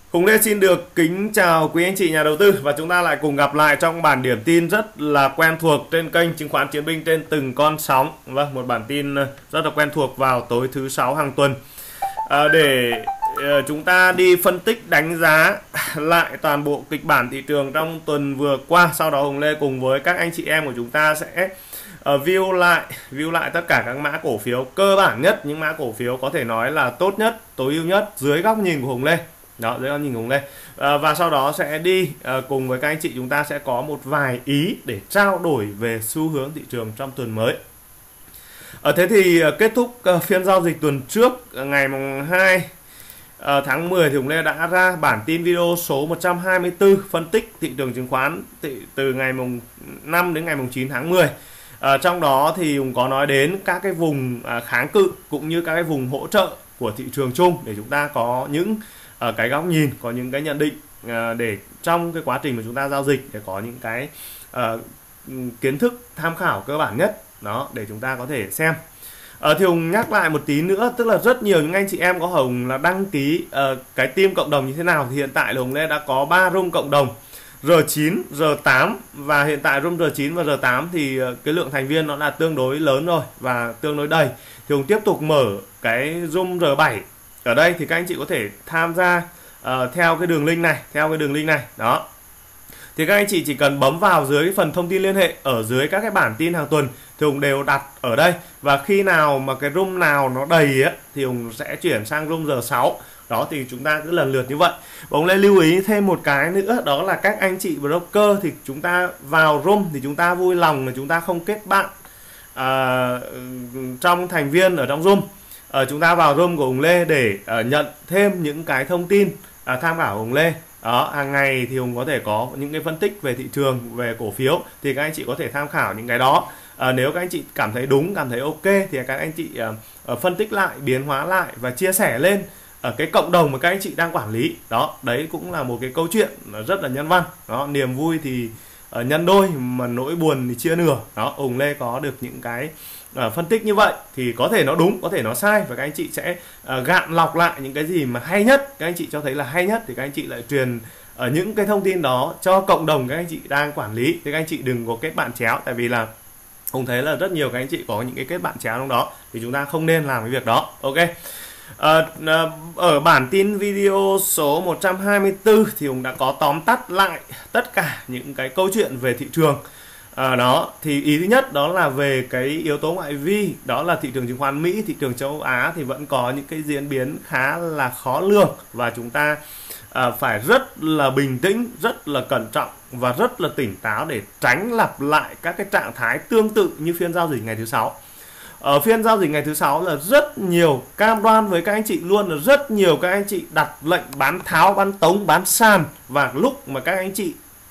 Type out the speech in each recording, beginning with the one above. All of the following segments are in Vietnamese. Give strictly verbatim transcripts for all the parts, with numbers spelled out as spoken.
Hùng Lê xin được kính chào quý anh chị nhà đầu tư và chúng ta lại cùng gặp lại trong bản điểm tin rất là quen thuộc trên kênh Chứng khoán Chiến binh trên từng con sóng. Vâng, một bản tin rất là quen thuộc vào tối thứ sáu hàng tuần à, để uh, chúng ta đi phân tích đánh giá lại toàn bộ kịch bản thị trường trong tuần vừa qua. Sau đó Hùng Lê cùng với các anh chị em của chúng ta sẽ uh, view lại view lại tất cả các mã cổ phiếu cơ bản nhất, những mã cổ phiếu có thể nói là tốt nhất, tối ưu nhất dưới góc nhìn của Hùng Lê. Đó, dưới góc nhìn của Hùng Lê. À, và sau đó sẽ đi à, cùng với các anh chị chúng ta sẽ có một vài ý để trao đổi về xu hướng thị trường trong tuần mới. Ở thế thì à, kết thúc à, phiên giao dịch tuần trước à, ngày mùng hai à, tháng mười thì Hùng Lê đã ra bản tin video số một trăm hai mươi tư phân tích thị trường chứng khoán từ, từ ngày mùng năm đến ngày mùng chín tháng mười. À, trong đó thì Hùng có nói đến các cái vùng à, kháng cự cũng như các cái vùng hỗ trợ của thị trường chung để chúng ta có những ở cái góc nhìn, có những cái nhận định uh, để trong cái quá trình mà chúng ta giao dịch để có những cái uh, kiến thức tham khảo cơ bản nhất đó để chúng ta có thể xem. Uh, thì Hùng nhắc lại một tí nữa, tức là rất nhiều những anh chị em có Hùng là đăng ký uh, cái team cộng đồng như thế nào thì hiện tại là Hùng Lê đã có ba room cộng đồng R chín, R tám và hiện tại room R chín và R tám thì uh, cái lượng thành viên nó là tương đối lớn rồi và tương đối đầy. Thì Hùng tiếp tục mở cái room R bảy. Ở đây thì các anh chị có thể tham gia uh, theo cái đường link này, theo cái đường link này. Đó. Thì các anh chị chỉ cần bấm vào dưới phần thông tin liên hệ ở dưới các cái bản tin hàng tuần thì Hùng đều đặt ở đây. Và khi nào mà cái room nào nó đầy ấy, thì Hùng sẽ chuyển sang room R sáu. Đó thì chúng ta cứ lần lượt như vậy. Và Hùng lên lưu ý thêm một cái nữa, đó là các anh chị broker thì chúng ta vào room thì chúng ta vui lòng là chúng ta không kết bạn uh, trong thành viên ở trong room. Ở chúng ta vào room của Hùng Lê để uh, nhận thêm những cái thông tin uh, tham khảo của Hùng Lê. Đó, hàng ngày thì Hùng có thể có những cái phân tích về thị trường, về cổ phiếu thì các anh chị có thể tham khảo những cái đó. Uh, nếu các anh chị cảm thấy đúng, cảm thấy ok thì các anh chị uh, uh, phân tích lại, biến hóa lại và chia sẻ lên ở cái cộng đồng mà các anh chị đang quản lý. Đó, đấy cũng là một cái câu chuyện rất là nhân văn. Đó, niềm vui thì uh, nhân đôi mà nỗi buồn thì chia nửa. Đó, Hùng Lê có được những cái Uh, phân tích như vậy thì có thể nó đúng, có thể nó sai và các anh chị sẽ uh, gạn lọc lại những cái gì mà hay nhất, các anh chị cho thấy là hay nhất thì các anh chị lại truyền uh, những cái thông tin đó cho cộng đồng các anh chị đang quản lý. Thì các anh chị đừng có kết bạn chéo, tại vì là Hùng thấy là rất nhiều các anh chị có những cái kết bạn chéo trong đó thì chúng ta không nên làm cái việc đó. Ok. Uh, uh, ở bản tin video số một trăm hai mươi tư thì Hùng đã có tóm tắt lại tất cả những cái câu chuyện về thị trường. À, đó thì ý thứ nhất đó là về cái yếu tố ngoại vi, đó là thị trường chứng khoán Mỹ, thị trường châu Á thì vẫn có những cái diễn biến khá là khó lường và chúng ta à, phải rất là bình tĩnh, rất là cẩn trọng và rất là tỉnh táo để tránh lặp lại các cái trạng thái tương tự như phiên giao dịch ngày thứ sáu. Ở phiên giao dịch ngày thứ sáu là rất nhiều, cam đoan với các anh chị luôn là rất nhiều các anh chị đặt lệnh bán tháo, bán tống, bán sàn, và lúc mà các anh chị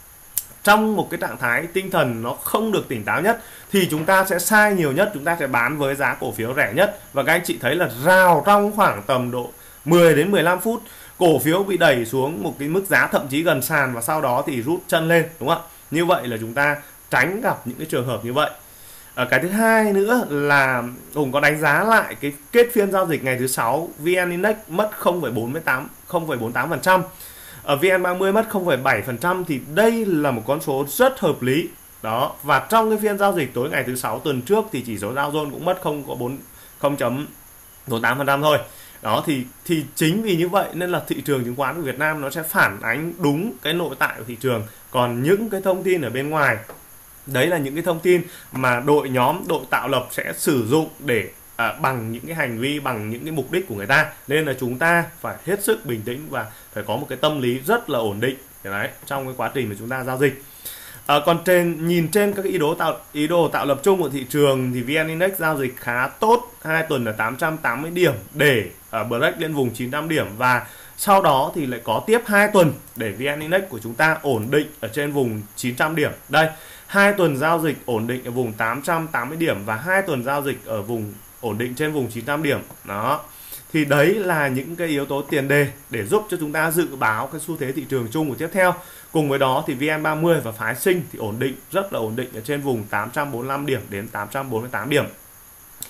trong một cái trạng thái tinh thần nó không được tỉnh táo nhất thì chúng ta sẽ sai nhiều nhất, chúng ta sẽ bán với giá cổ phiếu rẻ nhất. Và các anh chị thấy là rào trong khoảng tầm độ mười đến mười lăm phút cổ phiếu bị đẩy xuống một cái mức giá thậm chí gần sàn và sau đó thì rút chân lên, đúng không ạ? Như vậy là chúng ta tránh gặp những cái trường hợp như vậy. À, cái thứ hai nữa là Hùng có đánh giá lại cái kết phiên giao dịch ngày thứ sáu, vê en Index mất không phẩy bốn mươi tám không phẩy bốn mươi tám phần trăm. Ở vê en ba mươi mất không phẩy bảy phần trăm thì đây là một con số rất hợp lý. Đó, và trong cái phiên giao dịch tối ngày thứ sáu tuần trước thì chỉ số Dow Jones cũng mất không có bốn không phẩy bốn mươi tám phần trăm thôi. Đó thì thì chính vì như vậy nên là thị trường chứng khoán của Việt Nam nó sẽ phản ánh đúng cái nội tại của thị trường. Còn những cái thông tin ở bên ngoài, đấy là những cái thông tin mà đội nhóm, đội tạo lập sẽ sử dụng để À, bằng những cái hành vi, bằng những cái mục đích của người ta. Nên là chúng ta phải hết sức bình tĩnh và phải có một cái tâm lý rất là ổn định đấy, trong cái quá trình mà chúng ta giao dịch. À, còn trên nhìn trên các ý đồ tạo ý đồ tạo lập chung của thị trường thì vê en Index giao dịch khá tốt, hai tuần là tám trăm tám mươi điểm để uh, break lên vùng chín trăm điểm, và sau đó thì lại có tiếp hai tuần để vê en Index của chúng ta ổn định ở trên vùng chín trăm điểm. Đây, hai tuần giao dịch ổn định ở vùng tám trăm tám mươi điểm và hai tuần giao dịch ở vùng ổn định trên vùng chín trăm điểm. Đó. Thì đấy là những cái yếu tố tiền đề để giúp cho chúng ta dự báo cái xu thế thị trường chung của tiếp theo. Cùng với đó thì vê en ba mươi và phái sinh thì ổn định, rất là ổn định ở trên vùng tám trăm bốn mươi lăm điểm đến tám trăm bốn mươi tám điểm.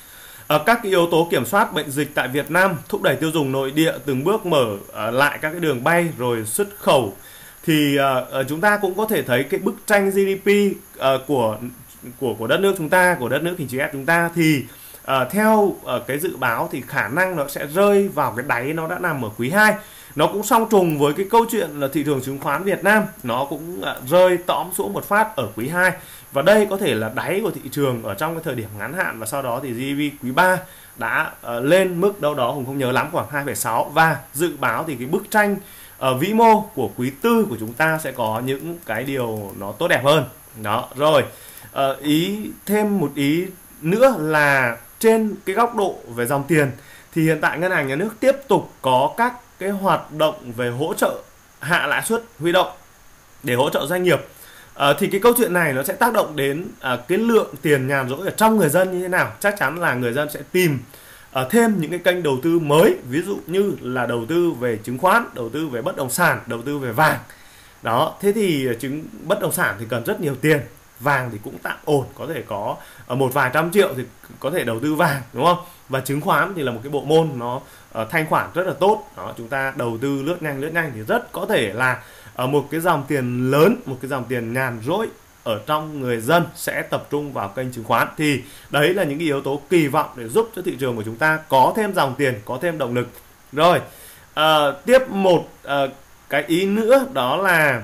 Ờ, các cái yếu tố kiểm soát bệnh dịch tại Việt Nam, thúc đẩy tiêu dùng nội địa, từng bước mở uh, lại các cái đường bay rồi xuất khẩu, thì uh, chúng ta cũng có thể thấy cái bức tranh giê đê pê uh, của của của đất nước chúng ta, của đất nước hình chữ S chúng ta, thì uh, theo uh, cái dự báo thì khả năng nó sẽ rơi vào cái đáy nó đã nằm ở quý hai. Nó cũng song trùng với cái câu chuyện là thị trường chứng khoán Việt Nam nó cũng uh, rơi tõm xuống một phát ở quý hai, và đây có thể là đáy của thị trường ở trong cái thời điểm ngắn hạn, và sau đó thì giê đê pê quý ba đã uh, lên mức đâu đó Hùng không nhớ lắm, khoảng hai phẩy sáu, và dự báo thì cái bức tranh ở uh, vĩ mô của quý tư của chúng ta sẽ có những cái điều nó tốt đẹp hơn. Đó, rồi uh, ý thêm một ý nữa là trên cái góc độ về dòng tiền thì hiện tại ngân hàng nhà nước tiếp tục có các cái hoạt động về hỗ trợ hạ lãi suất huy động để hỗ trợ doanh nghiệp. À, thì cái câu chuyện này nó sẽ tác động đến à, cái lượng tiền nhàn rỗi ở trong người dân như thế nào. Chắc chắn là người dân sẽ tìm à, thêm những cái kênh đầu tư mới, ví dụ như là đầu tư về chứng khoán, đầu tư về bất động sản, đầu tư về vàng. Đó, thế thì chứng bất động sản thì cần rất nhiều tiền, vàng thì cũng tạm ổn, có thể có một vài trăm triệu thì có thể đầu tư vàng, đúng không? Và chứng khoán thì là một cái bộ môn nó uh, thanh khoản rất là tốt. Đó, chúng ta đầu tư lướt nhanh lướt nhanh thì rất có thể là uh, một cái dòng tiền lớn, một cái dòng tiền nhàn rỗi ở trong người dân sẽ tập trung vào kênh chứng khoán. Thì đấy là những cái yếu tố kỳ vọng để giúp cho thị trường của chúng ta có thêm dòng tiền, có thêm động lực. Rồi, uh, tiếp một uh, cái ý nữa đó là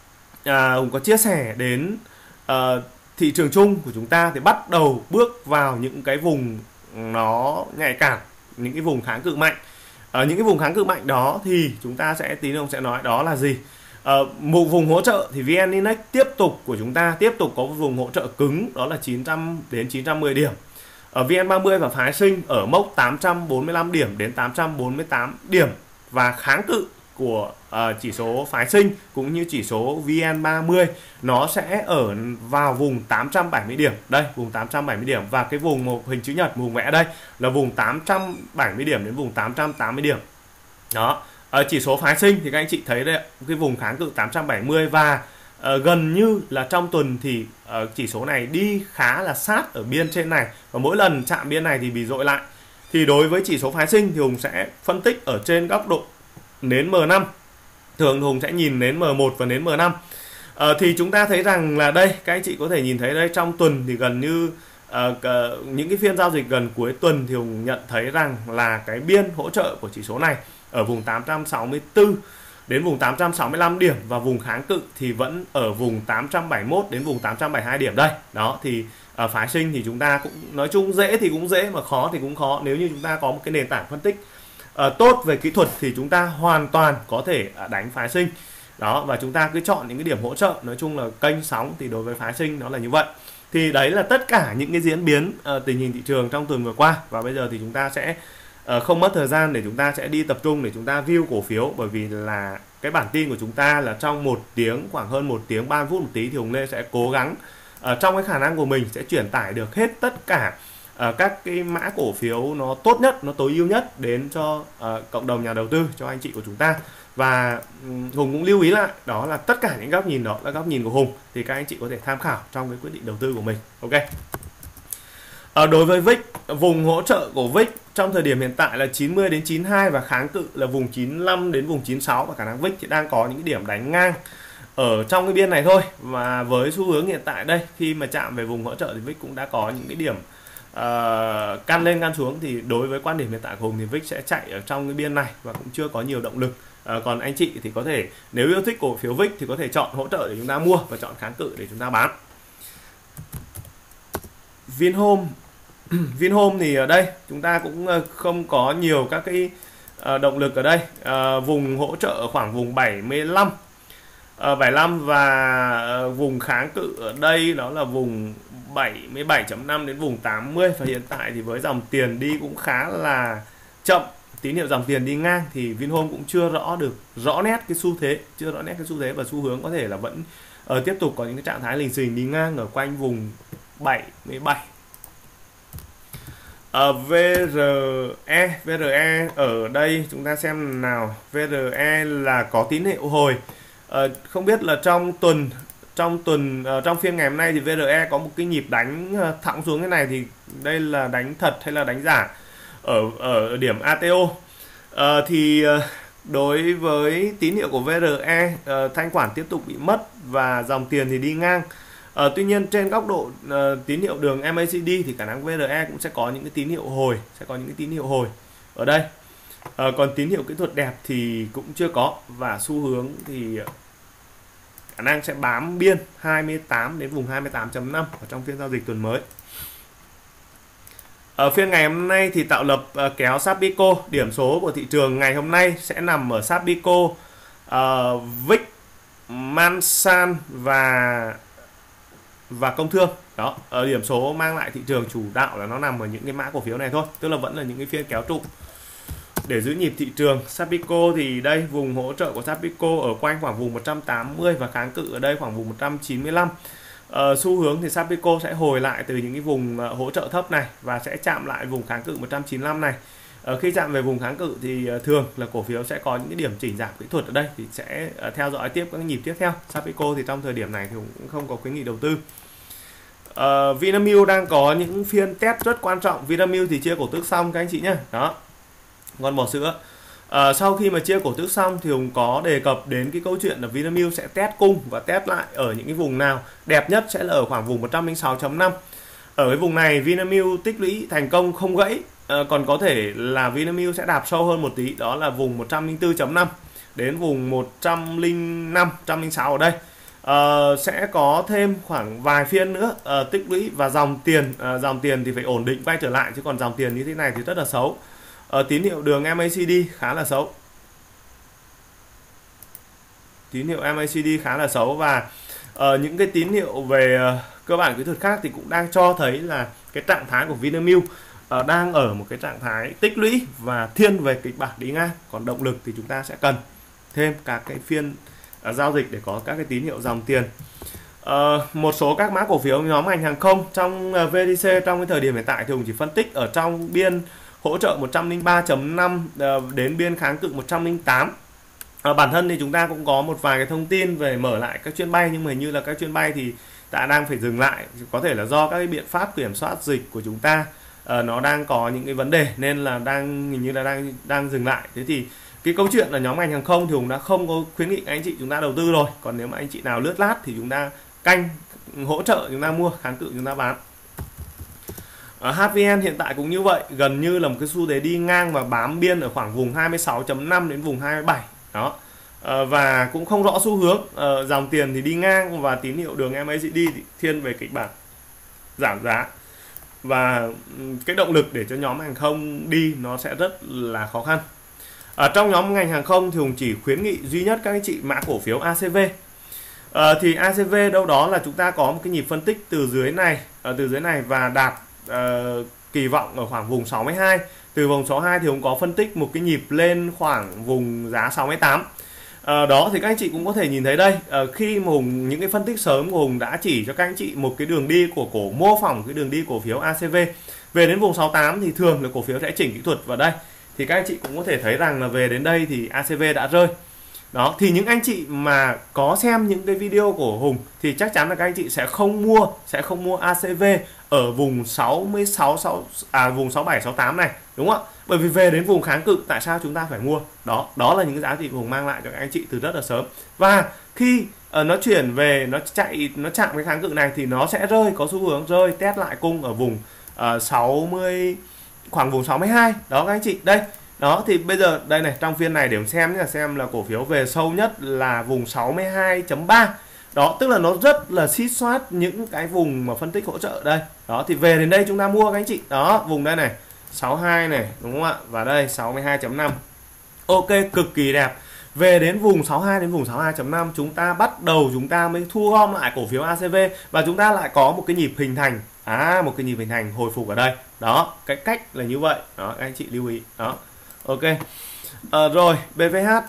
uh, Hùng có chia sẻ đến uh, thị trường chung của chúng ta thì bắt đầu bước vào những cái vùng nó nhạy cảm, những cái vùng kháng cự mạnh. Ở những cái vùng kháng cự mạnh đó thì chúng ta sẽ tí nữa sẽ nói đó là gì. Ở một vùng hỗ trợ thì vê en Index tiếp tục của chúng ta tiếp tục có một vùng hỗ trợ cứng, đó là chín trăm đến chín trăm mười điểm. Ở vê en ba mươi và phái sinh ở mốc tám trăm bốn mươi lăm điểm đến tám trăm bốn mươi tám điểm, và kháng cự của uh, chỉ số phái sinh cũng như chỉ số vê en ba mươi nó sẽ ở vào vùng tám trăm bảy mươi điểm. Đây, vùng tám trăm bảy mươi điểm, và cái vùng một hình chữ nhật vùng vẽ đây là vùng tám trăm bảy mươi điểm đến vùng tám trăm tám mươi điểm. Đó, ở chỉ số phái sinh thì các anh chị thấy đây, cái vùng kháng cự tám trăm bảy mươi, và uh, gần như là trong tuần thì uh, chỉ số này đi khá là sát ở biên trên này, và mỗi lần chạm biên này thì bị dội lại. Thì đối với chỉ số phái sinh thì Hùng sẽ phân tích ở trên góc độ nến M năm. Thường Hùng sẽ nhìn nến M một và nến M năm. À, thì chúng ta thấy rằng là đây, các anh chị có thể nhìn thấy đây, trong tuần thì gần như à, những cái phiên giao dịch gần cuối tuần thì Hùng nhận thấy rằng là cái biên hỗ trợ của chỉ số này ở vùng tám trăm sáu mươi tư đến vùng tám trăm sáu mươi lăm điểm, và vùng kháng cự thì vẫn ở vùng tám trăm bảy mươi mốt đến vùng tám trăm bảy mươi hai điểm đây. Đó, thì à, phái sinh thì chúng ta cũng nói chung dễ thì cũng dễ mà khó thì cũng khó. Nếu như chúng ta có một cái nền tảng phân tích Uh, tốt về kỹ thuật thì chúng ta hoàn toàn có thể uh, đánh phái sinh. Đó, và chúng ta cứ chọn những cái điểm hỗ trợ. Nói chung là kênh sóng thì đối với phái sinh nó là như vậy. Thì đấy là tất cả những cái diễn biến uh, tình hình thị trường trong tuần vừa qua. Và bây giờ thì chúng ta sẽ uh, không mất thời gian để chúng ta sẽ đi tập trung để chúng ta view cổ phiếu, bởi vì là cái bản tin của chúng ta là trong một tiếng, khoảng hơn một tiếng ba mươi phút một tí, thì Hùng Lê sẽ cố gắng uh, trong cái khả năng của mình sẽ truyền tải được hết tất cả Uh, các cái mã cổ phiếu nó tốt nhất, nó tối ưu nhất đến cho uh, cộng đồng nhà đầu tư, cho anh chị của chúng ta. Và um, Hùng cũng lưu ý lại đó là tất cả những góc nhìn đó là góc nhìn của Hùng, thì các anh chị có thể tham khảo trong cái quyết định đầu tư của mình. Ok. Uh, đối với vê i xê, vùng hỗ trợ của vê i xê trong thời điểm hiện tại là chín mươi đến chín mươi hai, và kháng cự là vùng chín mươi lăm đến vùng chín mươi sáu, và khả năng vê i xê thì đang có những cái điểm đánh ngang ở trong cái biên này thôi. Và với xu hướng hiện tại đây, khi mà chạm về vùng hỗ trợ thì vê i xê cũng đã có những cái điểm Uh, can lên can xuống, thì đối với quan điểm hiện tại của Hùng thì vê i xê sẽ chạy ở trong cái biên này và cũng chưa có nhiều động lực. Uh, còn anh chị thì có thể, nếu yêu thích cổ phiếu vê i xê thì có thể chọn hỗ trợ để chúng ta mua và chọn kháng cự để chúng ta bán. Vinhome Vinhome thì ở đây chúng ta cũng không có nhiều các cái uh, động lực ở đây. Uh, vùng hỗ trợ ở khoảng vùng bảy mươi lăm, uh, bảy mươi lăm, và uh, vùng kháng cự ở đây đó là vùng bảy mươi bảy chấm năm đến vùng tám mươi. Và hiện tại thì với dòng tiền đi cũng khá là chậm, tín hiệu dòng tiền đi ngang, thì Vinhome cũng chưa rõ được rõ nét cái xu thế, chưa rõ nét cái xu thế và xu hướng có thể là vẫn uh, tiếp tục có những cái trạng thái lình xình đi ngang ở quanh vùng bảy mươi bảy. Uh, vê rờ e vê rờ e ở đây chúng ta xem nào. vê rờ e là có tín hiệu hồi. Uh, không biết là trong tuần trong tuần uh, trong phiên ngày hôm nay thì vê rờ e có một cái nhịp đánh uh, thẳng xuống cái này, thì đây là đánh thật hay là đánh giả ở ở điểm a tê ô. Uh, thì uh, đối với tín hiệu của vê rờ e, uh, thanh khoản tiếp tục bị mất và dòng tiền thì đi ngang. Uh, tuy nhiên trên góc độ uh, tín hiệu đường em a xê đê thì khả năng vê rờ e cũng sẽ có những cái tín hiệu hồi, sẽ có những cái tín hiệu hồi ở đây. Uh, còn tín hiệu kỹ thuật đẹp thì cũng chưa có, và xu hướng thì khả năng sẽ bám biên hai mươi tám đến vùng hai mươi tám chấm năm ở trong phiên giao dịch tuần mới. Ở phiên ngày hôm nay thì tạo lập uh, kéo Sabeco. Điểm số của thị trường ngày hôm nay sẽ nằm ở Sabeco, uh, vê i xê, Mansan và và Công Thương. Đó, ở điểm số mang lại thị trường chủ đạo là nó nằm ở những cái mã cổ phiếu này thôi, tức là vẫn là những cái phiên kéo trụ để giữ nhịp thị trường. Sabeco thì đây, vùng hỗ trợ của Sabeco ở quanh khoảng vùng một trăm tám mươi và kháng cự ở đây khoảng vùng một trăm chín mươi lăm. Ờ, xu hướng thì Sabeco sẽ hồi lại từ những cái vùng uh, hỗ trợ thấp này và sẽ chạm lại vùng kháng cự một trăm chín mươi lăm này. Ờ, khi chạm về vùng kháng cự thì uh, thường là cổ phiếu sẽ có những cái điểm chỉnh giảm kỹ thuật ở đây, thì sẽ uh, theo dõi tiếp các nhịp tiếp theo. Sabeco thì trong thời điểm này thì cũng không có khuyến nghị đầu tư. Uh, Vinamilk đang có những phiên test rất quan trọng. Vinamilk thì chia cổ tức xong các anh chị nhé. Đó, ngon bò sữa. À, sau khi mà chia cổ tức xong thì Hùng có đề cập đến cái câu chuyện là Vinamilk sẽ test cung và test lại ở những cái vùng nào. Đẹp nhất sẽ là ở khoảng vùng một trăm lẻ sáu chấm năm. Ở cái vùng này Vinamilk tích lũy thành công không gãy, à, còn có thể là Vinamilk sẽ đạp sâu hơn một tí, đó là vùng một trăm lẻ bốn chấm năm đến vùng một trăm lẻ năm, một trăm lẻ sáu ở đây. À, sẽ có thêm khoảng vài phiên nữa à, tích lũy và dòng tiền à, dòng tiền thì phải ổn định quay trở lại, chứ còn dòng tiền như thế này thì rất là xấu. Ở tín hiệu đường em a xê đê khá là xấu, tín hiệu em a xê đê khá là xấu và uh, những cái tín hiệu về uh, cơ bản kỹ thuật khác thì cũng đang cho thấy là cái trạng thái của Vinamilk uh, đang ở một cái trạng thái tích lũy và thiên về kịch bản đi ngang. Còn động lực thì chúng ta sẽ cần thêm các cái phiên uh, giao dịch để có các cái tín hiệu dòng tiền. Uh, một số các mã cổ phiếu nhóm ngành hàng không trong uh, vê đê xê trong cái thời điểm hiện tại thì cũng chỉ phân tích ở trong biên hỗ trợ một trăm lẻ ba chấm năm đến biên kháng cự một trăm lẻ tám. À, bản thân thì chúng ta cũng có một vài cái thông tin về mở lại các chuyến bay, nhưng mà hình như là các chuyến bay thì đã đang phải dừng lại, có thể là do các cái biện pháp kiểm soát dịch của chúng ta à, nó đang có những cái vấn đề nên là đang hình như là đang đang dừng lại. Thế thì cái câu chuyện là nhóm ngành hàng không thì cũng đã không có khuyến nghị anh chị chúng ta đầu tư rồi. Còn nếu mà anh chị nào lướt lát thì chúng ta canh hỗ trợ chúng ta mua, kháng cự chúng ta bán. hát vê en hiện tại cũng như vậy, gần như là một cái xu thế đi ngang và bám biên ở khoảng vùng hai mươi sáu chấm năm đến vùng hai mươi bảy. Đó. À, và cũng không rõ xu hướng, à, dòng tiền thì đi ngang và tín hiệu đường em a xê đê thì thiên về kịch bản giảm giá. Và cái động lực để cho nhóm hàng không đi nó sẽ rất là khó khăn. Ở trong nhóm ngành hàng không thì Hùng chỉ khuyến nghị duy nhất các anh chị mã cổ phiếu a xê vê. À, thì a xê vê đâu đó là chúng ta có một cái nhịp phân tích từ dưới này, à, từ dưới này và đạt Uh, kỳ vọng ở khoảng vùng sáu mươi hai. Từ vùng sáu mươi hai thì cũng có phân tích một cái nhịp lên khoảng vùng giá sáu mươi tám. uh, Đó thì các anh chị cũng có thể nhìn thấy đây, uh, khi mà Hùng những cái phân tích sớm của Hùng đã chỉ cho các anh chị một cái đường đi của cổ, mô phỏng cái đường đi cổ phiếu a xê vê. Về đến vùng sáu mươi tám thì thường là cổ phiếu sẽ chỉnh kỹ thuật vào đây. Thì các anh chị cũng có thể thấy rằng là về đến đây thì a xê vê đã rơi. Đó, thì những anh chị mà có xem những cái video của Hùng thì chắc chắn là các anh chị sẽ không mua, sẽ không mua a xê vê ở vùng sáu mươi sáu, sáu à vùng sáu mươi bảy, sáu mươi tám này, đúng không ạ? Bởi vì về đến vùng kháng cự tại sao chúng ta phải mua? Đó, đó là những cái giá trị của Hùng mang lại cho các anh chị từ rất là sớm. Và khi uh, nó chuyển về, nó chạy, nó chạm cái kháng cự này thì nó sẽ rơi, có xu hướng rơi test lại cung ở vùng uh, sáu mươi, khoảng vùng sáu mươi hai. Đó các anh chị, đây. Đó thì bây giờ đây này, trong phiên này để xem nhé, xem là cổ phiếu về sâu nhất là vùng sáu mươi hai chấm ba. Đó, tức là nó rất là xít xoát những cái vùng mà phân tích hỗ trợ đây. Đó thì về đến đây chúng ta mua các anh chị. Đó, vùng đây này, sáu mươi hai này, đúng không ạ? Và đây sáu mươi hai chấm năm. Ok, cực kỳ đẹp. Về đến vùng sáu mươi hai đến vùng sáu mươi hai chấm năm chúng ta bắt đầu chúng ta mới thu gom lại cổ phiếu a xê vê và chúng ta lại có một cái nhịp hình thành. À, một cái nhịp hình thành hồi phục ở đây. Đó, cái cách là như vậy. Đó, các anh chị lưu ý. Đó. Ok. À, rồi, bê vê hát.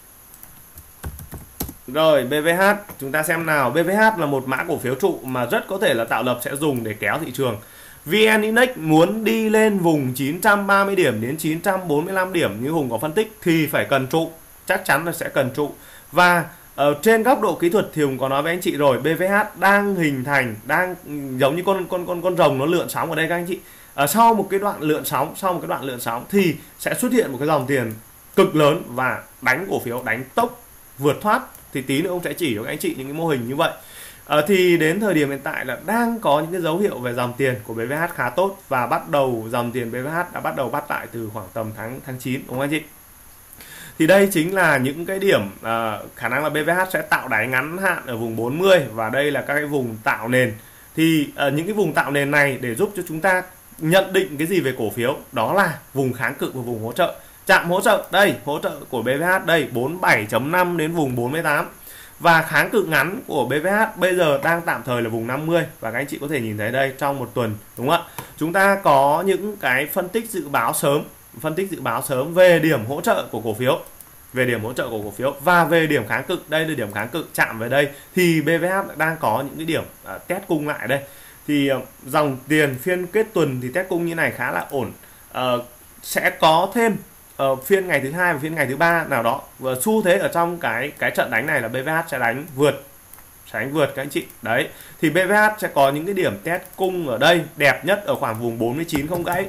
Rồi, bê vê hát, chúng ta xem nào. bê vê hát là một mã cổ phiếu trụ mà rất có thể là tạo lập sẽ dùng để kéo thị trường. vê en Index muốn đi lên vùng chín trăm ba mươi điểm đến chín trăm bốn mươi lăm điểm như Hùng có phân tích thì phải cần trụ, chắc chắn là sẽ cần trụ. Và uh, Ở trên góc độ kỹ thuật thì Hùng có nói với anh chị rồi, bê vê hát đang hình thành, đang giống như con con con con rồng nó lượn sóng ở đây các anh chị. Ở sau một cái đoạn lượn sóng, sau một cái đoạn lượn sóng thì sẽ xuất hiện một cái dòng tiền cực lớn và đánh cổ phiếu, đánh tốc vượt thoát. Thì tí nữa ông sẽ chỉ cho các anh chị những cái mô hình như vậy. À, thì đến thời điểm hiện tại là đang có những cái dấu hiệu về dòng tiền của bê vê hát khá tốt, và bắt đầu dòng tiền bê vê hát đã bắt đầu bắt lại từ khoảng tầm tháng tháng chín, đúng không anh chị? Thì đây chính là những cái điểm à, khả năng là bê vê hát sẽ tạo đáy ngắn hạn ở vùng bốn mươi, và đây là các cái vùng tạo nền. Thì à, những cái vùng tạo nền này để giúp cho chúng ta nhận định cái gì về cổ phiếu, đó là vùng kháng cự và vùng hỗ trợ. Chạm hỗ trợ đây, hỗ trợ của bê vê hát đây bốn mươi bảy chấm năm đến vùng bốn mươi tám, và kháng cự ngắn của bê vê hát bây giờ đang tạm thời là vùng năm mươi, và các anh chị có thể nhìn thấy đây trong một tuần, đúng không ạ? Chúng ta có những cái phân tích dự báo sớm, phân tích dự báo sớm về điểm hỗ trợ của cổ phiếu, về điểm hỗ trợ của cổ phiếu và về điểm kháng cự. Đây là điểm kháng cự chạm về đây thì bê vê hát đang có những cái điểm uh, test cung lại đây. Thì uh, dòng tiền phiên kết tuần thì test cung như này khá là ổn. Uh, sẽ có thêm uh, phiên ngày thứ hai và phiên ngày thứ ba nào đó, và xu thế ở trong cái cái trận đánh này là bê vê hát sẽ đánh vượt, sẽ đánh vượt các anh chị. Đấy, thì bê vê hát sẽ có những cái điểm test cung ở đây đẹp nhất ở khoảng vùng bốn mươi chín không gãy,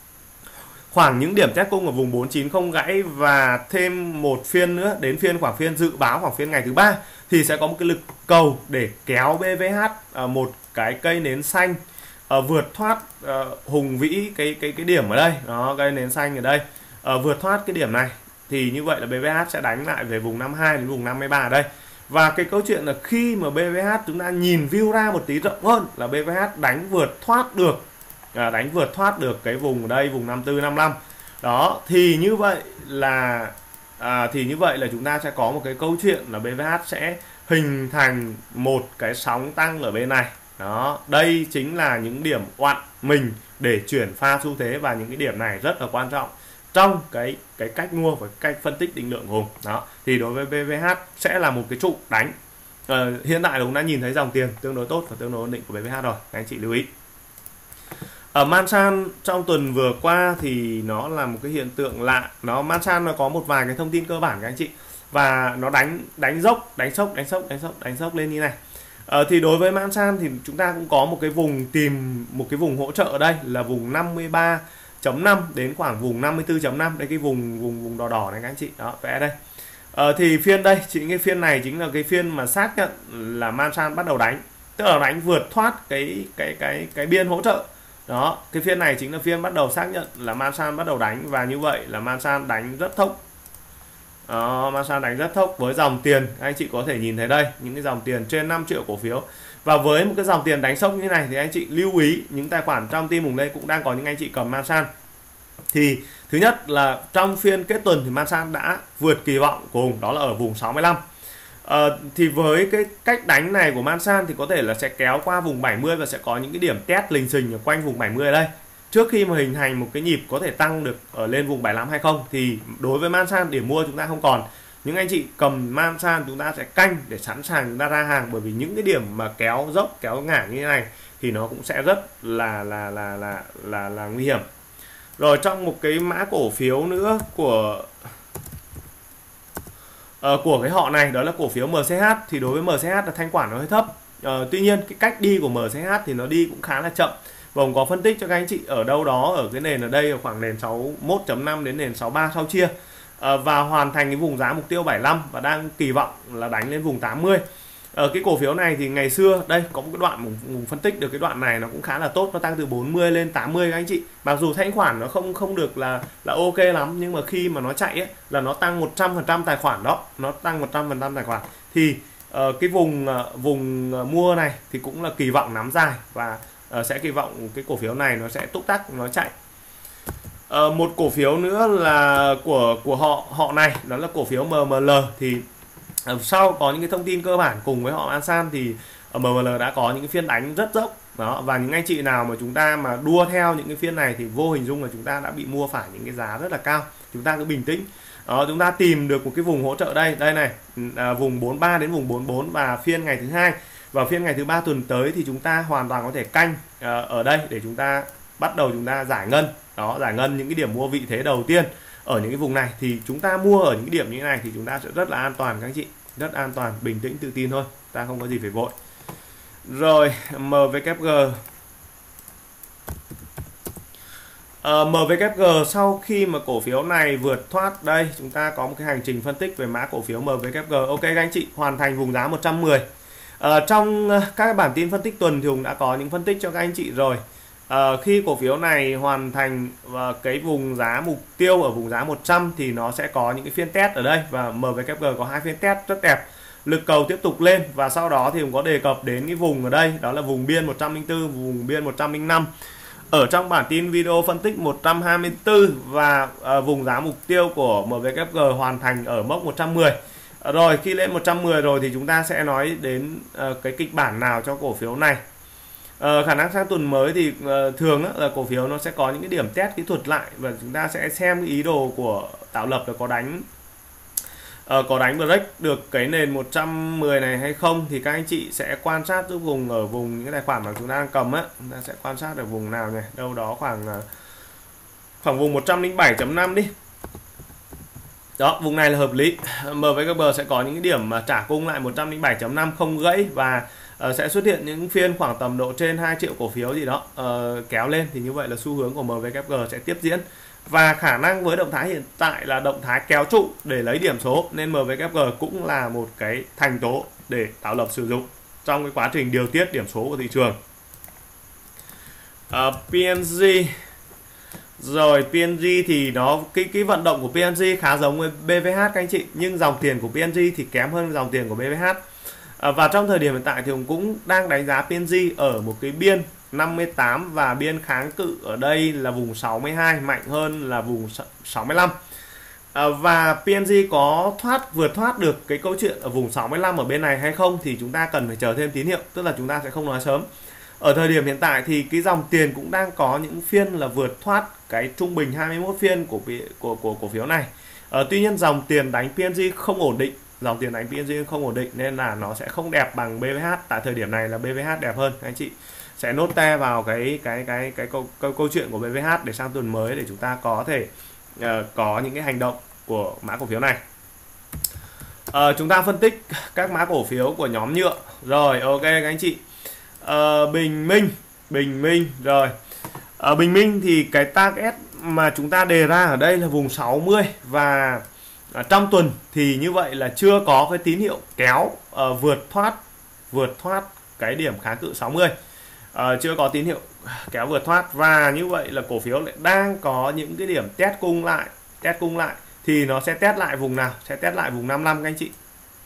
khoảng những điểm test cung ở vùng bốn mươi chín không gãy, và thêm một phiên nữa đến phiên khoảng phiên dự báo khoảng phiên ngày thứ ba thì sẽ có một cái lực cầu để kéo bê vê hát uh, một cái cây nến xanh uh, vượt thoát uh, hùng vĩ cái cái cái điểm ở đây, đó, cây nến xanh ở đây uh, vượt thoát cái điểm này, thì như vậy là bê vê hát sẽ đánh lại về vùng năm mươi hai đến vùng năm mươi ba ở đây. Và cái câu chuyện là khi mà bê vê hát chúng ta nhìn view ra một tí rộng hơn là bê vê hát đánh vượt thoát được À, đánh vượt thoát được cái vùng ở đây, vùng năm mươi tư năm mươi lăm đó, thì như vậy là à, thì như vậy là chúng ta sẽ có một cái câu chuyện là bê vê hát sẽ hình thành một cái sóng tăng ở bên này đó. Đây chính là những điểm oặn mình để chuyển pha xu thế, và những cái điểm này rất là quan trọng trong cái cái cách mua và cách phân tích định lượng của Hùng đó. Thì đối với bê vê hát sẽ là một cái trụ đánh. à, hiện tại Hùng đã nhìn thấy dòng tiền tương đối tốt và tương đối ổn định của bê vê hát rồi, các anh chị lưu ý. Ở Masan trong tuần vừa qua thì nó là một cái hiện tượng lạ. Nó Masan nó có một vài cái thông tin cơ bản các anh chị, và nó đánh đánh dốc, đánh sốc, đánh sốc, đánh sốc, đánh sốc lên như này. Ờ, thì đối với Masan thì chúng ta cũng có một cái vùng tìm một cái vùng hỗ trợ ở đây là vùng năm mươi ba chấm năm đến khoảng vùng năm mươi tư chấm năm. Đây cái vùng vùng vùng đỏ đỏ này các anh chị. Đó, vẽ đây. Ờ, thì phiên đây, chính cái phiên này chính là cái phiên mà xác nhận là Masan bắt đầu đánh, tức là đánh vượt thoát cái cái cái cái biên hỗ trợ. Đó, cái phiên này chính là phiên bắt đầu xác nhận là Masan bắt đầu đánh, và như vậy là Masan đánh rất thốc. Đó, Masan đánh rất thốc với dòng tiền, anh chị có thể nhìn thấy đây, những cái dòng tiền trên năm triệu cổ phiếu. Và với một cái dòng tiền đánh sốc như này thì anh chị lưu ý những tài khoản trong team Hùng đây cũng đang có những anh chị cầm Masan. Thì thứ nhất là trong phiên kết tuần thì Masan đã vượt kỳ vọng của Hùng, đó là ở vùng sáu mươi lăm. Uh, thì với cái cách đánh này của Masan thì có thể là sẽ kéo qua vùng bảy mươi và sẽ có những cái điểm test lình xình ở quanh vùng bảy mươi ở đây trước khi mà hình thành một cái nhịp có thể tăng được ở lên vùng bảy mươi lăm hay không. Thì đối với Masan điểm mua chúng ta không còn, những anh chị cầm Masan chúng ta sẽ canh để sẵn sàng chúng ta ra hàng, bởi vì những cái điểm mà kéo dốc kéo ngả như thế này thì nó cũng sẽ rất là là là là là, là nguy hiểm. Rồi trong một cái mã cổ phiếu nữa của Uh, của cái họ này, đó là cổ phiếu em xê hát. Thì đối với em xê hát là thanh khoản nó hơi thấp, uh, tuy nhiên cái cách đi của em xê hát thì nó đi cũng khá là chậm, và cũng có phân tích cho các anh chị ở đâu đó ở cái nền ở đây ở khoảng nền sáu mươi mốt chấm năm đến nền sáu mươi ba sau chia, uh, và hoàn thành cái vùng giá mục tiêu bảy mươi lăm và đang kỳ vọng là đánh lên vùng tám mươi. Ở cái cổ phiếu này thì ngày xưa đây có một cái đoạn mình phân tích được cái đoạn này nó cũng khá là tốt, nó tăng từ bốn mươi lên tám mươi các anh chị. Mặc dù thanh khoản nó không không được là là ok lắm, nhưng mà khi mà nó chạy ấy, là nó tăng một trăm phần trăm tài khoản đó, nó tăng một trăm phần trăm tài khoản. Thì uh, cái vùng uh, vùng uh, mua này thì cũng là kỳ vọng nắm dài, và uh, sẽ kỳ vọng cái cổ phiếu này nó sẽ túc tắc nó chạy. Uh, một cổ phiếu nữa là của của họ họ này, đó là cổ phiếu em em lờ. Thì sau có những cái thông tin cơ bản cùng với họ Masan thì em em lờ đã có những cái phiên đánh rất dốc đó, và những anh chị nào mà chúng ta mà đua theo những cái phiên này thì vô hình dung là chúng ta đã bị mua phải những cái giá rất là cao. Chúng ta cứ bình tĩnh đó, chúng ta tìm được một cái vùng hỗ trợ đây đây này, à, vùng bốn mươi ba đến vùng bốn mươi bốn, và phiên ngày thứ hai và phiên ngày thứ ba tuần tới thì chúng ta hoàn toàn có thể canh à, ở đây để chúng ta bắt đầu chúng ta giải ngân đó, giải ngân những cái điểm mua vị thế đầu tiên ở những cái vùng này thì chúng ta mua ở những cái điểm như thế này thì chúng ta sẽ rất là an toàn các anh chị, rất an toàn, bình tĩnh tự tin thôi, ta không có gì phải vội. Rồi em vê kép giê, Uh, em vê kép giê sau khi mà cổ phiếu này vượt thoát đây, chúng ta có một cái hành trình phân tích về mã cổ phiếu em vê kép giê. Ok các anh chị, hoàn thành vùng giá một trăm mười. Uh, trong uh, các bản tin phân tích tuần thì Hùng đã có những phân tích cho các anh chị rồi. Uh, khi cổ phiếu này hoàn thành uh, cái vùng giá mục tiêu ở vùng giá một trăm thì nó sẽ có những cái phiên test ở đây, và em vê kép giê có hai phiên test rất đẹp. Lực cầu tiếp tục lên và sau đó thì Hùng có đề cập đến cái vùng ở đây, đó là vùng biên một trăm lẻ bốn, vùng biên một trăm lẻ năm. Ở trong bản tin video phân tích một trăm hai mươi tư và uh, vùng giá mục tiêu của em vê kép giê hoàn thành ở mốc một trăm mười. Uh, rồi khi lên một trăm mười rồi thì chúng ta sẽ nói đến uh, cái kịch bản nào cho cổ phiếu này. Uh, khả năng sang tuần mới thì uh, thường uh, là cổ phiếu nó sẽ có những cái điểm test kỹ thuật lại, và chúng ta sẽ xem cái ý đồ của tạo lập là có đánh uh, có đánh break được cái nền một trăm mười này hay không, thì các anh chị sẽ quan sát giúp vùng ở vùng những cái tài khoản mà chúng ta đang cầm á, chúng ta sẽ quan sát ở vùng nào này, đâu đó khoảng uh, khoảng vùng một trăm lẻ bảy chấm năm đi. Đó, vùng này là hợp lý. em vê kép giê sẽ có những cái điểm mà trả cung lại một trăm lẻ bảy chấm năm không gãy, và uh, sẽ xuất hiện những phiên khoảng tầm độ trên hai triệu cổ phiếu gì đó uh, kéo lên, thì như vậy là xu hướng của em vê kép giê sẽ tiếp diễn. Và khả năng với động thái hiện tại là động thái kéo trụ để lấy điểm số, nên em vê kép giê cũng là một cái thành tố để tạo lập sử dụng trong cái quá trình điều tiết điểm số của thị trường. uh, pê en giê. Rồi pê en giê thì nó cái cái vận động của pê en giê khá giống với bê vê hát các anh chị, nhưng dòng tiền của pê en giê thì kém hơn dòng tiền của bê vê hát. À, và trong thời điểm hiện tại thì Hùng cũng đang đánh giá pê en giê ở một cái biên năm mươi tám, và biên kháng cự ở đây là vùng sáu mươi hai, mạnh hơn là vùng sáu mươi lăm. À, và pê en giê có thoát vượt thoát được cái câu chuyện ở vùng sáu mươi lăm ở bên này hay không thì chúng ta cần phải chờ thêm tín hiệu, tức là chúng ta sẽ không nói sớm. Ở thời điểm hiện tại thì cái dòng tiền cũng đang có những phiên là vượt thoát cái trung bình hai mươi mốt phiên của của của cổ phiếu này. À, tuy nhiên dòng tiền đánh pê en giê không ổn định, dòng tiền đánh pê en giê không ổn định nên là nó sẽ không đẹp bằng bê vê hát. Tại thời điểm này là bê vê hát đẹp hơn. Anh chị sẽ nốt te vào cái cái cái cái câu, câu câu chuyện của bê vê hát để sang tuần mới để chúng ta có thể uh, có những cái hành động của mã cổ phiếu này. Uh, chúng ta phân tích các mã cổ phiếu của nhóm nhựa. Rồi ok các anh chị. Uh, Bình Minh, Bình Minh rồi. Ở Bình Minh thì cái target mà chúng ta đề ra ở đây là vùng sáu mươi, và ở trong tuần thì như vậy là chưa có cái tín hiệu kéo uh, vượt thoát vượt thoát cái điểm kháng cự sáu mươi, uh, chưa có tín hiệu kéo vượt thoát, và như vậy là cổ phiếu lại đang có những cái điểm test cung lại test cung lại thì nó sẽ test lại vùng nào? Sẽ test lại vùng năm mươi lăm các anh chị.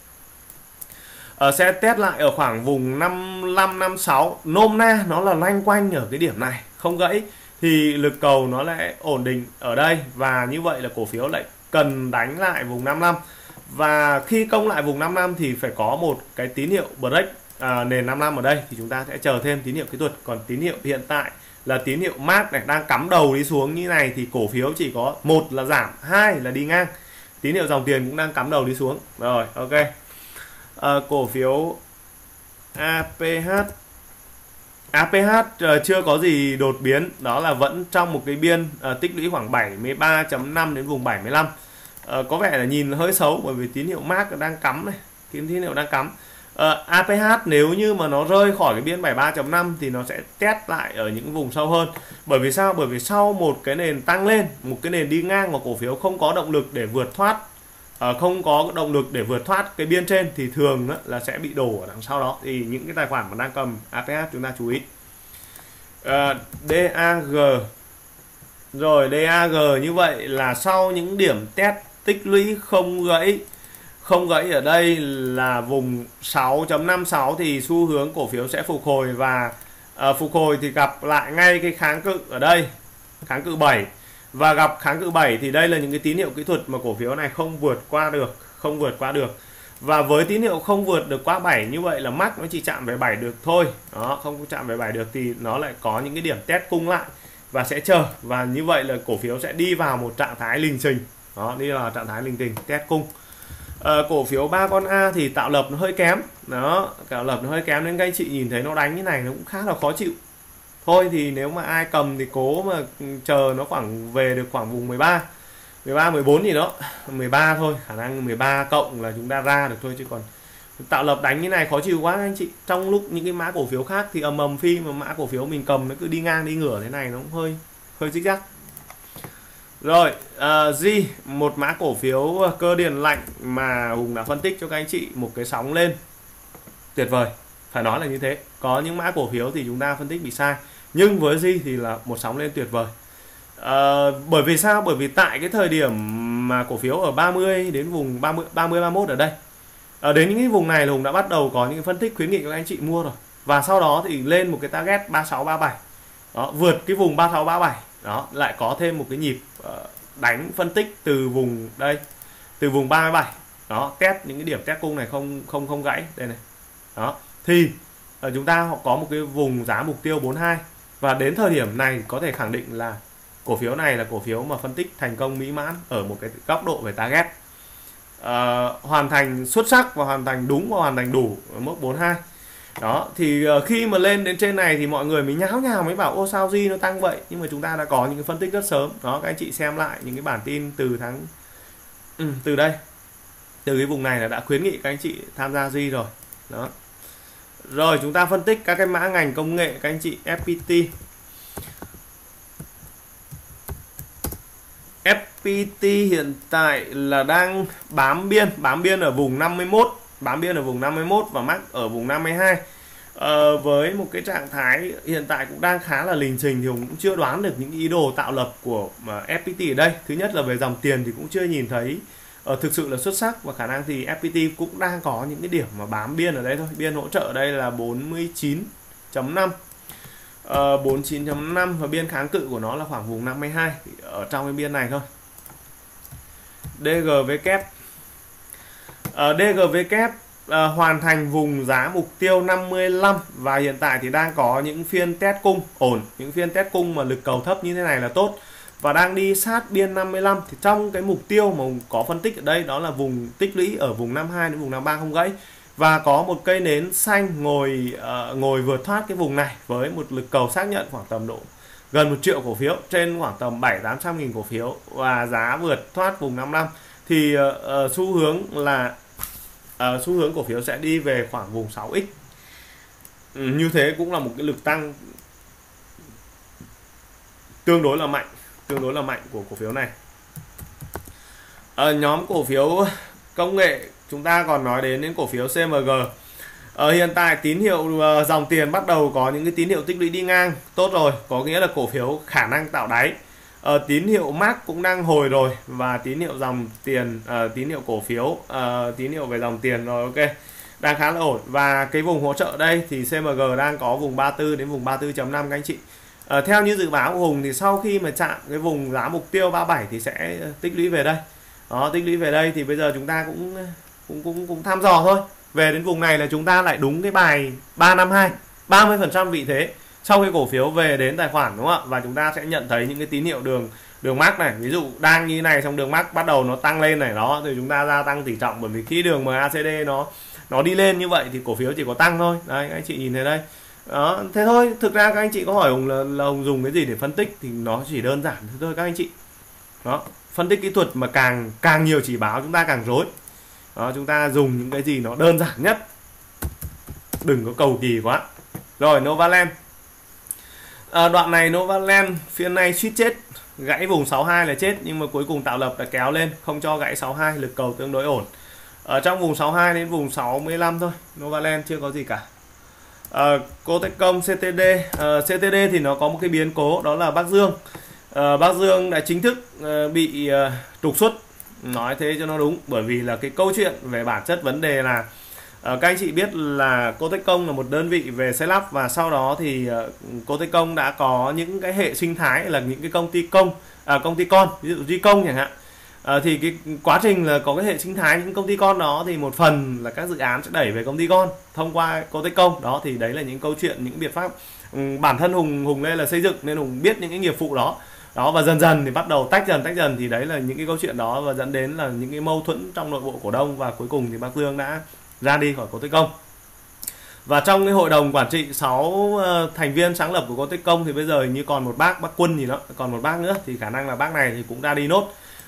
Uh, sẽ test lại ở khoảng vùng năm mươi lăm năm mươi sáu, nôm na nó là loanh quanh ở cái điểm này không gãy thì lực cầu nó lại ổn định ở đây, và như vậy là cổ phiếu lại cần đánh lại vùng năm mươi lăm, và khi công lại vùng năm mươi lăm thì phải có một cái tín hiệu break à, nền năm mươi lăm ở đây, thì chúng ta sẽ chờ thêm tín hiệu kỹ thuật. Còn tín hiệu hiện tại là tín hiệu mát này, đang cắm đầu đi xuống như này thì cổ phiếu chỉ có một là giảm, hai là đi ngang. Tín hiệu dòng tiền cũng đang cắm đầu đi xuống. Rồi ok. À, cổ phiếu a pê hát a pê hát uh, chưa có gì đột biến, đó là vẫn trong một cái biên uh, tích lũy khoảng bảy mươi ba chấm năm đến vùng bảy mươi lăm. Uh, có vẻ là nhìn hơi xấu bởi vì tín hiệu mát đang cắm này, tín hiệu đang cắm. Uh, a pê hát nếu như mà nó rơi khỏi cái biên bảy mươi ba chấm năm thì nó sẽ test lại ở những vùng sâu hơn. Bởi vì sao? Bởi vì sau một cái nền tăng lên, một cái nền đi ngang mà cổ phiếu không có động lực để vượt thoát, uh, không có động lực để vượt thoát cái biên trên thì thường đó, là sẽ bị đổ ở đằng sau đó. Thì những cái tài khoản mà đang cầm a pê hát chúng ta chú ý. Uh, đê a giê. Rồi đê a giê như vậy là sau những điểm test tích lũy không gãy không gãy ở đây là vùng sáu chấm năm sáu thì xu hướng cổ phiếu sẽ phục hồi, và uh, phục hồi thì gặp lại ngay cái kháng cự ở đây, kháng cự bảy, và gặp kháng cự bảy thì đây là những cái tín hiệu kỹ thuật mà cổ phiếu này không vượt qua được, không vượt qua được. Và với tín hiệu không vượt được qua bảy như vậy là max nó chỉ chạm về bảy được thôi. Đó, không chạm về bảy được thì nó lại có những cái điểm test cung lại và sẽ chờ, và như vậy là cổ phiếu sẽ đi vào một trạng thái lình xình. Đó, đi vào trạng thái lình xình test cung. À, cổ phiếu ba con A thì tạo lập nó hơi kém. Đó, tạo lập nó hơi kém nên các anh chị nhìn thấy nó đánh như này nó cũng khá là khó chịu. Thôi thì nếu mà ai cầm thì cố mà chờ nó khoảng về được khoảng vùng mười ba. mười ba mười bốn gì đó, mười ba thôi, khả năng mười ba cộng là chúng ta ra được thôi, chứ còn tạo lập đánh như này khó chịu quá anh chị. Trong lúc những cái mã cổ phiếu khác thì ầm ầm phi, mà mã cổ phiếu mình cầm nó cứ đi ngang đi ngửa thế này nó cũng hơi hơi dích dắc. Rồi, uh, G, một mã cổ phiếu cơ điện lạnh mà Hùng đã phân tích cho các anh chị một cái sóng lên tuyệt vời, phải nói là như thế. Có những mã cổ phiếu thì chúng ta phân tích bị sai, nhưng với G thì là một sóng lên tuyệt vời. Uh, bởi vì sao? Bởi vì tại cái thời điểm mà cổ phiếu ở ba mươi đến vùng ba mươi ba mươi ba mươi mốt ở đây, uh, đến những cái vùng này là Hùng đã bắt đầu có những cái phân tích khuyến nghị cho các anh chị mua rồi. Và sau đó thì lên một cái target ba mươi sáu ba mươi bảy. Đó, vượt cái vùng ba mươi sáu ba mươi bảy. Đó, lại có thêm một cái nhịp uh, đánh phân tích từ vùng đây, từ vùng ba mươi bảy. Đó, test những cái điểm test cung này không không không gãy đây này. Đó, thì uh, chúng ta có một cái vùng giá mục tiêu bốn mươi hai, và đến thời điểm này có thể khẳng định là cổ phiếu này là cổ phiếu mà phân tích thành công mỹ mãn ở một cái góc độ về target. Uh, hoàn thành xuất sắc và hoàn thành đúng và hoàn thành đủ ở mức bốn mươi hai. Đó, thì uh, khi mà lên đến trên này thì mọi người mới nháo nhào mới bảo ô sao G nó tăng vậy, nhưng mà chúng ta đã có những cái phân tích rất sớm. Đó, các anh chị xem lại những cái bản tin từ tháng ừ, từ đây, từ cái vùng này là đã khuyến nghị các anh chị tham gia G rồi. Đó. Rồi chúng ta phân tích các cái mã ngành công nghệ các anh chị. ép pê tê ép pê tê hiện tại là đang bám biên, bám biên ở vùng năm mươi mốt, bám biên ở vùng năm mươi mốt và mắc ở vùng năm mươi hai. Ờ, với một cái trạng thái hiện tại cũng đang khá là lình xình, thì Hùng cũng chưa đoán được những ý đồ tạo lập của ép pê tê ở đây. Thứ nhất là về dòng tiền thì cũng chưa nhìn thấy uh, thực sự là xuất sắc, và khả năng thì ép pê tê cũng đang có những cái điểm mà bám biên ở đây thôi. Biên hỗ trợ ở đây là bốn mươi chín chấm năm. Uh, bốn mươi chín chấm năm và biên kháng cự của nó là khoảng vùng năm mươi hai, ở trong cái biên này thôi. đê giê vê kép uh, đê giê vê kép uh, hoàn thành vùng giá mục tiêu năm mươi lăm, và hiện tại thì đang có những phiên test cung ổn, những phiên test cung mà lực cầu thấp như thế này là tốt, và đang đi sát biên năm mươi lăm. Thì trong cái mục tiêu mà có phân tích ở đây đó là vùng tích lũy ở vùng năm mươi hai đến vùng năm mươi ba không gãy, và có một cây nến xanh ngồi uh, ngồi vượt thoát cái vùng này với một lực cầu xác nhận khoảng tầm độ gần một triệu cổ phiếu, trên khoảng tầm bảy tám trăm nghìn cổ phiếu, và giá vượt thoát vùng năm mươi lăm, thì uh, uh, xu hướng là uh, xu hướng cổ phiếu sẽ đi về khoảng vùng sáu x. Ừ, như thế cũng là một cái lực tăng tương đối là mạnh, tương đối là mạnh của cổ phiếu này. Uh, nhóm cổ phiếu công nghệ chúng ta còn nói đến đến cổ phiếu xê em giê. Ở hiện tại tín hiệu uh, dòng tiền bắt đầu có những cái tín hiệu tích lũy đi ngang tốt rồi, có nghĩa là cổ phiếu khả năng tạo đáy. Uh, tín hiệu mác cũng đang hồi rồi, và tín hiệu dòng tiền, uh, tín hiệu cổ phiếu, uh, tín hiệu về dòng tiền rồi, ok, đang khá là ổn. Và cái vùng hỗ trợ đây thì xê em giê đang có vùng ba mươi tư đến vùng ba mươi tư chấm năm các anh chị. Uh, theo như dự báo của Hùng thì sau khi mà chạm cái vùng giá mục tiêu ba mươi bảy thì sẽ tích lũy về đây. Đó, tích lũy về đây thì bây giờ chúng ta cũng cũng cũng cũng thăm dò thôi. Về đến vùng này là chúng ta lại đúng cái bài ba năm hai, ba mươi phần trăm vị thế sau khi cổ phiếu về đến tài khoản, đúng không ạ? Và chúng ta sẽ nhận thấy những cái tín hiệu đường đường mắc này, ví dụ đang như này, xong đường mắc bắt đầu nó tăng lên này, đó thì chúng ta gia tăng tỷ trọng, bởi vì khi đường em a xê đê nó nó đi lên như vậy thì cổ phiếu chỉ có tăng thôi. Đây các anh chị nhìn thấy đây. Đó, thế thôi. Thực ra các anh chị có hỏi Hùng là, là Hùng dùng cái gì để phân tích thì nó chỉ đơn giản thôi các anh chị. Đó, phân tích kỹ thuật mà càng càng nhiều chỉ báo chúng ta càng rối. Đó, chúng ta dùng những cái gì nó đơn giản nhất, đừng có cầu kỳ quá. Rồi, Novaland. À, đoạn này Novaland phiên này suýt chết, gãy vùng sáu mươi hai là chết, nhưng mà cuối cùng tạo lập đã kéo lên, không cho gãy sáu mươi hai, lực cầu tương đối ổn. Ở trong vùng sáu mươi hai đến vùng sáu mươi lăm thôi, Novaland chưa có gì cả. À, Cotecom xê tê đê, à, xê tê đê thì nó có một cái biến cố, đó là Bắc Dương. À, Bắc Dương đã chính thức à, bị à, trục xuất, nói thế cho nó đúng, bởi vì là cái câu chuyện về bản chất vấn đề là uh, các anh chị biết là Cotecom là một đơn vị về xây lắp, và sau đó thì uh, Cotecom đã có những cái hệ sinh thái là những cái công ty công à, công ty con, ví dụ Gcom chẳng hạn. Uh, thì cái quá trình là có cái hệ sinh thái những công ty con đó thì một phần là các dự án sẽ đẩy về công ty con thông qua Cotecom. Đó thì đấy là những câu chuyện, những biện pháp. Um, bản thân Hùng Hùng đây là xây dựng nên Hùng biết những cái nghiệp vụ đó. Đó, và dần dần thì bắt đầu tách dần tách dần thì đấy là những cái câu chuyện đó, và dẫn đến là những cái mâu thuẫn trong nội bộ cổ đông, và cuối cùng thì Bắc Dương đã ra đi khỏi Cotecom. Và trong cái hội đồng quản trị sáu uh, thành viên sáng lập của Cotecom thì bây giờ như còn một bác bác Quân gì đó, còn một bác nữa, thì khả năng là bác này thì cũng ra đi nốt.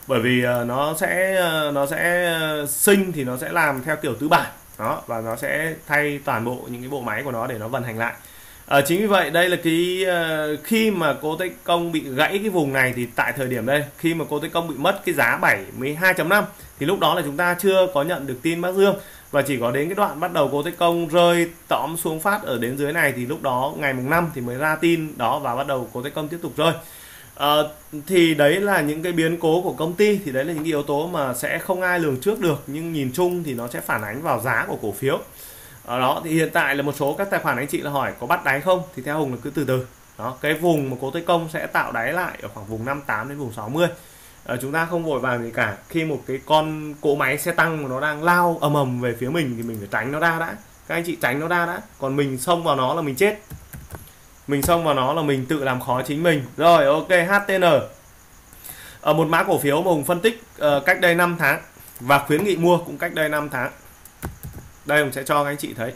bởi vì uh, nó sẽ uh, nó sẽ uh, sinh thì nó sẽ làm theo kiểu tứ bản đó, và nó sẽ thay toàn bộ những cái bộ máy của nó để nó vận hành lại. À, chính vì vậy đây là cái uh, khi mà cô Tế Công bị gãy cái vùng này thì tại thời điểm đây khi mà cô Tế Công bị mất cái giá bảy mươi hai chấm năm thì lúc đó là chúng ta chưa có nhận được tin Bác Dương, và chỉ có đến cái đoạn bắt đầu cô Tế Công rơi tõm xuống phát ở đến dưới này thì lúc đó ngày mùng năm thì mới ra tin đó, và bắt đầu cô Tế Công tiếp tục rơi. À, thì đấy là những cái biến cố của công ty, thì đấy là những cái yếu tố mà sẽ không ai lường trước được, nhưng nhìn chung thì nó sẽ phản ánh vào giá của cổ phiếu. Ở đó thì hiện tại là một số các tài khoản anh chị là hỏi có bắt đáy không, thì theo Hùng là cứ từ từ đó, cái vùng mà cô Tế Công sẽ tạo đáy lại ở khoảng vùng năm mươi tám đến vùng sáu mươi. À, chúng ta không vội vàng gì cả. Khi một cái con cỗ máy xe tăng mà nó đang lao ầm ầm về phía mình thì mình phải tránh nó ra đã, các anh chị tránh nó ra đã, còn mình xông vào nó là mình chết, mình xông vào nó là mình tự làm khó chính mình. Rồi ok, hát tê en ở một mã cổ phiếu mà Hùng phân tích uh, cách đây năm tháng và khuyến nghị mua cũng cách đây năm tháng. Đây Hùng sẽ cho các anh chị thấy.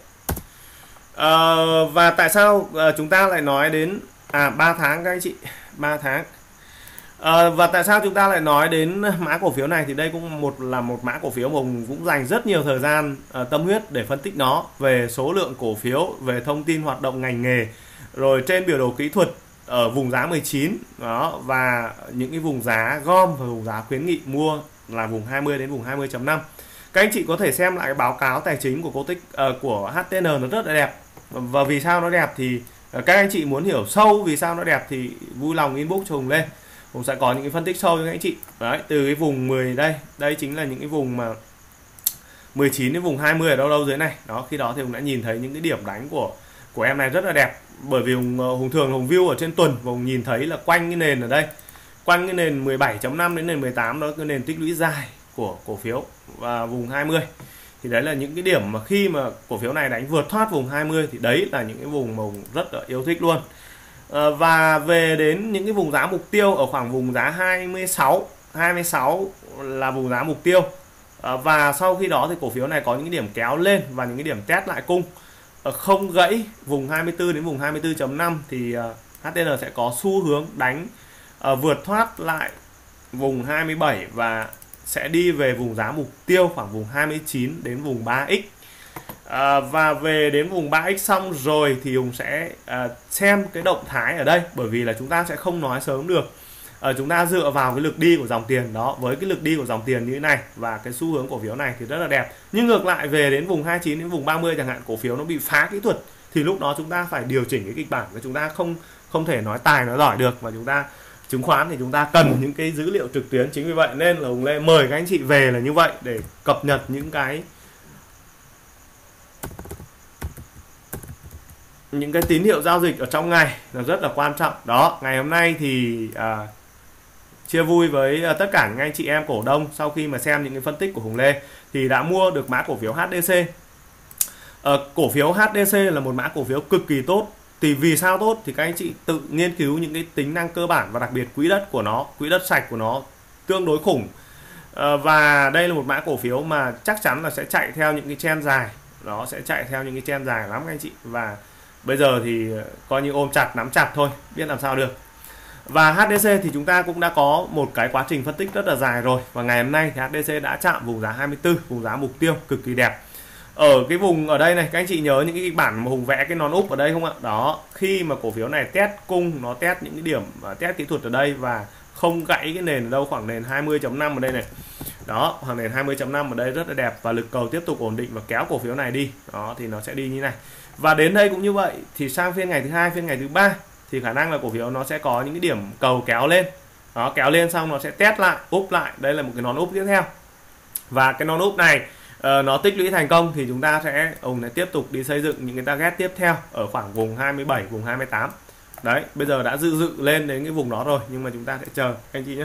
Uh, và tại sao uh, chúng ta lại nói đến à ba tháng các anh chị, ba tháng. Uh, và tại sao chúng ta lại nói đến mã cổ phiếu này, thì đây cũng một là một mã cổ phiếu mà Hùng cũng dành rất nhiều thời gian uh, tâm huyết để phân tích nó về số lượng cổ phiếu, về thông tin hoạt động ngành nghề, rồi trên biểu đồ kỹ thuật ở vùng giá mười chín đó, và những cái vùng giá gom và vùng giá khuyến nghị mua là vùng hai mươi đến vùng hai mươi chấm năm. Các anh chị có thể xem lại cái báo cáo tài chính của cô tích uh, của hát tê en, nó rất là đẹp. Và vì sao nó đẹp thì uh, các anh chị muốn hiểu sâu vì sao nó đẹp thì vui lòng inbox cho Hùng lên, Hùng sẽ có những cái phân tích sâu cho các anh chị. Đấy, từ cái vùng mười đây, đây chính là những cái vùng mà mười chín đến vùng hai mươi ở đâu đâu dưới này. Đó, khi đó thì Hùng đã nhìn thấy những cái điểm đánh của của em này rất là đẹp. Bởi vì Hùng, Hùng thường Hùng view ở trên tuần và Hùng nhìn thấy là quanh cái nền ở đây, quanh cái nền mười bảy chấm năm đến nền mười tám, đó cái nền tích lũy dài của cổ phiếu và vùng hai mươi. Thì đấy là những cái điểm mà khi mà cổ phiếu này đánh vượt thoát vùng hai mươi thì đấy là những cái vùng mà Hùng rất là yêu thích luôn. À, và về đến những cái vùng giá mục tiêu ở khoảng vùng giá hai mươi sáu, hai mươi sáu là vùng giá mục tiêu. À, và sau khi đó thì cổ phiếu này có những cái điểm kéo lên và những cái điểm test lại cung, à, không gãy vùng hai mươi tư đến vùng hai mươi tư chấm năm thì uh, hát tê en sẽ có xu hướng đánh uh, vượt thoát lại vùng hai mươi bảy và sẽ đi về vùng giá mục tiêu khoảng vùng hai mươi chín đến vùng ba x. À, và về đến vùng ba x xong rồi thì Hùng sẽ à, xem cái động thái ở đây, bởi vì là chúng ta sẽ không nói sớm được. À, chúng ta dựa vào cái lực đi của dòng tiền đó, với cái lực đi của dòng tiền như thế này và cái xu hướng cổ phiếu này thì rất là đẹp. Nhưng ngược lại về đến vùng hai mươi chín đến vùng ba mươi chẳng hạn, cổ phiếu nó bị phá kỹ thuật thì lúc đó chúng ta phải điều chỉnh cái kịch bản của chúng ta, không không thể nói tài nói giỏi được, và chúng ta chứng khoán thì chúng ta cần những cái dữ liệu trực tuyến. Chính vì vậy nên là Hùng Lê mời các anh chị về là như vậy để cập nhật những cái những cái tín hiệu giao dịch ở trong ngày là rất là quan trọng. Đó, ngày hôm nay thì à, chia vui với à, tất cả những anh chị em cổ đông sau khi mà xem những cái phân tích của Hùng Lê thì đã mua được mã cổ phiếu hát đê xê. À, cổ phiếu hát đê xê là một mã cổ phiếu cực kỳ tốt. Thì vì sao tốt thì các anh chị tự nghiên cứu những cái tính năng cơ bản, và đặc biệt quỹ đất của nó, quỹ đất sạch của nó tương đối khủng. À, và đây là một mã cổ phiếu mà chắc chắn là sẽ chạy theo những cái trend dài, nó sẽ chạy theo những cái trend dài lắm các anh chị. Và bây giờ thì coi như ôm chặt nắm chặt thôi, biết làm sao được. Và hát đê xê thì chúng ta cũng đã có một cái quá trình phân tích rất là dài rồi, và ngày hôm nay thì hát đê xê đã chạm vùng giá hai mươi tư, vùng giá mục tiêu cực kỳ đẹp. Ở cái vùng ở đây này, các anh chị nhớ những cái kịch bản mà Hùng vẽ cái nón úp ở đây không ạ? Đó, khi mà cổ phiếu này test cung, nó test những cái điểm test kỹ thuật ở đây và không gãy cái nền ở đâu khoảng nền hai mươi chấm năm ở đây này. Đó, khoảng nền hai mươi chấm năm ở đây rất là đẹp, và lực cầu tiếp tục ổn định và kéo cổ phiếu này đi. Đó thì nó sẽ đi như này. Và đến đây cũng như vậy, thì sang phiên ngày thứ hai, phiên ngày thứ ba thì khả năng là cổ phiếu nó sẽ có những cái điểm cầu kéo lên. Đó, kéo lên xong nó sẽ test lại, úp lại. Đây là một cái nón úp tiếp theo. Và cái nón úp này uh, nó tích lũy thành công thì chúng ta sẽ ông này tiếp tục đi xây dựng những cái target tiếp theo ở khoảng vùng hai mươi bảy, vùng hai mươi tám. Đấy, bây giờ đã dự dự lên đến cái vùng đó rồi, nhưng mà chúng ta sẽ chờ anh chị nhé.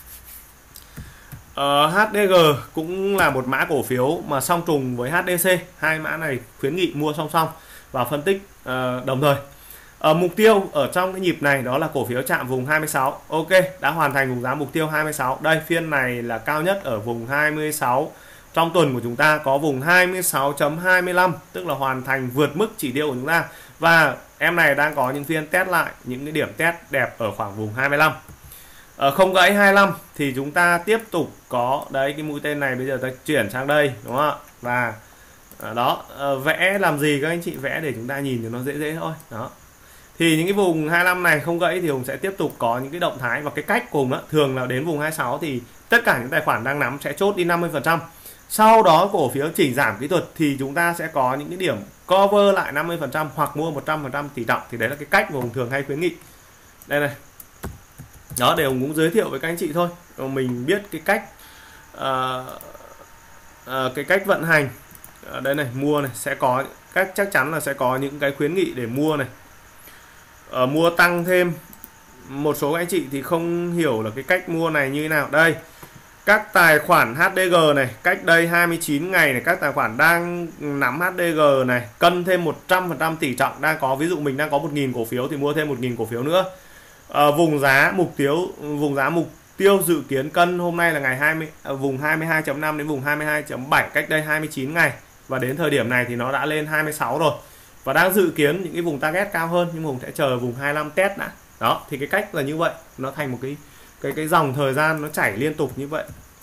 Uh, hát đê giê cũng là một mã cổ phiếu mà song trùng với hát đê xê, hai mã này khuyến nghị mua song song và phân tích uh, đồng thời. Uh, mục tiêu ở trong cái nhịp này đó là cổ phiếu chạm vùng hai mươi sáu. Ok, đã hoàn thành vùng giá mục tiêu hai mươi sáu. Đây, phiên này là cao nhất ở vùng hai mươi sáu. Trong tuần của chúng ta có vùng hai mươi sáu chấm hai mươi lăm, tức là hoàn thành vượt mức chỉ tiêu của chúng ta. Và em này đang có những phiên test lại những cái điểm test đẹp ở khoảng vùng hai mươi lăm. uh, không gãy hai mươi lăm thì chúng ta tiếp tục có đấy, cái mũi tên này bây giờ ta chuyển sang đây đúng không ạ? Và uh, đó uh, vẽ làm gì các anh chị, vẽ để chúng ta nhìn cho nó dễ dễ thôi. Đó thì những cái vùng hai mươi lăm này không gãy thì Hùng sẽ tiếp tục có những cái động thái và cái cách cùng đó, thường là đến vùng hai mươi sáu thì tất cả những tài khoản đang nắm sẽ chốt đi năm mươi phần trăm. Sau đó cổ phiếu chỉnh giảm kỹ thuật thì chúng ta sẽ có những cái điểm cover lại năm mươi phần trăm hoặc mua một trăm phần trăm tỷ trọng. Thì đấy là cái cách mà Hùng thường hay khuyến nghị. Đây này. Đó, để Hùng cũng giới thiệu với các anh chị thôi. Mình biết cái cách uh, uh, cái cách vận hành. Ở đây này, mua này sẽ có cách, chắc chắn là sẽ có những cái khuyến nghị để mua này. Ở mua tăng thêm. Một số anh chị thì không hiểu là cái cách mua này như thế nào. Đây, các tài khoản hát đê giê này, cách đây hai mươi chín ngày này, các tài khoản đang nắm hát đê giê này, cân thêm một trăm phần trăm tỷ trọng đang có, ví dụ mình đang có một nghìn cổ phiếu thì mua thêm một nghìn cổ phiếu nữa. À, vùng giá mục tiêu vùng giá mục tiêu dự kiến cân hôm nay là ngày hai mươi, à, vùng hai mươi hai chấm năm đến vùng hai mươi hai chấm bảy cách đây hai mươi chín ngày, và đến thời điểm này thì nó đã lên hai mươi sáu rồi và đang dự kiến những cái vùng target cao hơn, nhưng Hùng sẽ chờ vùng hai mươi lăm test đã. Đó thì cái cách là như vậy, nó thành một cái cái cái dòng thời gian nó chảy liên tục như vậy.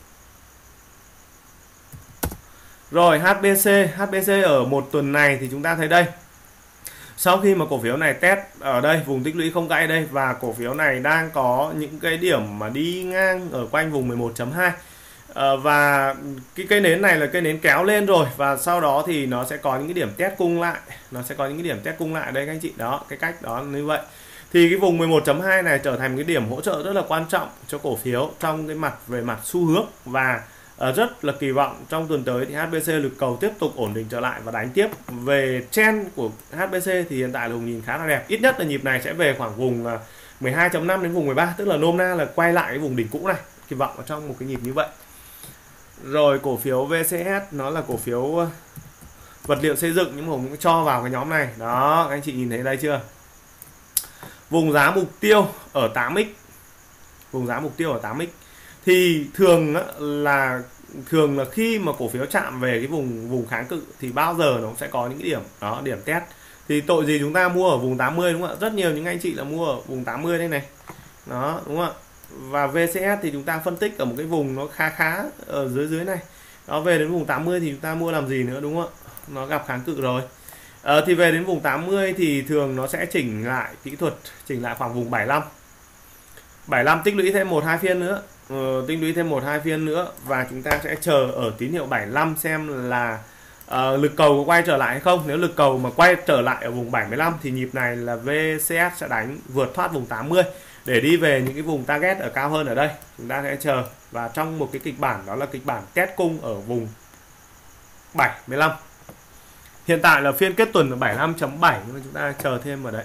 Rồi hát bê xê, hát bê xê ở một tuần này thì chúng ta thấy đây. Sau khi mà cổ phiếu này test ở đây vùng tích lũy không gãy đây, và cổ phiếu này đang có những cái điểm mà đi ngang ở quanh vùng mười một chấm hai. À, và cái cây nến này là cây nến kéo lên rồi, và sau đó thì nó sẽ có những cái điểm test cung lại, nó sẽ có những cái điểm test cung lại đây các anh chị. Đó, cái cách đó như vậy. Thì cái vùng mười một chấm hai này trở thành một cái điểm hỗ trợ rất là quan trọng cho cổ phiếu trong cái mặt về mặt xu hướng, và uh, rất là kỳ vọng trong tuần tới thì hát bê xê lực cầu tiếp tục ổn định trở lại và đánh tiếp. Về trend của hát bê xê thì hiện tại là Hùng nhìn khá là đẹp, ít nhất là nhịp này sẽ về khoảng vùng uh, mười hai chấm năm đến vùng mười ba, tức là nôm na là quay lại cái vùng đỉnh cũ này, kỳ vọng ở trong một cái nhịp như vậy. Rồi cổ phiếu vê xê ét nó là cổ phiếu uh, vật liệu xây dựng, nhưng mà Hùng cũng cho vào cái nhóm này. Đó, các anh chị nhìn thấy đây chưa? Vùng giá mục tiêu ở tám x, vùng giá mục tiêu ở tám x thì thường là thường là khi mà cổ phiếu chạm về cái vùng vùng kháng cự thì bao giờ nó sẽ có những cái điểm đó, điểm test. Thì tội gì chúng ta mua ở vùng tám mươi, đúng không ạ? Rất nhiều những anh chị là mua ở vùng tám mươi đây này. Đó, đúng không ạ? Và vê xê ét thì chúng ta phân tích ở một cái vùng nó khá khá ở dưới dưới này. Đó, về đến vùng tám mươi thì chúng ta mua làm gì nữa, đúng không ạ? Nó gặp kháng cự rồi. Ờ, thì về đến vùng tám mươi thì thường nó sẽ chỉnh lại kỹ thuật, chỉnh lại khoảng vùng bảy mươi lăm. bảy mươi lăm tích lũy thêm một hai phiên nữa, ờ, tích lũy thêm một hai phiên nữa, và chúng ta sẽ chờ ở tín hiệu bảy mươi lăm xem là uh, lực cầu có quay trở lại hay không. Nếu lực cầu mà quay trở lại ở vùng bảy mươi lăm thì nhịp này là vê xê ét sẽ đánh vượt thoát vùng tám mươi để đi về những cái vùng target ở cao hơn ở đây. Chúng ta sẽ chờ, và trong một cái kịch bản đó là kịch bản test cung ở vùng bảy mươi lăm. Hiện tại là phiên kết tuần ở bảy mươi lăm chấm bảy, nhưng mà chúng ta chờ thêm ở đấy.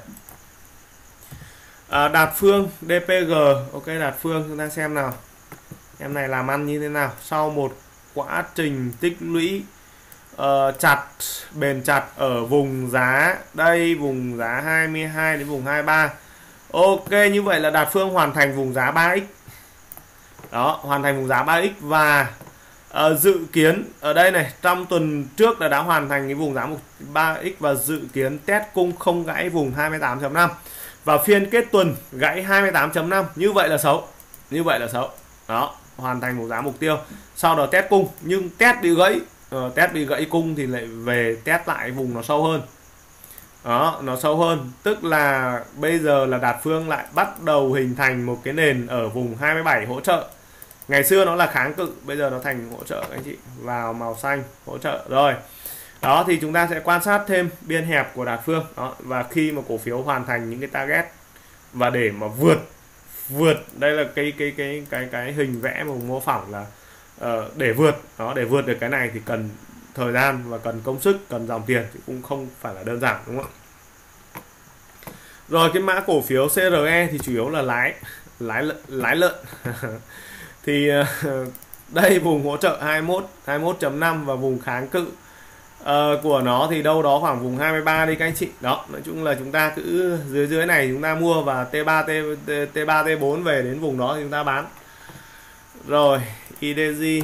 À, Đạt Phương đê pê giê, ok Đạt Phương, chúng ta xem nào. Em này làm ăn như thế nào sau một quá trình tích lũy uh, chặt, bền chặt ở vùng giá đây, vùng giá hai mươi hai đến vùng hai mươi ba. Ok, như vậy là Đạt Phương hoàn thành vùng giá ba x. Đó, hoàn thành vùng giá ba x, và Uh, dự kiến ở đây này, trong tuần trước là đã hoàn thành cái vùng giá ba x và dự kiến test cung không gãy vùng hai mươi tám chấm năm, và phiên kết tuần gãy hai mươi tám chấm năm. Như vậy là xấu, như vậy là xấu. Đó, hoàn thành vùng giá mục tiêu, sau đó test cung, nhưng test bị gãy, uh, test bị gãy cung thì lại về test lại vùng nó sâu hơn. Đó, nó sâu hơn, tức là bây giờ là Đạt Phương lại bắt đầu hình thành một cái nền ở vùng hai mươi bảy hỗ trợ. Ngày xưa nó là kháng cự, bây giờ nó thành hỗ trợ anh chị, vào màu xanh hỗ trợ rồi. Đó thì chúng ta sẽ quan sát thêm biên hẹp của Đạt Phương. Đó, và khi mà cổ phiếu hoàn thành những cái target và để mà vượt vượt đây là cái cái cái cái cái hình vẽ mà mô phỏng là uh, để vượt đó, để vượt được cái này thì cần thời gian và cần công sức, cần dòng tiền, thì cũng không phải là đơn giản, đúng không ạ? Rồi cái mã cổ phiếu xê rờ e thì chủ yếu là lái lái lái lợn. Thì uh, đây vùng hỗ trợ hai mươi mốt chấm năm và vùng kháng cự uh, của nó thì đâu đó khoảng vùng hai mươi ba đi các anh chị. Đó, nói chung là chúng ta cứ dưới dưới này chúng ta mua, và T ba T ba T bốn về đến vùng đó thì chúng ta bán. Rồi i đê giê,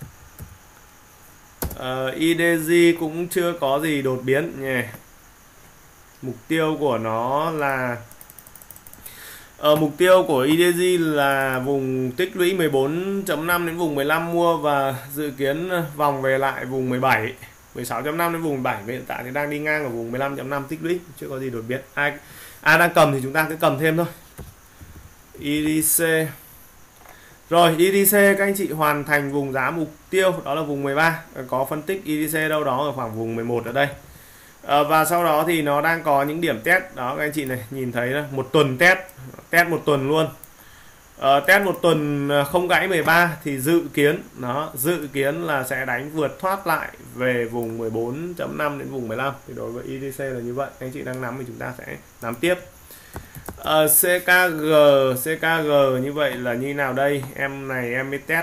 uh, i đê giê cũng chưa có gì đột biến nhỉ. Mục tiêu của nó là Ờ, mục tiêu của i đê giê là vùng tích lũy mười bốn chấm năm đến vùng mười lăm mua và dự kiến vòng về lại vùng mười bảy, mười sáu chấm năm đến vùng mười bảy. Hiện tại thì đang đi ngang ở vùng mười lăm chấm năm tích lũy, chưa có gì đột biến. Ai ai đang cầm thì chúng ta cứ cầm thêm thôi. i đê xê. Rồi, i đê xê các anh chị hoàn thành vùng giá mục tiêu đó là vùng mười ba. Có phân tích i đê xê đâu đó ở khoảng vùng mười một ở đây. À, và sau đó thì nó đang có những điểm test đó các anh chị này, nhìn thấy đó, một tuần test test một tuần luôn. À, test một tuần không gãy mười ba thì dự kiến nó dự kiến là sẽ đánh vượt thoát lại về vùng mười bốn chấm năm đến vùng mười lăm. Thì đối với i đê xê là như vậy, anh chị đang nắm thì chúng ta sẽ nắm tiếp. À, xê ca giê xê ca giê như vậy là như nào đây? Em này em mới test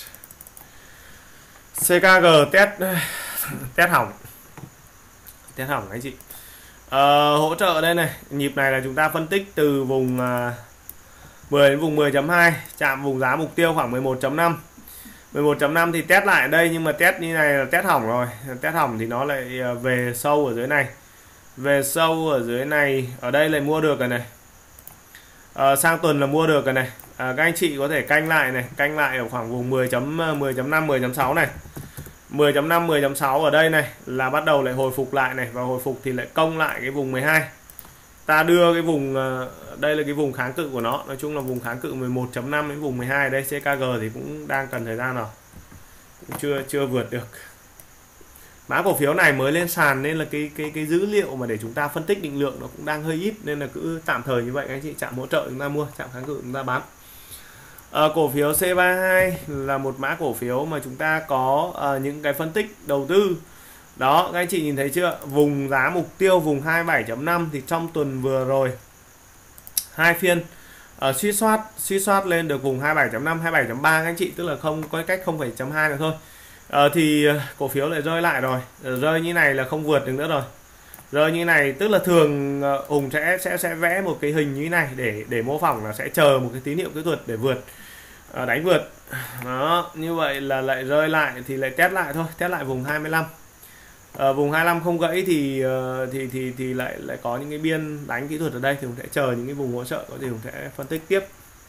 xê ca giê test test hỏng test hỏng anh chị. À, hỗ trợ đây này, nhịp này là chúng ta phân tích từ vùng uh, mười đến vùng mười chấm hai, chạm vùng giá mục tiêu khoảng mười một chấm năm. mười một chấm năm thì test lại đây, nhưng mà test như này là test hỏng rồi. Test hỏng thì nó lại về sâu ở dưới này. Về sâu ở dưới này, ở đây lại mua được rồi này. À, sang tuần là mua được rồi này. À, các anh chị có thể canh lại này, canh lại ở khoảng vùng mười chấm năm, mười chấm sáu này. mười chấm năm, mười chấm sáu ở đây này là bắt đầu lại hồi phục lại này, và hồi phục thì lại công lại cái vùng mười hai. Ta đưa cái vùng đây là cái vùng kháng cự của nó, nói chung là vùng kháng cự mười một chấm năm đến vùng mười hai. Đây xê ca giê thì cũng đang cần thời gian rồi, cũng chưa chưa vượt được. Mã cổ phiếu này mới lên sàn nên là cái cái cái dữ liệu mà để chúng ta phân tích định lượng nó cũng đang hơi ít, nên là cứ tạm thời như vậy anh chị. Chạm hỗ trợ chúng ta mua, chạm kháng cự chúng ta bán. À, cổ phiếu xê ba hai là một mã cổ phiếu mà chúng ta có à, những cái phân tích đầu tư. Đó, các anh chị nhìn thấy chưa? Vùng giá mục tiêu vùng hai mươi bảy chấm năm thì trong tuần vừa rồi hai phiên uh, suy soát suy soát lên được vùng hai mươi bảy chấm năm, hai mươi bảy chấm ba các anh chị, tức là không có cách không phẩy hai nữa thôi. Uh, thì uh, cổ phiếu lại rơi lại rồi. Uh, rơi như này là không vượt được nữa rồi. Rơi như này tức là thường uh, Hùng sẽ sẽ sẽ vẽ một cái hình như thế này để để mô phỏng là sẽ chờ một cái tín hiệu kỹ thuật để vượt, uh, đánh vượt. Đó, như vậy là lại rơi lại thì lại test lại thôi, test lại vùng hai mươi lăm. Ở vùng hai mươi lăm không gãy thì thì thì thì lại lại có những cái biên đánh kỹ thuật ở đây, thì cũng sẽ chờ những cái vùng hỗ trợ có thể cũng sẽ phân tích tiếp.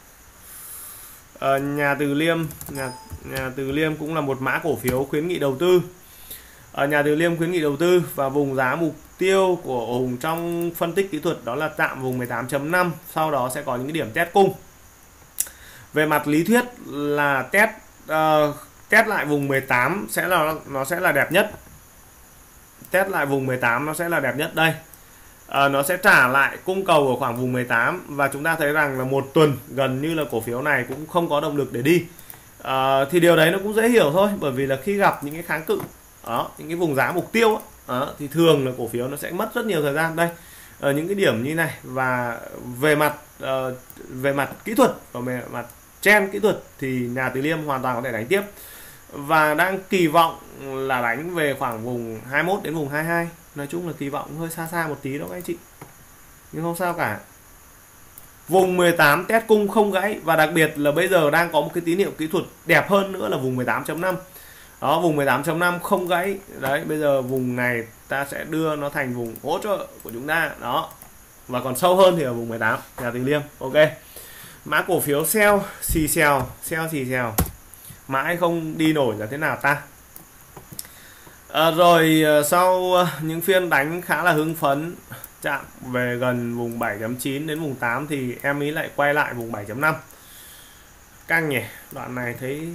Ở nhà Từ Liêm, nhà nhà Từ Liêm cũng là một mã cổ phiếu khuyến nghị đầu tư. Ở nhà Từ Liêm khuyến nghị đầu tư và vùng giá mục tiêu của Hùng trong phân tích kỹ thuật đó là tạm vùng mười tám chấm năm, sau đó sẽ có những cái điểm test cung. Về mặt lý thuyết là test uh, test lại vùng mười tám sẽ là nó sẽ là đẹp nhất. Test lại vùng mười tám nó sẽ là đẹp nhất đây. À, nó sẽ trả lại cung cầu ở khoảng vùng mười tám, và chúng ta thấy rằng là một tuần gần như là cổ phiếu này cũng không có động lực để đi. À, thì điều đấy nó cũng dễ hiểu thôi, bởi vì là khi gặp những cái kháng cự đó, những cái vùng giá mục tiêu đó, thì thường là cổ phiếu nó sẽ mất rất nhiều thời gian đây ở những cái điểm như này. Và về mặt uh, về mặt kỹ thuật và về mặt trend kỹ thuật thì nhà Từ Liêm hoàn toàn có thể đánh tiếp, và đang kỳ vọng là đánh về khoảng vùng hai mươi mốt đến vùng hai mươi hai. Nói chung là kỳ vọng hơi xa xa một tí đó các anh chị, nhưng không sao cả. Vùng mười tám test cung không gãy, và đặc biệt là bây giờ đang có một cái tín hiệu kỹ thuật đẹp hơn nữa là vùng mười tám chấm năm. Đó, vùng mười tám chấm năm không gãy. Đấy, bây giờ vùng này ta sẽ đưa nó thành vùng hỗ trợ của chúng ta. Đó. Và còn sâu hơn thì ở vùng mười tám, nhà Từ Liêm. Ok. Mã cổ phiếu sell xì xèo, sell xì xèo. Mãi không đi nổi là thế nào ta? À, rồi sau những phiên đánh khá là hưng phấn, chạm về gần vùng bảy chấm chín đến vùng tám thì em ý lại quay lại vùng bảy chấm năm. Căng nhỉ, đoạn này thấy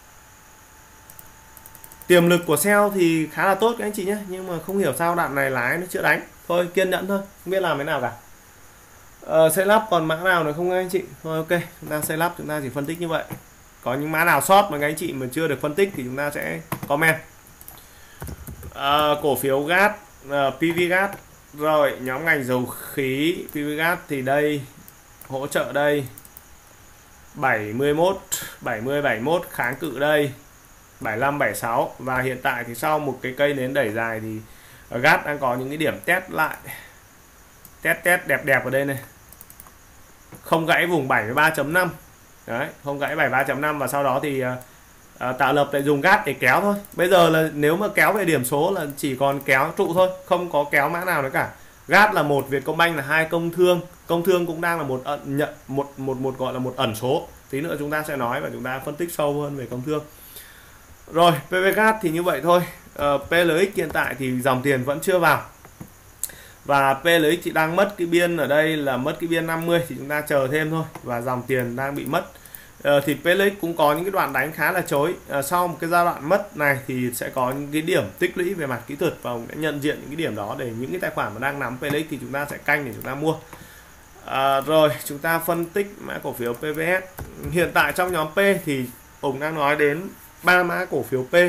tiềm lực của sell thì khá là tốt các anh chị nhé, nhưng mà không hiểu sao đoạn này lái nó chưa đánh. Thôi kiên nhẫn thôi, không biết làm thế nào cả. Ờ, xây lắp còn mã nào nữa không các anh chị? Thôi ok, chúng ta xây lắp, chúng ta chỉ phân tích như vậy. Có những mã nào sót mà các anh chị mà chưa được phân tích thì chúng ta sẽ comment. À, cổ phiếu gas, à, pê vê gas. Rồi, nhóm ngành dầu khí pê vê gas thì đây, hỗ trợ đây bảy mươi mốt, bảy mươi, bảy mươi mốt, kháng cự đây bảy mươi lăm, bảy mươi sáu. Và hiện tại thì sau một cái cây nến đẩy dài thì gas đang có những cái điểm test lại, test test đẹp đẹp ở đây này, không gãy vùng bảy mươi ba chấm năm. Đấy, không gãy bảy mươi ba chấm năm, và sau đó thì à, tạo lập lại dùng gas để kéo thôi. Bây giờ là nếu mà kéo về điểm số là chỉ còn kéo trụ thôi, không có kéo mã nào nữa cả. Gas là một, Vietcombank là hai, Công Thương Công Thương cũng đang là một ẩn nhận một một một gọi là một ẩn số, tí nữa chúng ta sẽ nói và chúng ta phân tích sâu hơn về Công Thương. Rồi pê vê giê thì như vậy thôi. uh, pê lờ ích hiện tại thì dòng tiền vẫn chưa vào, và pê lờ ích thì đang mất cái biên ở đây là mất cái biên năm mươi, thì chúng ta chờ thêm thôi, và dòng tiền đang bị mất. Uh, thì pê lờ ích cũng có những cái đoạn đánh khá là chối. Uh, sau một cái giai đoạn mất này thì sẽ có những cái điểm tích lũy về mặt kỹ thuật, và nhận diện những cái điểm đó để những cái tài khoản mà đang nắm pê lờ ích thì chúng ta sẽ canh để chúng ta mua. À, rồi chúng ta phân tích mã cổ phiếu pê vê ét. Hiện tại trong nhóm P thì Hùng đang nói đến ba mã cổ phiếu P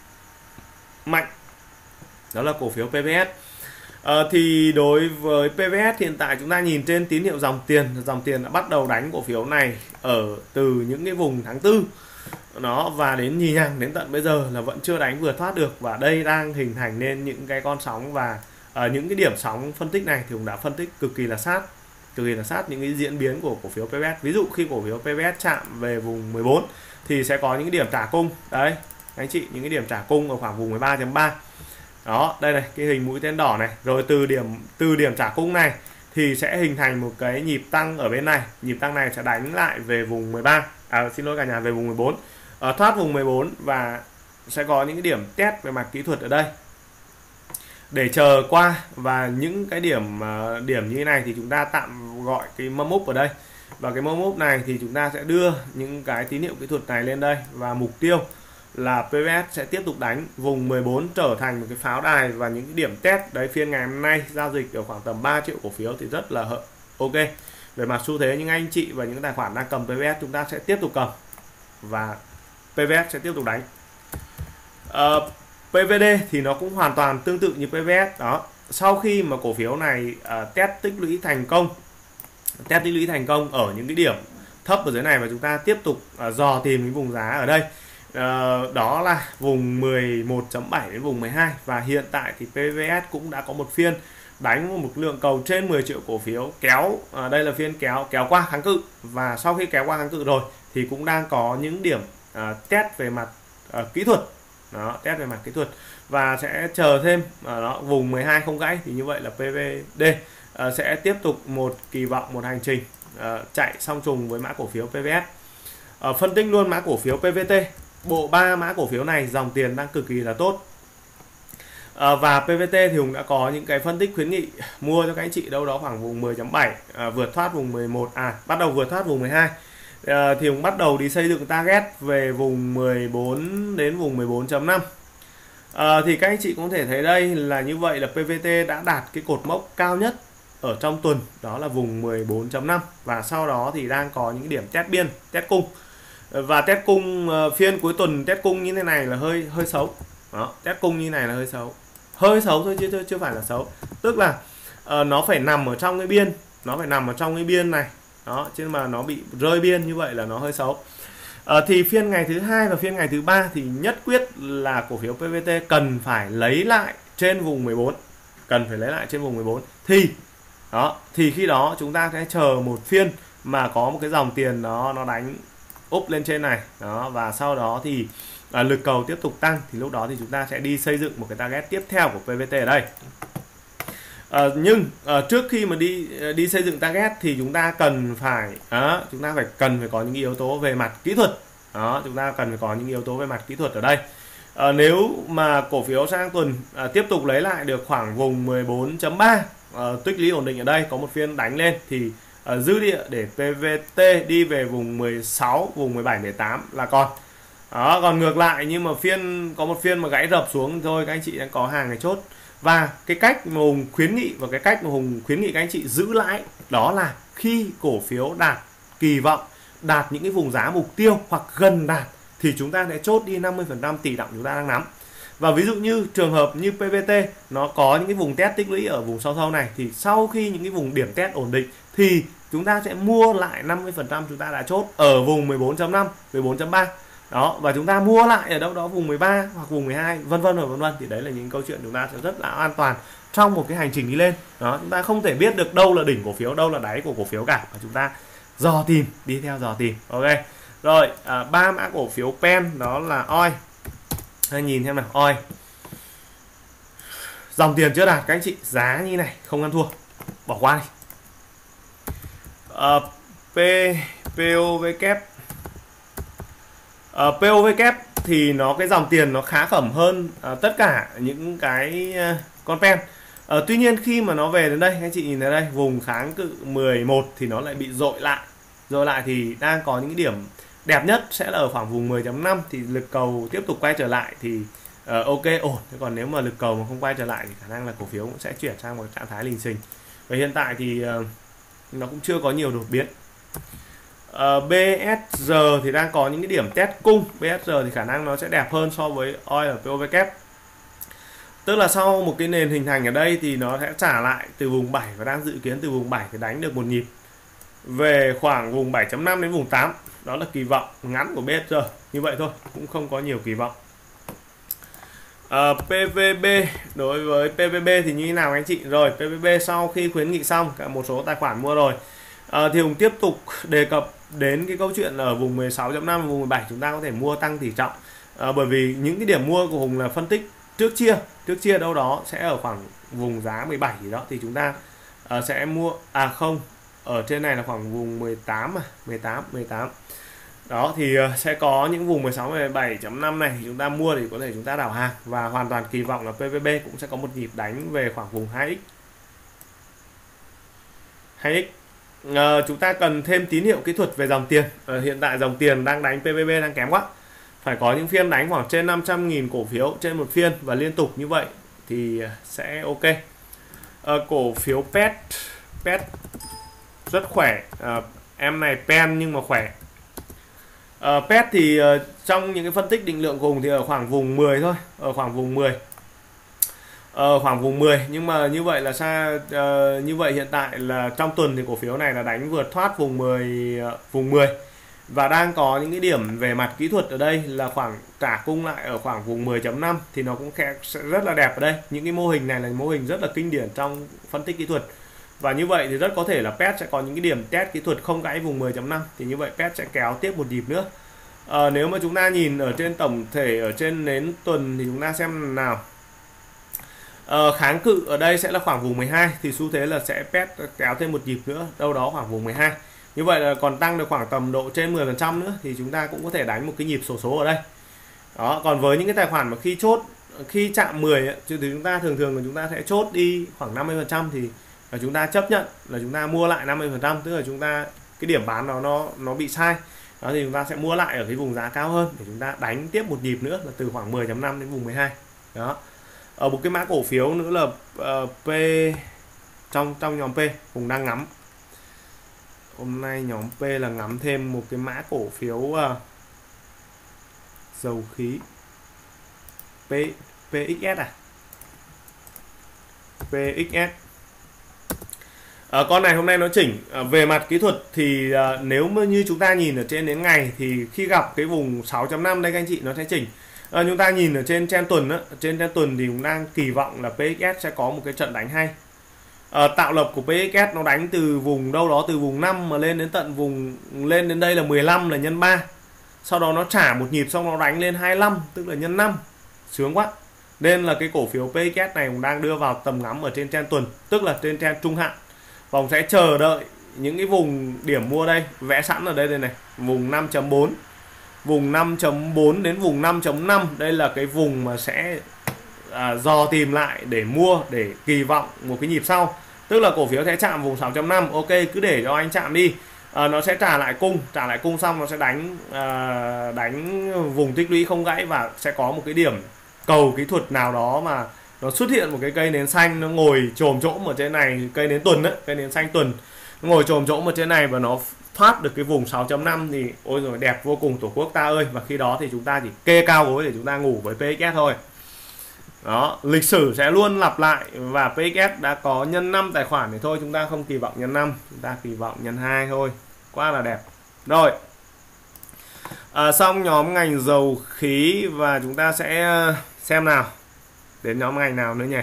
mạnh, đó là cổ phiếu pê vê ét. à, Thì đối với pê vê ét hiện tại chúng ta nhìn trên tín hiệu dòng tiền, dòng tiền đã bắt đầu đánh cổ phiếu này ở từ những cái vùng tháng tư nó, và đến nhì nhằng đến tận bây giờ là vẫn chưa đánh vượt thoát được, và đây đang hình thành nên những cái con sóng, và ở những cái điểm sóng phân tích này thì cũng đã phân tích cực kỳ là sát cực kỳ là sát những cái diễn biến của cổ phiếu pê vê ét. Ví dụ khi cổ phiếu pê vê ét chạm về vùng mười bốn thì sẽ có những cái điểm trả cung đấy anh chị, những cái điểm trả cung ở khoảng vùng mười ba chấm ba. Đó, đây này, cái hình mũi tên đỏ này. Rồi từ điểm từ điểm trả cung này thì sẽ hình thành một cái nhịp tăng ở bên này. Nhịp tăng này sẽ đánh lại về vùng mười ba. À xin lỗi cả nhà, về vùng mười bốn. Ở thoát vùng mười bốn và sẽ có những cái điểm test về mặt kỹ thuật ở đây để chờ qua, và những cái điểm uh, điểm như thế này thì chúng ta tạm gọi cái mâm úp ở đây, và cái mâm úp này thì chúng ta sẽ đưa những cái tín hiệu kỹ thuật này lên đây, và mục tiêu là pê vê ét sẽ tiếp tục đánh vùng mười bốn trở thành một cái pháo đài, và những cái điểm test đấy phiên ngày hôm nay giao dịch ở khoảng tầm ba triệu cổ phiếu thì rất là ok. Về mặt xu thế những anh chị và những tài khoản đang cầm pê vê ét chúng ta sẽ tiếp tục cầm, và pê vê ét sẽ tiếp tục đánh. uh, pê vê đê thì nó cũng hoàn toàn tương tự như pê vê ét đó. Sau khi mà cổ phiếu này uh, test tích lũy thành công test tích lũy thành công ở những cái điểm thấp ở dưới này, và chúng ta tiếp tục uh, dò tìm cái vùng giá ở đây, uh, đó là vùng mười một chấm bảy đến vùng mười hai. Và hiện tại thì pê vê ét cũng đã có một phiên đánh một lượng cầu trên mười triệu cổ phiếu, kéo uh, đây là phiên kéo kéo qua kháng cự, và sau khi kéo qua kháng cự rồi thì cũng đang có những điểm uh, test về mặt uh, kỹ thuật. Đó, test về mặt kỹ thuật, và sẽ chờ thêm ở đó vùng mười hai không gãy, thì như vậy là pê vê đê uh, sẽ tiếp tục một kỳ vọng một hành trình uh, chạy song trùng với mã cổ phiếu pê vê ét. Uh, phân tích luôn mã cổ phiếu pê vê tê. Bộ ba mã cổ phiếu này dòng tiền đang cực kỳ là tốt. Uh, và pê vê tê thì Hùng đã có những cái phân tích khuyến nghị mua cho các anh chị đâu đó khoảng vùng mười chấm bảy, uh, vượt thoát vùng mười một, à bắt đầu vượt thoát vùng mười hai. Uh, thì Hùng bắt đầu đi xây dựng target về vùng mười bốn đến vùng mười bốn chấm năm. uh, Thì các anh chị cũng thể thấy đây là như vậy là pê vê tê đã đạt cái cột mốc cao nhất ở trong tuần, đó là vùng mười bốn chấm năm, và sau đó thì đang có những điểm test biên, test cung. uh, Và test cung uh, phiên cuối tuần test cung như thế này là hơi hơi xấu. Đó, test cung như này là hơi xấu, hơi xấu thôi chứ chưa, chưa phải là xấu. Tức là uh, nó phải nằm ở trong cái biên, nó phải nằm ở trong cái biên này đó, chứ mà nó bị rơi biên như vậy là nó hơi xấu. À, thì phiên ngày thứ hai và phiên ngày thứ ba thì nhất quyết là cổ phiếu pê vê tê cần phải lấy lại trên vùng mười bốn, cần phải lấy lại trên vùng mười bốn, thì đó thì khi đó chúng ta sẽ chờ một phiên mà có một cái dòng tiền nó nó đánh úp lên trên này đó, và sau đó thì à, lực cầu tiếp tục tăng, thì lúc đó thì chúng ta sẽ đi xây dựng một cái target tiếp theo của pê vê tê ở đây. À, nhưng à, trước khi mà đi đi xây dựng target thì chúng ta cần phải à, chúng ta phải cần phải có những yếu tố về mặt kỹ thuật đó, chúng ta cần phải có những yếu tố về mặt kỹ thuật ở đây. À, nếu mà cổ phiếu sang tuần à, tiếp tục lấy lại được khoảng vùng mười bốn chấm ba, à, tích lũy ổn định ở đây, có một phiên đánh lên thì à, dư địa để pê vê tê đi về vùng mười sáu, vùng mười bảy, mười tám là còn. Đó, còn ngược lại nhưng mà phiên có một phiên mà gãy rập xuống thôi, các anh chị đang có hàng này chốt. Và cái cách mà Hùng khuyến nghị và cái cách mà Hùng khuyến nghị các anh chị giữ lãi, đó là khi cổ phiếu đạt kỳ vọng, đạt những cái vùng giá mục tiêu hoặc gần đạt thì chúng ta sẽ chốt đi năm mươi phần trăm tỷ trọng chúng ta đang nắm. Và ví dụ như trường hợp như pê vê tê nó có những cái vùng test tích lũy ở vùng sau sau này, thì sau khi những cái vùng điểm test ổn định thì chúng ta sẽ mua lại năm mươi phần trăm chúng ta đã chốt ở vùng mười bốn chấm năm, mười bốn chấm ba. Đó, và chúng ta mua lại ở đâu đó vùng mười ba hoặc vùng mười hai, vân vân và vân vân, thì đấy là những câu chuyện chúng ta sẽ rất là an toàn trong một cái hành trình đi lên. Đó, chúng ta không thể biết được đâu là đỉnh cổ phiếu, đâu là đáy của cổ phiếu cả, và chúng ta dò tìm, đi theo dò tìm. Ok. Rồi, à, ba mã cổ phiếu pen đó là o i. Hãy nhìn xem nào, o i. Dòng tiền chưa đạt các anh chị, giá như này không ăn thua, bỏ qua đi. uh, P, pê ô vê kép uh, pê ô vê kép thì nó cái dòng tiền nó khá khẩm hơn uh, tất cả những cái uh, con pen. uh, Tuy nhiên khi mà nó về đến đây, anh chị nhìn thấy đây, vùng kháng cự mười một thì nó lại bị dội lại. Dội lại thì đang có những cái điểm đẹp nhất sẽ là ở khoảng vùng mười chấm năm, thì lực cầu tiếp tục quay trở lại thì uh, ok ổn. Còn nếu mà lực cầu mà không quay trở lại thì khả năng là cổ phiếu cũng sẽ chuyển sang một trạng thái lình xình. Và hiện tại thì uh, nó cũng chưa có nhiều đột biến. uh, bê ét giê thì đang có những cái điểm test cung. bê ét giê thì khả năng nó sẽ đẹp hơn so với oil ở pê ô vê kép. Tức là sau một cái nền hình thành ở đây thì nó sẽ trả lại từ vùng bảy, và đang dự kiến từ vùng bảy thì đánh được một nhịp về khoảng vùng bảy chấm năm đến vùng tám. Đó là kỳ vọng ngắn của bê ét giê. Như vậy thôi, cũng không có nhiều kỳ vọng. uh, pê vê bê, đối với pê vê bê thì như thế nào anh chị? Rồi, pê vê bê sau khi khuyến nghị xong cả một số tài khoản mua rồi, uh, thì Hùng tiếp tục đề cập đến cái câu chuyện ở vùng mười sáu chấm năm, vùng mười bảy chúng ta có thể mua tăng tỷ trọng. uh, Bởi vì những cái điểm mua của Hùng là phân tích trước chia, trước chia đâu đó sẽ ở khoảng vùng giá mười bảy gì đó, thì chúng ta uh, sẽ mua, à không, ở trên này là khoảng vùng mười tám, mà mười tám, mười tám đó, thì uh, sẽ có những vùng mười sáu, mười bảy chấm năm này thì chúng ta mua thì có thể chúng ta đảo hàng, và hoàn toàn kỳ vọng là pê vê bê cũng sẽ có một nhịp đánh về khoảng vùng hai x. hai x. Uh, chúng ta cần thêm tín hiệu kỹ thuật về dòng tiền. Uh, hiện tại dòng tiền đang đánh pê vê bê đang kém quá. Phải có những phiên đánh khoảng trên năm trăm nghìn cổ phiếu trên một phiên và liên tục như vậy thì sẽ ok. Uh, cổ phiếu pê e tê, pê e tê rất khỏe. Uh, em này pen nhưng mà khỏe. Uh, pê e tê thì uh, trong những cái phân tích định lượng cùng thì ở khoảng vùng mười thôi, ở khoảng vùng mười. Ờ, khoảng vùng mười, nhưng mà như vậy là sao? Uh, như vậy hiện tại là trong tuần thì cổ phiếu này là đánh vượt thoát vùng mười, uh, vùng mười, và đang có những cái điểm về mặt kỹ thuật ở đây là khoảng trả cung lại ở khoảng vùng mười chấm năm, thì nó cũng sẽ rất là đẹp ở đây. Những cái mô hình này là mô hình rất là kinh điển trong phân tích kỹ thuật, và như vậy thì rất có thể là pê e tê sẽ có những cái điểm test kỹ thuật không gãy vùng mười chấm năm, thì như vậy pê e tê sẽ kéo tiếp một nhịp nữa. À, nếu mà chúng ta nhìn ở trên tổng thể ở trên nến tuần thì chúng ta xem nào. Ờ, kháng cự ở đây sẽ là khoảng vùng mười hai, thì xu thế là sẽ pê e tê kéo thêm một nhịp nữa đâu đó khoảng vùng mười hai. Như vậy là còn tăng được khoảng tầm độ trên mười phần trăm nữa, thì chúng ta cũng có thể đánh một cái nhịp sổ số, số ở đây. Đó, còn với những cái tài khoản mà khi chốt, khi chạm mười ấy, thì chúng ta thường thường là chúng ta sẽ chốt đi khoảng năm mươi phần trăm, thì là chúng ta chấp nhận là chúng ta mua lại năm mươi phần trăm, tức là chúng ta cái điểm bán đó nó nó bị sai. Đó thì chúng ta sẽ mua lại ở cái vùng giá cao hơn để chúng ta đánh tiếp một nhịp nữa là từ khoảng mười chấm năm đến vùng mười hai. Đó. Ở một cái mã cổ phiếu nữa là uh, P, trong trong nhóm P Hùng đang ngắm. Hôm nay nhóm P là ngắm thêm một cái mã cổ phiếu uh, dầu khí P, pê ích ét à? pê ích ét. À, con này hôm nay nó chỉnh. À, về mặt kỹ thuật thì à, nếu mà như chúng ta nhìn ở trên đến ngày thì khi gặp cái vùng sáu chấm năm đây các anh chị nó sẽ chỉnh. À, chúng ta nhìn ở trên trên tuần á, trên trên tuần thì cũng đang kỳ vọng là pê ích ét sẽ có một cái trận đánh hay. À, tạo lập của pê ích ét nó đánh từ vùng đâu đó từ vùng năm mà lên đến tận vùng lên đến đây là mười lăm là nhân ba. Sau đó nó trả một nhịp xong nó đánh lên hai mươi lăm tức là nhân năm. Sướng quá. Nên là cái cổ phiếu pê ích ét này cũng đang đưa vào tầm ngắm ở trên trên tuần, tức là trên trên trung hạn. Và sẽ chờ đợi những cái vùng điểm mua đây, vẽ sẵn ở đây đây này, vùng năm chấm bốn. Vùng năm chấm bốn đến vùng năm chấm năm, đây là cái vùng mà sẽ à, dò tìm lại để mua, để kỳ vọng một cái nhịp sau. Tức là cổ phiếu sẽ chạm vùng sáu chấm năm, ok cứ để cho anh chạm đi. À, nó sẽ trả lại cung, trả lại cung xong nó sẽ đánh à, đánh vùng tích lũy không gãy, và sẽ có một cái điểm cầu kỹ thuật nào đó mà nó xuất hiện một cái cây nến xanh, nó ngồi chồm chỗ ở trên này, cây nến tuần đấy, cây nến xanh tuần, nó ngồi chồm chỗ ở trên này và nó thoát được cái vùng sáu chấm năm thì ôi rồi đẹp vô cùng tổ quốc ta ơi. Và khi đó thì chúng ta chỉ kê cao gối để chúng ta ngủ với pê ích ét thôi. Đó, lịch sử sẽ luôn lặp lại, và pê ích ét đã có nhân năm tài khoản thì thôi chúng ta không kỳ vọng nhân năm, chúng ta kỳ vọng nhân hai thôi. Quá là đẹp. Rồi. À, xong nhóm ngành dầu khí và chúng ta sẽ xem nào. Đến nhóm ngành nào nữa nhỉ?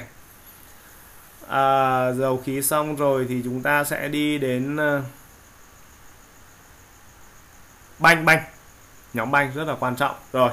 À, dầu khí xong rồi thì chúng ta sẽ đi đến uh, banh banh. Nhóm banh rất là quan trọng. Rồi.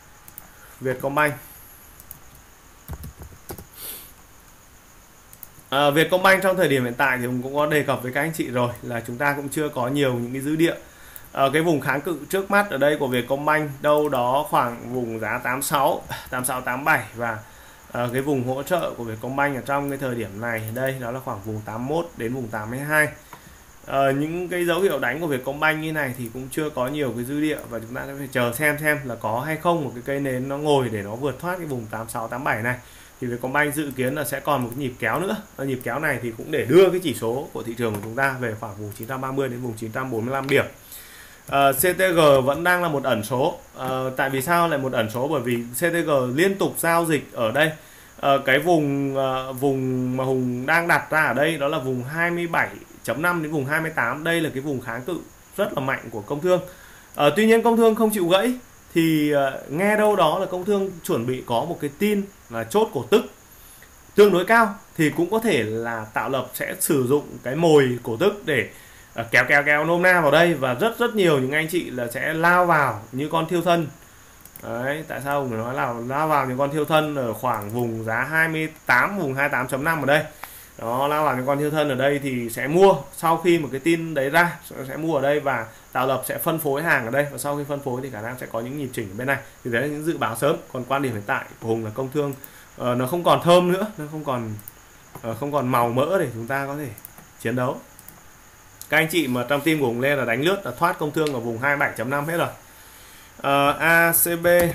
Vietcombank. À, Vietcombank trong thời điểm hiện tại thì cũng có đề cập với các anh chị rồi là chúng ta cũng chưa có nhiều những cái dư địa. À, cái vùng kháng cự trước mắt ở đây của Vietcombank đâu đó khoảng vùng giá tám mươi sáu, tám mươi sáu, tám mươi bảy, và à, cái vùng hỗ trợ của Vietcombank ở trong cái thời điểm này đây đó là khoảng vùng tám mươi mốt đến vùng tám mươi hai. À, những cái dấu hiệu đánh của Vietcombank như này thì cũng chưa có nhiều cái dư địa, và chúng ta sẽ phải chờ xem xem là có hay không một cái cây nến nó ngồi để nó vượt thoát cái vùng tám mươi sáu, tám mươi bảy này. Thì Vietcombank dự kiến là sẽ còn một cái nhịp kéo nữa. Và nhịp kéo này thì cũng để đưa cái chỉ số của thị trường của chúng ta về khoảng vùng chín trăm ba mươi đến vùng chín trăm bốn mươi lăm điểm. À, xê tê giê vẫn đang là một ẩn số. À, tại vì sao lại một ẩn số? Bởi vì xê tê giê liên tục giao dịch ở đây. À, cái vùng à, vùng mà Hùng đang đặt ra ở đây đó là vùng hai mươi bảy chấm năm đến vùng hai mươi tám. Đây là cái vùng kháng cự rất là mạnh của Công Thương. À, tuy nhiên Công Thương không chịu gãy, thì uh, nghe đâu đó là Công Thương chuẩn bị có một cái tin là chốt cổ tức tương đối cao, thì cũng có thể là Tạo Lập sẽ sử dụng cái mồi cổ tức để uh, kéo kéo kéo nôm na vào đây, và rất rất nhiều những anh chị là sẽ lao vào như con thiêu thân. Đấy, tại sao mình nói là lao vào những con thiêu thân ở khoảng vùng giá hai mươi tám, vùng hai mươi tám chấm năm ở đây. Đó, lao vào những con thiêu thân ở đây thì sẽ mua sau khi một cái tin đấy ra, sẽ mua ở đây và Tạo Lập sẽ phân phối hàng ở đây, và sau khi phân phối thì khả năng sẽ có những nhịp chỉnh ở bên này. Thì đấy là những dự báo sớm. Còn quan điểm hiện tại của Hùng là Công Thương uh, nó không còn thơm nữa, nó không còn uh, không còn màu mỡ để chúng ta có thể chiến đấu. Các anh chị mà trong team của Hùng lên là đánh lướt là thoát Công Thương ở vùng hai mươi bảy chấm năm hết rồi. uh, a xê bê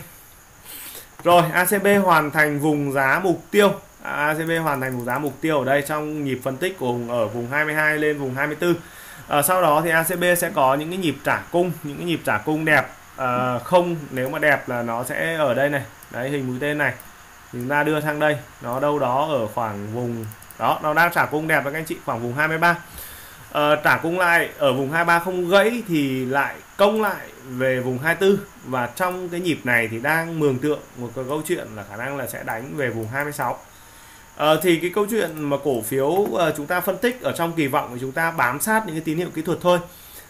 rồi, a xê bê hoàn thành vùng giá mục tiêu. a xê bê hoàn thành vùng giá mục tiêu ở đây trong nhịp phân tích của Hùng ở vùng hai mươi hai lên vùng hai mươi tư. À, sau đó thì a xê bê sẽ có những cái nhịp trả cung, những cái nhịp trả cung đẹp. À, không, nếu mà đẹp là nó sẽ ở đây này, đấy, hình mũi tên này chúng ta đưa sang đây, nó đâu đó ở khoảng vùng đó, nó đang trả cung đẹp với các anh chị khoảng vùng hai mươi ba. À, trả cung lại ở vùng hai mươi ba không gãy thì lại công lại về vùng hai mươi tư, và trong cái nhịp này thì đang mường tượng một cái câu chuyện là khả năng là sẽ đánh về vùng hai mươi sáu. À, thì cái câu chuyện mà cổ phiếu uh, chúng ta phân tích ở trong kỳ vọng của chúng ta bám sát những cái tín hiệu kỹ thuật thôi.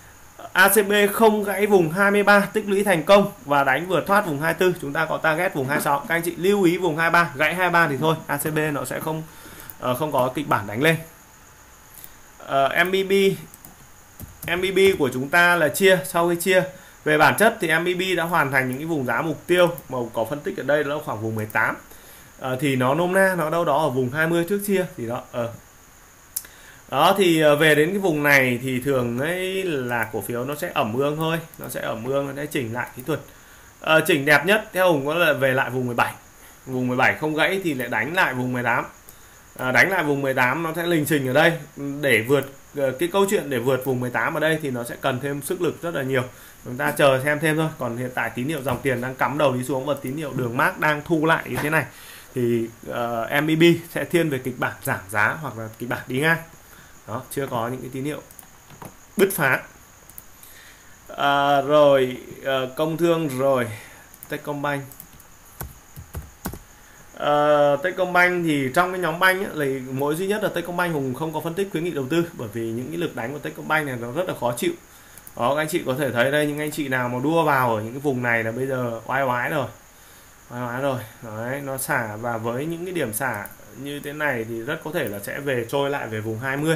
a xê bê không gãy vùng hai mươi ba tích lũy thành công và đánh vượt thoát vùng hai mươi tư, chúng ta có target vùng hai mươi sáu. Các anh chị lưu ý vùng hai mươi ba, gãy hai mươi ba thì thôi, a xê bê nó sẽ không uh, không có kịch bản đánh lên. uh, em bê bê em bê bê của chúng ta là chia. Sau khi chia về bản chất thì em bê bê đã hoàn thành những cái vùng giá mục tiêu mà có phân tích ở đây, đó là khoảng vùng mười tám. À, thì nó nôm na nó đâu đó ở vùng hai mươi trước chia thì đó ở đó thì về đến cái vùng này thì thường ấy là cổ phiếu nó sẽ ẩm ương thôi, nó sẽ ẩm ương, nó sẽ chỉnh lại kỹ thuật. À, chỉnh đẹp nhất theo Hùng có là về lại vùng mười bảy, vùng mười bảy không gãy thì lại đánh lại vùng mười tám. À, đánh lại vùng mười tám nó sẽ lình xình ở đây để vượt cái câu chuyện để vượt vùng mười tám ở đây thì nó sẽ cần thêm sức lực rất là nhiều. Chúng ta chờ xem thêm thôi. Còn hiện tại tín hiệu dòng tiền đang cắm đầu đi xuống và tín hiệu đường mác đang thu lại như thế này thì uh, em bê bê sẽ thiên về kịch bản giảm giá hoặc là kịch bản đi ngang. Đó, chưa có những cái tín hiệu bứt phá. À, rồi uh, Công Thương, rồi Techcombank. Uh, Techcombank thì trong cái nhóm banh ấy, là mỗi duy nhất là Techcombank Hùng không có phân tích khuyến nghị đầu tư, bởi vì những cái lực đánh của Techcombank này nó rất là khó chịu. Đó, các anh chị có thể thấy đây, những anh chị nào mà đua vào ở những cái vùng này là bây giờ oai oái rồi. Oai oái rồi. Đấy, nó xả, và với những cái điểm xả như thế này thì rất có thể là sẽ về trôi lại về vùng hai mươi.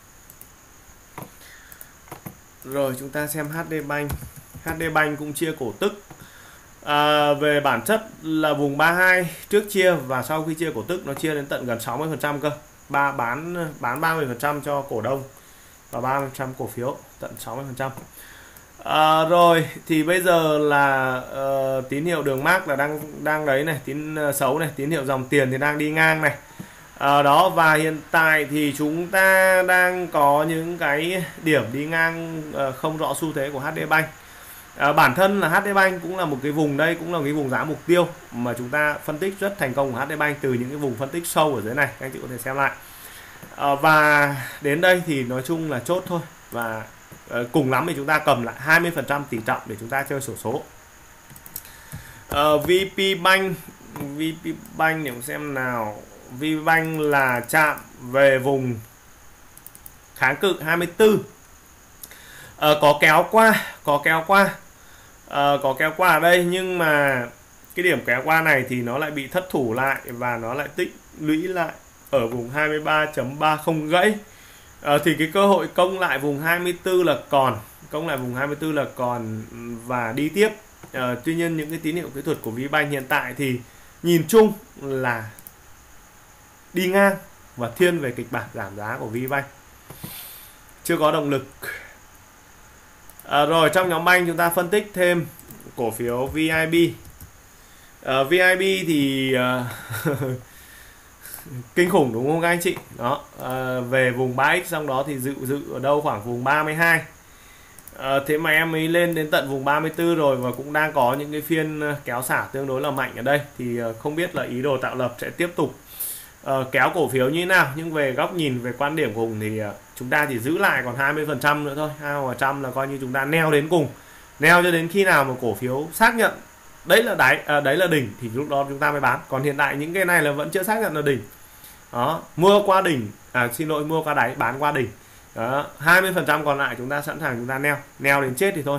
Rồi chúng ta xem hát đê Bank. hát đê Bank cũng chia cổ tức. À, về bản chất là vùng ba mươi hai trước chia, và sau khi chia cổ tức nó chia đến tận gần sáu mươi phần trăm cơ. Ba bán bán ba mươi phần trăm cho cổ đông và ba mươi phần trăm cổ phiếu, tận sáu mươi phần trăm. À, rồi thì bây giờ là uh, tín hiệu đường mác là đang đang đấy này, tín uh, xấu này, tín hiệu dòng tiền thì đang đi ngang này. À, đó, và hiện tại thì chúng ta đang có những cái điểm đi ngang uh, không rõ xu thế của hát đê Bank. À, bản thân là hát đê Bank cũng là một cái vùng, đây cũng là cái vùng giá mục tiêu mà chúng ta phân tích rất thành công của hát đê Bank từ những cái vùng phân tích sâu ở dưới này, các anh chị có thể xem lại. À, và đến đây thì nói chung là chốt thôi, và uh, cùng lắm thì chúng ta cầm lại hai mươi phần trăm tỷ trọng để chúng ta chơi xổ số. uh, vê pê Bank vê pê Bank để xem nào. vê pê Bank là chạm về vùng kháng cự hai mươi tư. À, có kéo qua, có kéo qua, à, có kéo qua ở đây, nhưng mà cái điểm kéo qua này thì nó lại bị thất thủ lại và nó lại tích lũy lại ở vùng hai mươi ba chấm ba không gãy à, thì cái cơ hội công lại vùng hai mươi tư là còn, công lại vùng hai mươi tư là còn và đi tiếp. À, tuy nhiên những cái tín hiệu kỹ thuật của VBank hiện tại thì nhìn chung là đi ngang và thiên về kịch bản giảm giá của VBank, chưa có động lực. À, rồi trong nhóm banh chúng ta phân tích thêm cổ phiếu vê i bê. À, vê i bê thì uh, kinh khủng đúng không các anh chị? Đó, à, về vùng ba x xong đó thì dự dự ở đâu khoảng vùng ba mươi hai. À, thế mà em ấy lên đến tận vùng ba mươi tư rồi và cũng đang có những cái phiên kéo xả tương đối là mạnh ở đây, thì uh, không biết là ý đồ tạo lập sẽ tiếp tục uh, kéo cổ phiếu như thế nào. Nhưng về góc nhìn, về quan điểm của Hùng thì uh, chúng ta chỉ giữ lại còn hai mươi phần trăm nữa thôi. hai mươi phần trăm là coi như chúng ta neo đến cùng, neo cho đến khi nào mà cổ phiếu xác nhận đấy là đáy, à, đấy là đỉnh thì lúc đó chúng ta mới bán. Còn hiện tại những cái này là vẫn chưa xác nhận là đỉnh. Đó, mua qua đỉnh, à xin lỗi, mua qua đáy, bán qua đỉnh. Đó, hai mươi phần trăm còn lại chúng ta sẵn sàng chúng ta neo, neo đến chết thì thôi.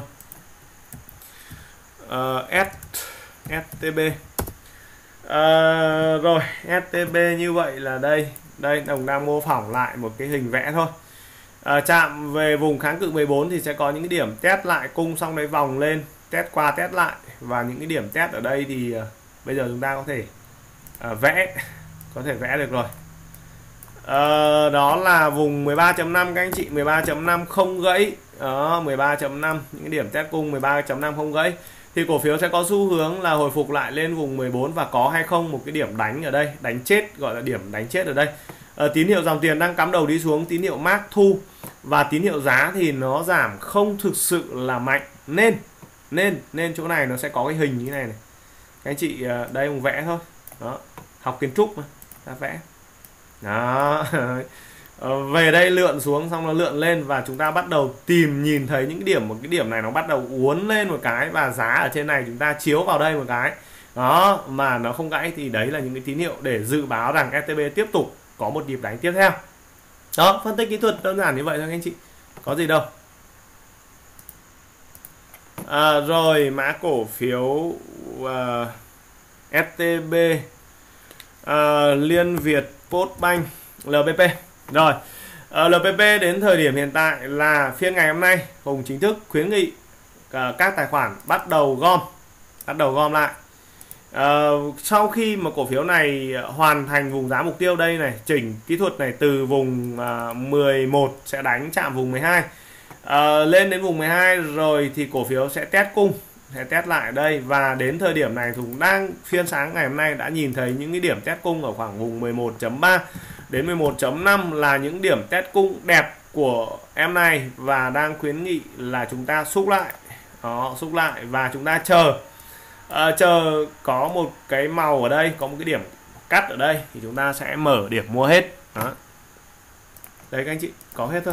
Uh, S ét tê bê. Uh, rồi, ét tê bê như vậy là đây, đây đồng đang mô phỏng lại một cái hình vẽ thôi. À, chạm về vùng kháng cự mười bốn thì sẽ có những cái điểm test lại cung, xong đấy vòng lên test qua test lại, và những cái điểm test ở đây thì uh, bây giờ chúng ta có thể uh, vẽ có thể vẽ được rồi. Uh, đó là vùng mười ba chấm năm các anh chị, mười ba chấm năm không gãy. Đó, mười ba chấm năm, những cái điểm test cung mười ba chấm năm không gãy thì cổ phiếu sẽ có xu hướng là hồi phục lại lên vùng mười bốn, và có hay không một cái điểm đánh ở đây, đánh chết, gọi là điểm đánh chết ở đây. Uh, tín hiệu dòng tiền đang cắm đầu đi xuống, tín hiệu mark thu, và tín hiệu giá thì nó giảm không thực sự là mạnh, nên nên nên chỗ này nó sẽ có cái hình như này này các anh chị. Uh, đây ông vẽ thôi, đó, học kiến trúc mà ta vẽ đó. uh, về đây lượn xuống xong nó lượn lên, và chúng ta bắt đầu tìm nhìn thấy những điểm, một cái điểm này nó bắt đầu uốn lên một cái, và giá ở trên này chúng ta chiếu vào đây một cái đó mà nó không gãy, thì đấy là những cái tín hiệu để dự báo rằng ét tê bê tiếp tục có một nhịp đánh tiếp theo. Đó, phân tích kỹ thuật đơn giản như vậy thôi các anh chị, có gì đâu. À, rồi mã cổ phiếu uh, ét tê bê, uh, Liên Việt, Postbank, lờ pê pê. Rồi, uh, lờ pê pê đến thời điểm hiện tại là phiên ngày hôm nay Hùng chính thức khuyến nghị uh, các tài khoản bắt đầu gom, bắt đầu gom lại. Uh, sau khi mà cổ phiếu này hoàn thành vùng giá mục tiêu đây này, chỉnh kỹ thuật này từ vùng uh, mười một sẽ đánh chạm vùng mười hai, uh, lên đến vùng mười hai rồi thì cổ phiếu sẽ test cung, sẽ test lại đây, và đến thời điểm này Hùng đang phiên sáng ngày hôm nay đã nhìn thấy những cái điểm test cung ở khoảng vùng mười một chấm ba đến mười một chấm năm là những điểm test cung đẹp của em này, và đang khuyến nghị là chúng ta xúc lại, đó, xúc lại và chúng ta chờ. À, chờ có một cái màu ở đây, có một cái điểm cắt ở đây thì chúng ta sẽ mở điểm mua hết. Đó, đấy các anh chị, có hết thôi.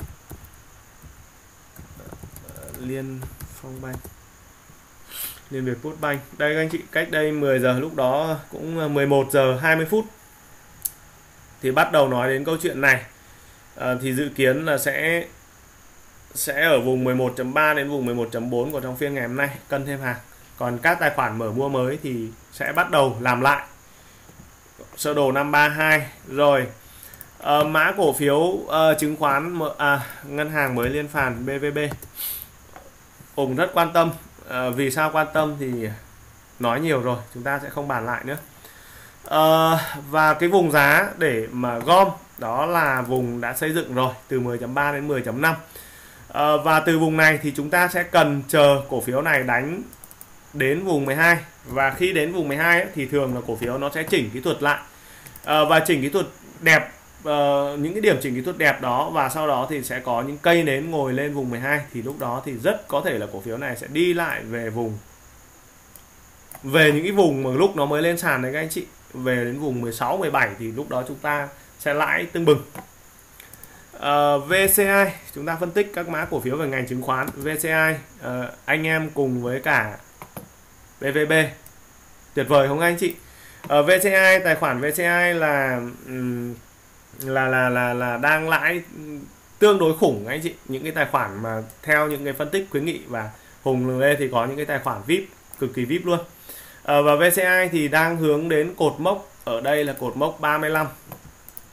Liên Phong Bank, Liên Việt Postbank, đây các anh chị, cách đây mười giờ, lúc đó cũng mười một giờ hai mươi phút thì bắt đầu nói đến câu chuyện này. À, thì dự kiến là sẽ sẽ ở vùng mười một chấm ba đến vùng mười một chấm bốn của trong phiên ngày hôm nay, cân thêm hàng. Còn các tài khoản mở mua mới thì sẽ bắt đầu làm lại sơ đồ năm ba hai. Rồi à, mã cổ phiếu uh, chứng khoán à, ngân hàng mới Liên Phàn, bê vê bê, Hùng rất quan tâm. À, vì sao quan tâm thì nói nhiều rồi, chúng ta sẽ không bàn lại nữa. À, và cái vùng giá để mà gom đó là vùng đã xây dựng rồi, từ mười chấm ba đến mười chấm năm. À, và từ vùng này thì chúng ta sẽ cần chờ cổ phiếu này đánh đến vùng mười hai, và khi đến vùng mười hai ấy, thì thường là cổ phiếu nó sẽ chỉnh kỹ thuật lại, à, và chỉnh kỹ thuật đẹp, uh, những cái điểm chỉnh kỹ thuật đẹp đó, và sau đó thì sẽ có những cây nến ngồi lên vùng mười hai, thì lúc đó thì rất có thể là cổ phiếu này sẽ đi lại về vùng, về những cái vùng mà lúc nó mới lên sàn đấy các anh chị, về đến vùng mười sáu mười bảy thì lúc đó chúng ta sẽ lãi tưng bừng. Uh, vê xê i, chúng ta phân tích các mã cổ phiếu về ngành chứng khoán. vê xê i uh, anh em cùng với cả bê vê bê tuyệt vời không anh chị? Ở uh, vê xê i, tài khoản vê xê i là um, là là là là đang lãi tương đối khủng anh chị. Những cái tài khoản mà theo những cái phân tích khuyến nghị, và Hùng Lê thì có những cái tài khoản vê i pê cực kỳ vê i pê luôn. Uh, và vê xê i thì đang hướng đến cột mốc, ở đây là cột mốc ba mươi lăm.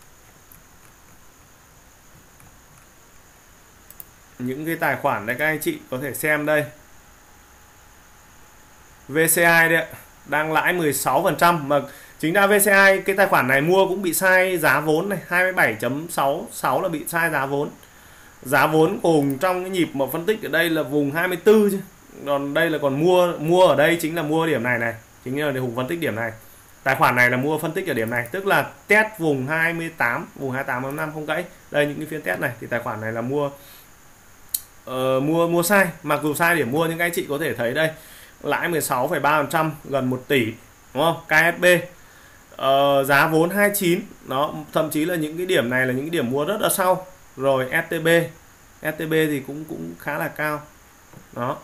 những cái tài khoản đây các anh chị có thể xem đây. vê xê i đấy đang lãi mười sáu phần trăm, mà chính ra vê xê i cái tài khoản này mua cũng bị sai giá vốn này, hai mươi bảy chấm sáu sáu là bị sai giá vốn. Giá vốn cùng trong cái nhịp mà phân tích ở đây là vùng hai mươi tư chứ. Còn đây là còn mua mua ở đây chính là mua điểm này này, chính là Hùng phân tích điểm này. Tài khoản này là mua phân tích ở điểm này, tức là test vùng hai mươi tám, vùng hai mươi tám chấm năm không gãy. Đây những cái phiên test này thì tài khoản này là mua uh, mua mua sai, mặc dù sai điểm mua nhưng các anh chị có thể thấy đây, lãi mười sáu phẩy ba phần trăm, gần một tỷ, đúng không? ca ét bê uh, giá vốn hai mươi chín, nó thậm chí là những cái điểm này là những cái điểm mua rất là sau. Rồi ét tê bê, ét tê bê thì cũng cũng khá là cao. Đó.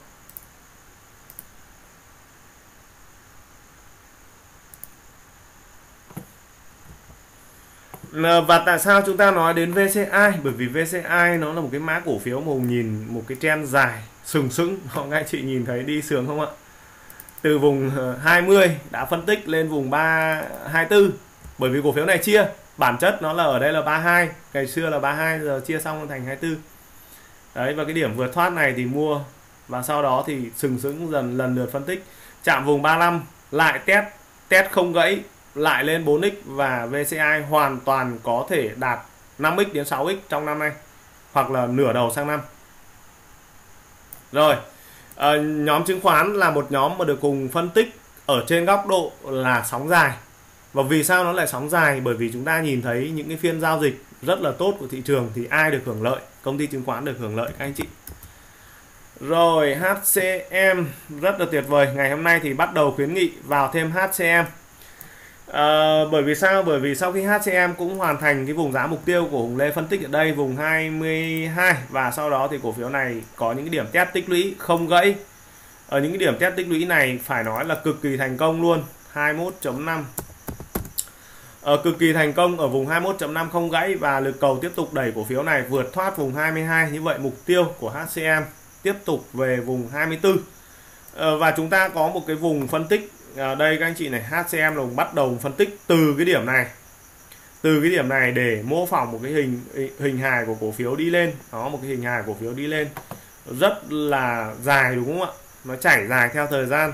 Và tại sao chúng ta nói đến vê xê i? Bởi vì vê xê i nó là một cái mã cổ phiếu mà Hùng nhìn một cái trend dài sừng sững. Các anh chị nhìn thấy đi sướng không ạ? Từ vùng hai mươi đã phân tích lên vùng ba hai tư. Bởi vì cổ phiếu này chia, bản chất nó là ở đây là ba hai, ngày xưa là ba hai, giờ chia xong thành hai tư. Đấy, và cái điểm vượt thoát này thì mua, và sau đó thì sừng sững dần lần lượt phân tích, chạm vùng ba mươi lăm lại test, test không gãy, lại lên bốn x, và vê xê i hoàn toàn có thể đạt năm x đến sáu x trong năm nay, hoặc là nửa đầu sang năm. Rồi, à, nhóm chứng khoán là một nhóm mà được cùng phân tích ở trên góc độ là sóng dài. Và vì sao nó lại sóng dài? Bởi vì chúng ta nhìn thấy những cái phiên giao dịch rất là tốt của thị trường thì ai được hưởng lợi? Công ty chứng khoán được hưởng lợi các anh chị. Rồi hát xê em rất là tuyệt vời. Ngày hôm nay thì bắt đầu khuyến nghị vào thêm hát xê em. À, bởi vì sao? Bởi vì sau khi hát xê em cũng hoàn thành cái vùng giá mục tiêu của Hùng Lê phân tích ở đây, vùng hai mươi hai, và sau đó thì cổ phiếu này có những cái điểm test tích lũy không gãy. Ở những cái điểm test tích lũy này phải nói là cực kỳ thành công luôn. hai mươi mốt chấm năm Ở cực kỳ thành công ở vùng hai mươi mốt chấm năm không gãy, và lực cầu tiếp tục đẩy cổ phiếu này vượt thoát vùng hai mươi hai. Như vậy mục tiêu của hát xê em tiếp tục về vùng hai mươi tư. À, và chúng ta có một cái vùng phân tích à, đây các anh chị này, hát xê em là bắt đầu phân tích từ cái điểm này, từ cái điểm này để mô phỏng một cái hình hình hài của cổ phiếu đi lên. Đó, một cái hình hài cổ phiếu đi lên rất là dài, đúng không ạ? Nó chảy dài theo thời gian.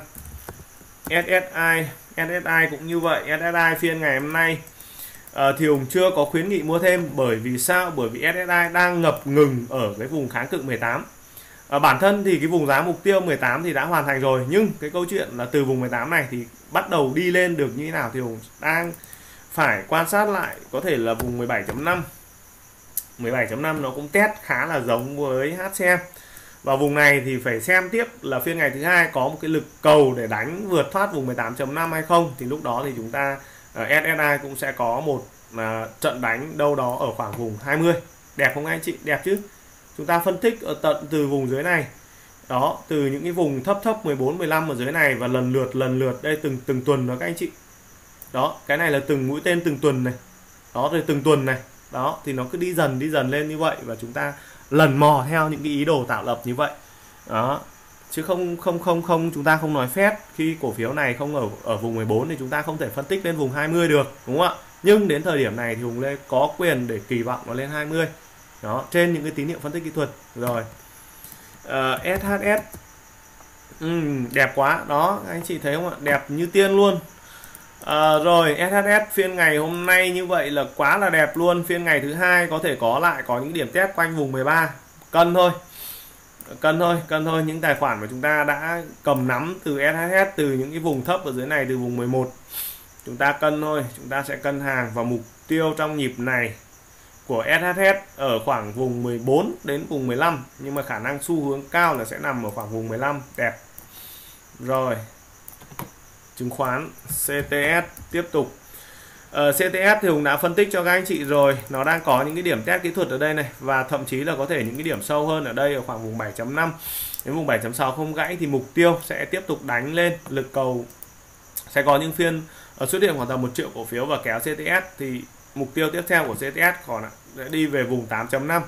ét ét i ét ét i cũng như vậy. ét ét i phiên ngày hôm nay à, thì Hùng chưa có khuyến nghị mua thêm. Bởi vì sao? Bởi vì ét ét i đang ngập ngừng ở cái vùng kháng cự mười tám. à, Bản thân thì cái vùng giá mục tiêu mười tám thì đã hoàn thành rồi, nhưng cái câu chuyện là từ vùng mười tám này thì bắt đầu đi lên được như thế nào thì Hùng đang phải quan sát lại. Có thể là vùng mười bảy chấm năm. mười bảy chấm năm nó cũng test khá là giống với hát xê em. Và vùng này thì phải xem tiếp là phiên ngày thứ hai có một cái lực cầu để đánh vượt thoát vùng mười tám chấm năm hay không. Thì lúc đó thì chúng ta uh, ét ét i cũng sẽ có một uh, trận đánh đâu đó ở khoảng vùng hai mươi. Đẹp không anh chị? Đẹp chứ. Chúng ta phân tích ở tận từ vùng dưới này. Đó, từ những cái vùng thấp thấp mười bốn, mười lăm ở dưới này, và lần lượt lần lượt đây từng từng tuần đó các anh chị. Đó, cái này là từng mũi tên từng tuần này. Đó, rồi từng tuần này. Đó, thì nó cứ đi dần đi dần lên như vậy, và chúng ta lần mò theo những cái ý đồ tạo lập như vậy. Đó, chứ không không không không chúng ta không nói phép khi cổ phiếu này không ở ở vùng mười bốn thì chúng ta không thể phân tích lên vùng hai mươi được, đúng không ạ? Nhưng đến thời điểm này thì Hùng Lê có quyền để kỳ vọng nó lên hai mươi. Đó, trên những cái tín hiệu phân tích kỹ thuật. Rồi uh, ét hát ét ừ, đẹp quá. Đó, anh chị thấy không ạ? Đẹp như tiên luôn. À, rồi ét hát ét phiên ngày hôm nay như vậy là quá là đẹp luôn. Phiên ngày thứ hai có thể có lại có những điểm test quanh vùng mười ba. Cân thôi, cân thôi, cân thôi. Những tài khoản mà chúng ta đã cầm nắm từ ét hát ét, từ những cái vùng thấp ở dưới này, từ vùng mười một, chúng ta cân thôi. Chúng ta sẽ cân hàng, và mục tiêu trong nhịp này của ét hát ét ở khoảng vùng mười bốn đến vùng mười lăm, nhưng mà khả năng xu hướng cao là sẽ nằm ở khoảng vùng mười lăm. Đẹp. Rồi chứng khoán xê tê ét tiếp tục. Ở xê tê ét thì Hùng đã phân tích cho các anh chị rồi, nó đang có những cái điểm test kỹ thuật ở đây này, và thậm chí là có thể những cái điểm sâu hơn ở đây ở khoảng vùng bảy chấm năm đến vùng bảy chấm sáu không gãy thì mục tiêu sẽ tiếp tục đánh lên. Lực cầu sẽ có những phiên xuất hiện khoảng tầm một triệu cổ phiếu và kéo xê tê ét, thì mục tiêu tiếp theo của xê tê ét còn sẽ đi về vùng tám chấm năm.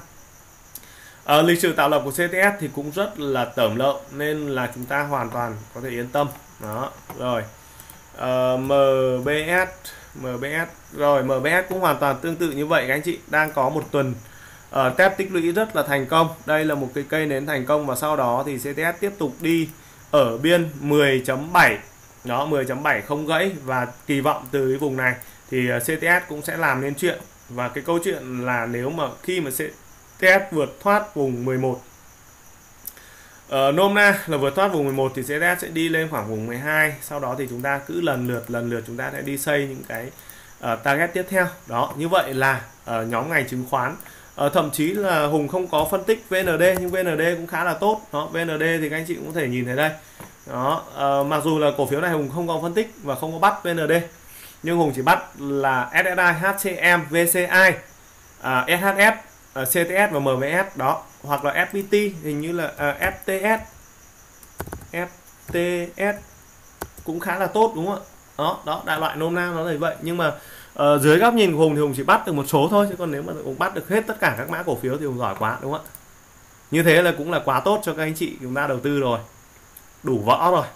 Ở lịch sử tạo lập của xê tê ét thì cũng rất là tởm lợm, nên là chúng ta hoàn toàn có thể yên tâm. Đó, rồi uh, em bê ét em bê ét rồi em bê ét cũng hoàn toàn tương tự như vậy các anh chị, đang có một tuần uh, test tích lũy rất là thành công. Đây là một cái cây nến thành công, và sau đó thì xê tê ét tiếp tục đi ở biên mười chấm bảy, đó mười chấm bảy không gãy, và kỳ vọng từ cái vùng này thì xê tê ét cũng sẽ làm nên chuyện. Và cái câu chuyện là nếu mà khi mà xê tê ét vượt thoát vùng mười một, Ờ, nôm na là vượt thoát vùng mười một thì xê tê ét sẽ đi lên khoảng vùng mười hai. Sau đó thì chúng ta cứ lần lượt lần lượt chúng ta sẽ đi xây những cái uh, target tiếp theo. Đó, như vậy là uh, nhóm ngành chứng khoán. Uh, thậm chí là Hùng không có phân tích vê en đê, nhưng vê en đê cũng khá là tốt. Đó, vê en đê thì các anh chị cũng có thể nhìn thấy đây. Đó, uh, mặc dù là cổ phiếu này Hùng không có phân tích và không có bắt vê en đê, nhưng Hùng chỉ bắt là ét ét i, hát xê em, vê xê i, uh, ét hát ép, uh, xê tê ét và em vê ét đó, hoặc là ép pê tê, hình như là uh, ép tê ét, ép tê ét cũng khá là tốt đúng không ạ? Đó, đó, đại loại nôm na nó là vậy. Nhưng mà uh, dưới góc nhìn của Hùng thì Hùng chỉ bắt được một số thôi, chứ còn nếu mà Hùng bắt được hết tất cả các mã cổ phiếu thì Hùng giỏi quá đúng không ạ? Như thế là cũng là quá tốt cho các anh chị chúng ta đầu tư rồi, đủ võ rồi.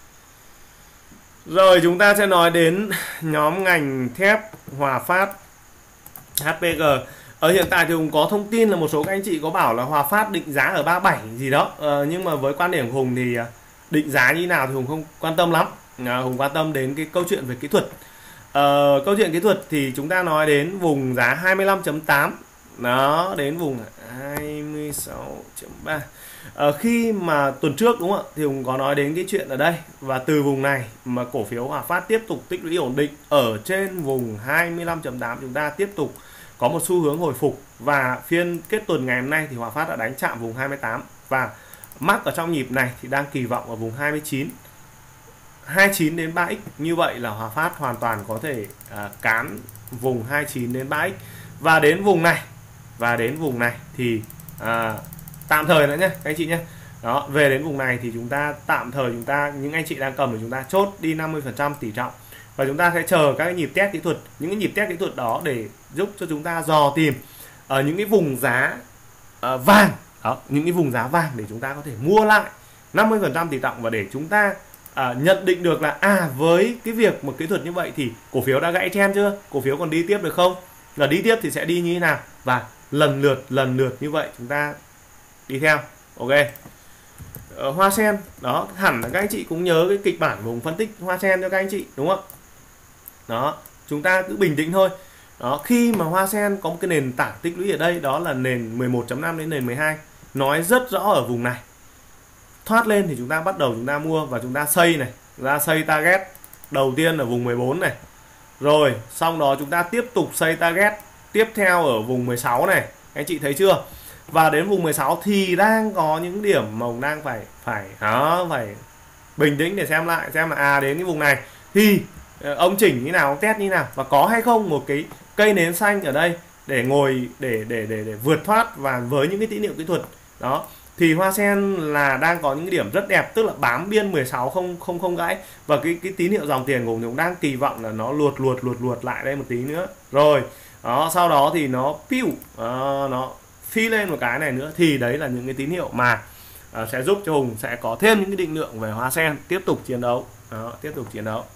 Rồi chúng ta sẽ nói đến nhóm ngành thép Hòa Phát, hát pê giê. Ở hiện tại thì Hùng có thông tin là một số các anh chị có bảo là Hòa Phát định giá ở ba mươi bảy gì đó, ờ, nhưng mà với quan điểm của Hùng thì định giá như nào thì Hùng không quan tâm lắm. à, Hùng quan tâm đến cái câu chuyện về kỹ thuật. ờ, Câu chuyện kỹ thuật thì chúng ta nói đến vùng giá hai mươi lăm chấm tám, nó đến vùng hai mươi sáu chấm ba. Ờ, khi mà tuần trước đúng không ạ, thì Hùng có nói đến cái chuyện ở đây, và từ vùng này mà cổ phiếu Hòa Phát tiếp tục tích lũy ổn định ở trên vùng hai mươi lăm chấm tám, chúng ta tiếp tục có một xu hướng hồi phục. Và phiên kết tuần ngày hôm nay thì Hòa Phát đã đánh chạm vùng hai mươi tám, và mắc ở trong nhịp này thì đang kỳ vọng ở vùng hai mươi chín, hai mươi chín đến ba x. Như vậy là Hòa Phát hoàn toàn có thể à, cán vùng hai mươi chín đến ba x, và đến vùng này và đến vùng này thì à, tạm thời nữa nhé các anh chị nhé. Đó, về đến vùng này thì chúng ta tạm thời chúng ta, những anh chị đang cầm thì chúng ta chốt đi năm mươi phần trăm tỷ trọng, và chúng ta sẽ chờ các cái nhịp test kỹ thuật, những cái nhịp test kỹ thuật đó để giúp cho chúng ta dò tìm ở những cái vùng giá uh, vàng đó, những cái vùng giá vàng để chúng ta có thể mua lại năm mươi phần trăm tỷ trọng, và để chúng ta uh, nhận định được là à với cái việc một kỹ thuật như vậy thì cổ phiếu đã gãy trend chưa, cổ phiếu còn đi tiếp được không, và đi tiếp thì sẽ đi như thế nào, và lần lượt lần lượt như vậy chúng ta đi theo. Ok. Ờ, Hoa Sen đó, hẳn là các anh chị cũng nhớ cái kịch bản vùng phân tích Hoa Sen cho các anh chị đúng không? Đó, chúng ta cứ bình tĩnh thôi. Đó, khi mà Hoa Sen có một cái nền tảng tích lũy ở đây, đó là nền mười một chấm năm đến nền mười hai, nói rất rõ ở vùng này. Thoát lên thì chúng ta bắt đầu chúng ta mua, và chúng ta xây này, ra xây target đầu tiên ở vùng mười bốn này. Rồi, xong đó chúng ta tiếp tục xây target tiếp theo ở vùng mười sáu này. Anh chị thấy chưa? Và đến vùng mười sáu thì đang có những điểm mà ông đang phải phải đó, phải bình tĩnh để xem lại xem là à đến cái vùng này thì ông chỉnh như nào, ông test như nào, và có hay không một cái cây nến xanh ở đây để ngồi để để để để vượt thoát. Và với những cái tín hiệu kỹ thuật đó thì Hoa Sen là đang có những cái điểm rất đẹp, tức là bám biên mười sáu không không không gãy, và cái cái tín hiệu dòng tiền của chúng đang kỳ vọng là nó luột luột luột luột lại đây một tí nữa. Rồi đó, sau đó thì nó piu uh, nó phi lên một cái này nữa, thì đấy là những cái tín hiệu mà uh, sẽ giúp cho Hùng sẽ có thêm những cái định lượng về Hoa Sen tiếp tục chiến đấu. Đó, tiếp tục chiến đấu.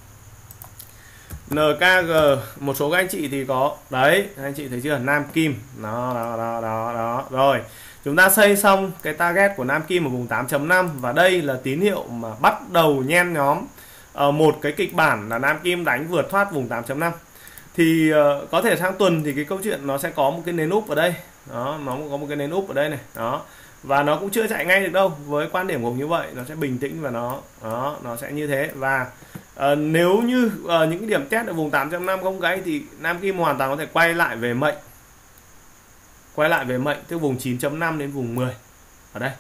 en ca giê, một số các anh chị thì có đấy, anh chị thấy chưa, Nam Kim đó đó đó đó, đó. Rồi chúng ta xây xong cái target của Nam Kim ở vùng tám chấm năm, và đây là tín hiệu mà bắt đầu nhen nhóm ở một cái kịch bản là Nam Kim đánh vượt thoát vùng tám chấm năm. Thì uh, có thể sang tuần thì cái câu chuyện nó sẽ có một cái nến úp ở đây đó, nó có một cái nến úp ở đây này đó, và nó cũng chưa chạy ngay được đâu. Với quan điểm của như vậy, nó sẽ bình tĩnh và nó đó, nó sẽ như thế. Và uh, nếu như uh, những cái điểm test ở vùng tám chấm năm không gãy thì Nam Kim hoàn toàn có thể quay lại về mệnh, quay lại về mệnh từ vùng chín chấm năm đến vùng mười ở đây.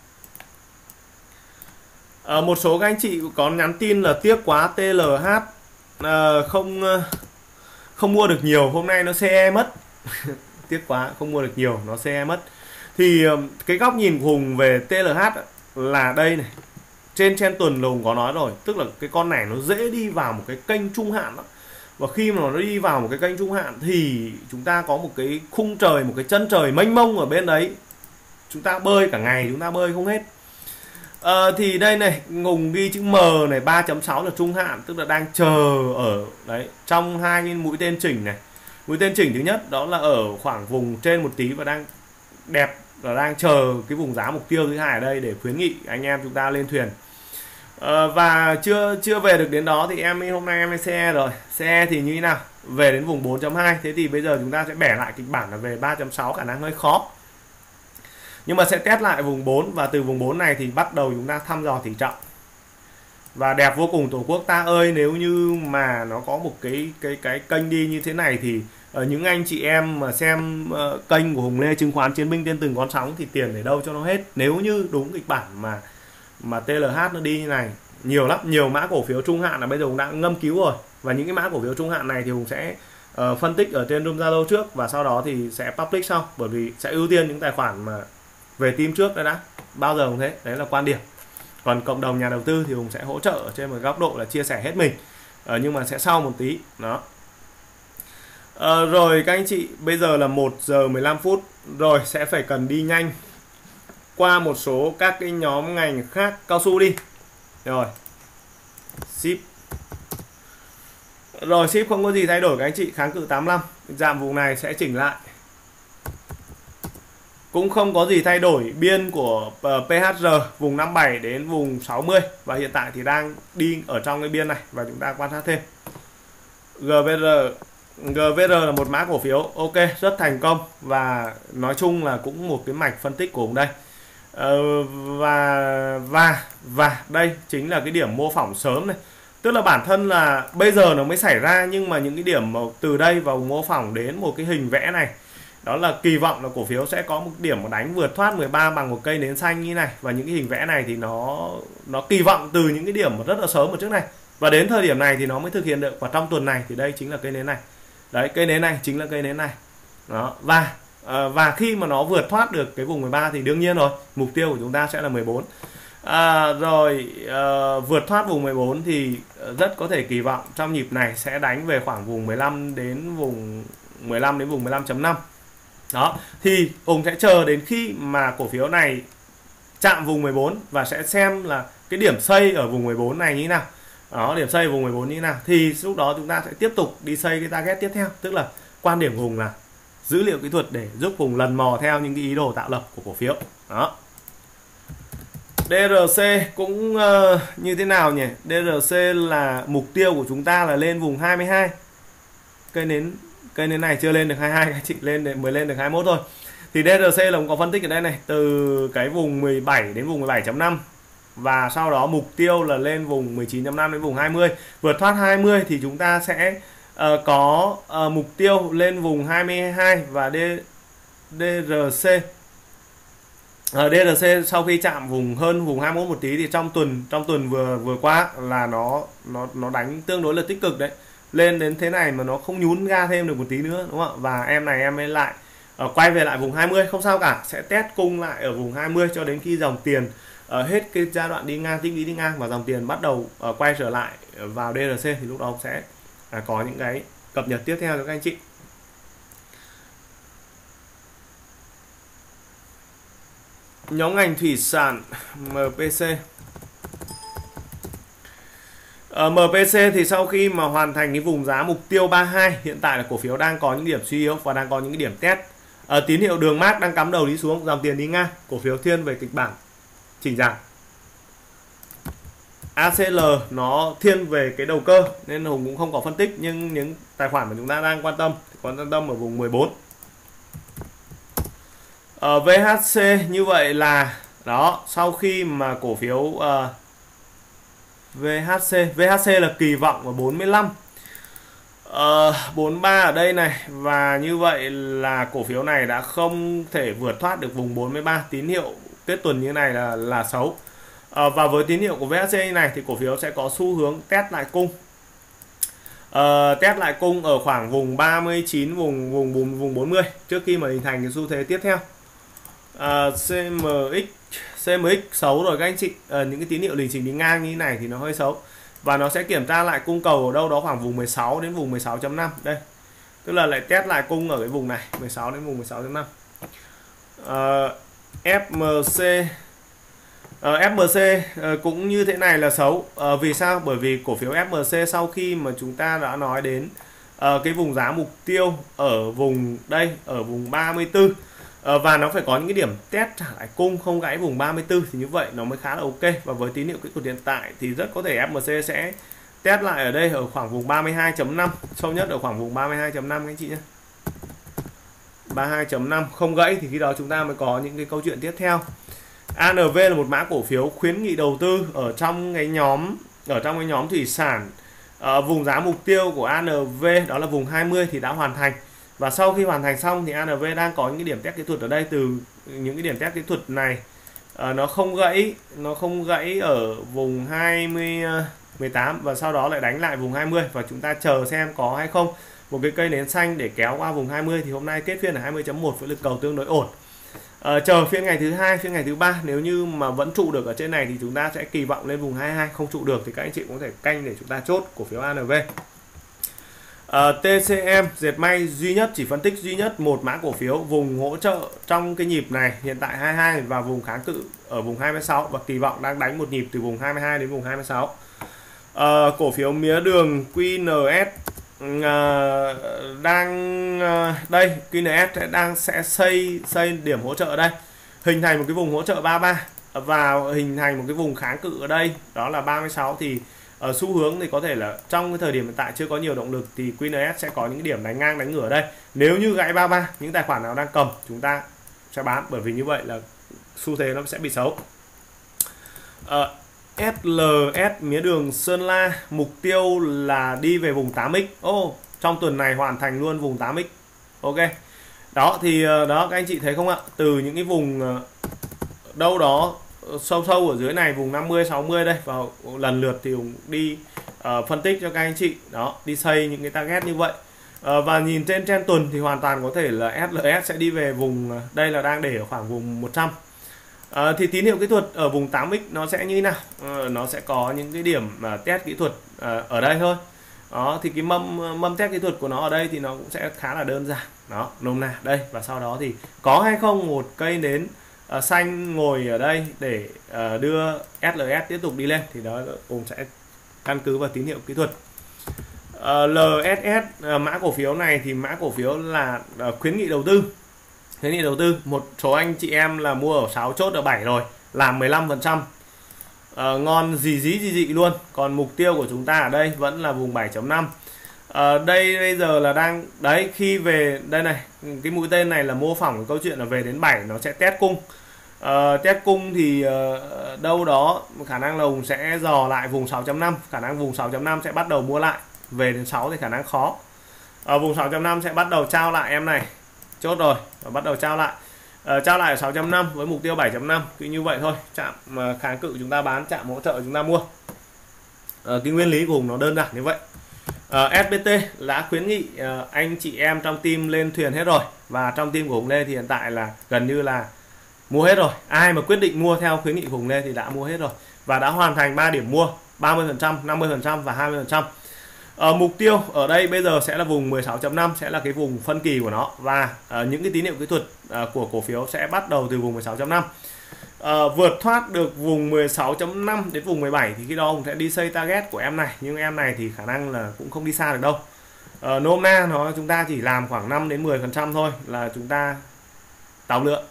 Uh, một số các anh chị có nhắn tin là tiếc quá tê lờ hát uh, không uh, không mua được nhiều, hôm nay nó xê e mất. Tiếc quá không mua được nhiều, nó xê e mất. Thì cái góc nhìn của Hùng về tê lờ hát là đây này, trên trên tuần là Hùng có nói rồi, tức là cái con này nó dễ đi vào một cái kênh trung hạn đó. Và khi mà nó đi vào một cái kênh trung hạn thì chúng ta có một cái khung trời, một cái chân trời mênh mông ở bên đấy, chúng ta bơi cả ngày chúng ta bơi không hết. À, thì đây này, Hùng ghi chữ M này, ba chấm sáu là trung hạn, tức là đang chờ ở đấy trong hai cái mũi tên chỉnh này. Mũi tên chỉnh thứ nhất đó là ở khoảng vùng trên một tí và đang đẹp là đang chờ cái vùng giá mục tiêu thứ hai ở đây để khuyến nghị anh em chúng ta lên thuyền. Ờ, và chưa chưa về được đến đó thì em hôm nay em xe rồi xe thì như thế nào, về đến vùng bốn chấm hai. Thế thì bây giờ chúng ta sẽ bẻ lại kịch bản là về ba chấm sáu, khả năng hơi khó, nhưng mà sẽ test lại vùng bốn, và từ vùng bốn này thì bắt đầu chúng ta thăm dò tỷ trọng. Và đẹp vô cùng Tổ quốc ta ơi, nếu như mà nó có một cái cái cái kênh đi như thế này thì ở những anh chị em mà xem uh, kênh của Hùng Lê Chứng khoán Chiến binh trên từng con sóng thì tiền để đâu cho nó hết. Nếu như đúng kịch bản mà mà tê lờ hát nó đi như này, nhiều lắm, nhiều mã cổ phiếu trung hạn là bây giờ Hùng đã ngâm cứu rồi, và những cái mã cổ phiếu trung hạn này thì Hùng sẽ uh, phân tích ở trên room Zalo trước, và sau đó thì sẽ public sau, bởi vì sẽ ưu tiên những tài khoản mà về team trước đã đã bao giờ cũng thế, đấy là quan điểm. Còn cộng đồng nhà đầu tư thì Hùng sẽ hỗ trợ ở trên một góc độ là chia sẻ hết mình, ờ, nhưng mà sẽ sau một tí đó. Ờ, rồi các anh chị, bây giờ là một giờ mười lăm phút rồi, sẽ phải cần đi nhanh qua một số các cái nhóm ngành khác. Cao su đi rồi, ship rồi, ship không có gì thay đổi các anh chị, kháng cự tám mươi lăm, giảm vùng này sẽ chỉnh lại, cũng không có gì thay đổi. Biên của uh, pê hát rờ vùng năm mươi bảy đến vùng sáu mươi, và hiện tại thì đang đi ở trong cái biên này, và chúng ta quan sát thêm. giê vê rờ giê vê rờ là một mã cổ phiếu ok, rất thành công, và nói chung là cũng một cái mạch phân tích của ông đây. uh, và và và đây chính là cái điểm mô phỏng sớm này, tức là bản thân là bây giờ nó mới xảy ra, nhưng mà những cái điểm từ đây vào mô phỏng đến một cái hình vẽ này, đó là kỳ vọng là cổ phiếu sẽ có một điểm đánh vượt thoát mười ba bằng một cây nến xanh như này. Và những cái hình vẽ này thì nó nó kỳ vọng từ những cái điểm rất là sớm ở trước này, và đến thời điểm này thì nó mới thực hiện được. Và trong tuần này thì đây chính là cây nến này, đấy, cây nến này chính là cây nến này đó. Và và khi mà nó vượt thoát được cái vùng mười ba thì đương nhiên rồi, mục tiêu của chúng ta sẽ là mười bốn. À, rồi à, vượt thoát vùng mười bốn thì rất có thể kỳ vọng trong nhịp này sẽ đánh về khoảng vùng mười lăm đến vùng mười lăm đến vùng mười lăm chấm năm. Đó, thì Hùng sẽ chờ đến khi mà cổ phiếu này chạm vùng mười bốn và sẽ xem là cái điểm xây ở vùng mười bốn này như thế nào. Đó, điểm xây ở vùng mười bốn như thế nào thì lúc đó chúng ta sẽ tiếp tục đi xây cái target tiếp theo. Tức là quan điểm của Hùng là dữ liệu kỹ thuật để giúp Hùng lần mò theo những cái ý đồ tạo lập của cổ phiếu. Đó. đê rờ xê cũng uh, như thế nào nhỉ? đê rờ xê là mục tiêu của chúng ta là lên vùng hai mươi hai. Cây nến cây nến này chưa lên được hai mươi hai, các chị lên để mới lên được hai mươi mốt thôi. Thì đê rờ xê là cũng có phân tích ở đây này, từ cái vùng mười bảy đến vùng mười bảy chấm năm, và sau đó mục tiêu là lên vùng mười chín chấm năm đến vùng hai mươi. Vượt thoát hai mươi thì chúng ta sẽ uh, có uh, mục tiêu lên vùng hai mươi hai. Và D, đê rờ xê uh, đê rờ xê sau khi chạm vùng hơn vùng hai mươi mốt một tí thì trong tuần trong tuần vừa vừa qua là nó nó nó đánh tương đối là tích cực đấy, lên đến thế này mà nó không nhún ga thêm được một tí nữa, đúng không ạ? Và em này em ấy lại uh, quay về lại vùng hai mươi, không sao cả, sẽ test cung lại ở vùng hai mươi cho đến khi dòng tiền uh, hết cái giai đoạn đi ngang, tích lũy đi ngang, và dòng tiền bắt đầu uh, quay trở lại vào đê rờ xê, thì lúc đó sẽ uh, có những cái cập nhật tiếp theo cho các anh chị. Nhóm ngành thủy sản em pê xê. Ở em pê xê thì sau khi mà hoàn thành cái vùng giá mục tiêu ba mươi hai, hiện tại là cổ phiếu đang có những điểm suy yếu và đang có những cái điểm test. Ở tín hiệu đường mát đang cắm đầu đi xuống, dòng tiền đi ngang, cổ phiếu thiên về kịch bản chỉnh giảm. a xê lờ nó thiên về cái đầu cơ nên Hùng cũng không có phân tích, nhưng những tài khoản mà chúng ta đang quan tâm thì quan tâm ở vùng mười bốn. Ở vê hát xê như vậy là đó, sau khi mà cổ phiếu uh, vê hát xê vê hát xê là kỳ vọng ở bốn mươi lăm, uh, bốn mươi ba ở đây này, và như vậy là cổ phiếu này đã không thể vượt thoát được vùng bốn mươi ba. Tín hiệu kết tuần như này là là xấu. uh, và với tín hiệu của vê hát xê như này thì cổ phiếu sẽ có xu hướng test lại cung. Uh, test lại cung ở khoảng vùng ba mươi chín, vùng vùng vùng vùng bốn mươi trước khi mà hình thành cái xu thế tiếp theo. Uh, xê em ích xê em ích xấu rồi các anh chị, uh, những cái tín hiệu lình trình đi ngang như thế này thì nó hơi xấu, và nó sẽ kiểm tra lại cung cầu ở đâu đó khoảng vùng mười sáu đến vùng mười sáu chấm năm đây, tức là lại test lại cung ở cái vùng này mười sáu đến vùng mười sáu chấm năm. uh, ép em xê uh, ép em xê uh, cũng như thế này là xấu. Uh, vì sao? Bởi vì cổ phiếu ép em xê sau khi mà chúng ta đã nói đến uh, cái vùng giá mục tiêu ở vùng đây, ở vùng ba mươi tư, Ờ, và nó phải có những cái điểm test trả lại cung không gãy vùng ba mươi tư thì như vậy nó mới khá là ok. Và với tín hiệu kỹ thuật hiện tại thì rất có thể ép em xê sẽ test lại ở đây ở khoảng vùng ba mươi hai chấm năm, sâu nhất ở khoảng vùng ba mươi hai chấm năm các anh chị nhé. ba mươi hai chấm năm không gãy thì khi đó chúng ta mới có những cái câu chuyện tiếp theo. a en vê là một mã cổ phiếu khuyến nghị đầu tư ở trong cái nhóm ở trong cái nhóm thủy sản. Ở vùng giá mục tiêu của a en vê đó là vùng hai mươi thì đã hoàn thành. Và sau khi hoàn thành xong thì a en vê đang có những cái điểm test kỹ thuật ở đây. Từ những cái điểm test kỹ thuật này uh, nó không gãy, nó không gãy ở vùng hai mươi mười tám và sau đó lại đánh lại vùng hai mươi và chúng ta chờ xem có hay không một cái cây nến xanh để kéo qua vùng hai mươi. Thì hôm nay kết phiên ở hai mươi chấm một với lực cầu tương đối ổn. Uh, chờ phiên ngày thứ hai, phiên ngày thứ ba nếu như mà vẫn trụ được ở trên này thì chúng ta sẽ kỳ vọng lên vùng hai mươi hai. Không trụ được thì các anh chị cũng có thể canh để chúng ta chốt cổ phiếu a en vê. Uh, tê xê em dệt may duy nhất, chỉ phân tích duy nhất một mã cổ phiếu vùng hỗ trợ trong cái nhịp này hiện tại hai mươi hai và vùng kháng cự ở vùng hai mươi sáu và kỳ vọng đang đánh một nhịp từ vùng hai mươi hai đến vùng hai mươi sáu. Uh, cổ phiếu mía đường quy en ét uh, đang uh, đây quy en ét đang sẽ xây xây điểm hỗ trợ ở đây, hình thành một cái vùng hỗ trợ ba mươi ba và hình thành một cái vùng kháng cự ở đây đó là ba mươi sáu. Thì ở xu hướng thì có thể là trong cái thời điểm hiện tại chưa có nhiều động lực thì quy en ét sẽ có những cái điểm đánh ngang đánh ngửa ở đây. Nếu như gãy ba mươi ba, những tài khoản nào đang cầm chúng ta sẽ bán, bởi vì như vậy là xu thế nó sẽ bị xấu. uh, ét lờ ét mía đường Sơn La mục tiêu là đi về vùng tám x. Ô oh, trong tuần này hoàn thành luôn vùng tám x. Ok. Đó thì đó các anh chị thấy không ạ? Từ những cái vùng đâu đó sâu sâu ở dưới này vùng năm mươi sáu mươi đây và lần lượt thì đi uh, phân tích cho các anh chị. Đó, đi xây những cái target như vậy. Uh, và nhìn trên trên tuần thì hoàn toàn có thể là ét lờ ét sẽ đi về vùng đây là đang để ở khoảng vùng một trăm. Uh, thì tín hiệu kỹ thuật ở vùng tám x nó sẽ như thế nào? Uh, nó sẽ có những cái điểm uh, test kỹ thuật uh, ở đây thôi. Đó thì cái mâm mâm test kỹ thuật của nó ở đây thì nó cũng sẽ khá là đơn giản. Đó, nôm na đây và sau đó thì có hay không một cây nến uh, xanh ngồi ở đây để uh, đưa ét lờ ét tiếp tục đi lên thì đó cũng sẽ căn cứ vào tín hiệu kỹ thuật. Uh, lờ ét ét uh, mã cổ phiếu này thì mã cổ phiếu là uh, khuyến nghị đầu tư. Khuyến nghị đầu tư, một số anh chị em là mua ở sáu chốt ở bảy rồi, làm mười lăm phần trăm. Uh, ngon gì dí gì dị luôn. Còn mục tiêu của chúng ta ở đây vẫn là vùng bảy chấm năm. uh, Đây bây giờ là đang đấy, khi về đây này, cái mũi tên này là mô phỏng cái câu chuyện là về đến bảy nó sẽ test cung. uh, Test cung thì uh, đâu đó khả năng là Hùng sẽ dò lại vùng sáu chấm năm. Khả năng vùng sáu chấm năm sẽ bắt đầu mua lại. Về đến sáu thì khả năng khó. Ở uh, vùng sáu chấm năm sẽ bắt đầu trao lại em này. Chốt rồi và bắt đầu trao lại. Uh, trao lại ở sáu chấm năm với mục tiêu bảy chấm năm, cứ như vậy thôi. Chạm uh, kháng cự chúng ta bán, chạm hỗ trợ chúng ta mua. Uh, cái nguyên lý của Hùng nó đơn giản như vậy. uh, ét pê tê đã khuyến nghị uh, anh chị em trong team lên thuyền hết rồi, và trong team của Hùng Lê thì hiện tại là gần như là mua hết rồi. Ai mà quyết định mua theo khuyến nghị của Hùng Lê thì đã mua hết rồi và đã hoàn thành ba điểm mua, ba mươi phần trăm, năm mươi phần trăm và hai mươi phần trăm. Uh, mục tiêu ở đây bây giờ sẽ là vùng mười sáu chấm năm, sẽ là cái vùng phân kỳ của nó, và uh, những cái tín hiệu kỹ thuật uh, của cổ phiếu sẽ bắt đầu từ vùng mười sáu chấm năm. uh, vượt thoát được vùng mười sáu chấm năm đến vùng mười bảy thì khi đó Hùng sẽ đi xây target của em này, nhưng em này thì khả năng là cũng không đi xa được đâu. uh, nôm na nó chúng ta chỉ làm khoảng năm đến mười phần trăm thôi là chúng ta tàu lượn.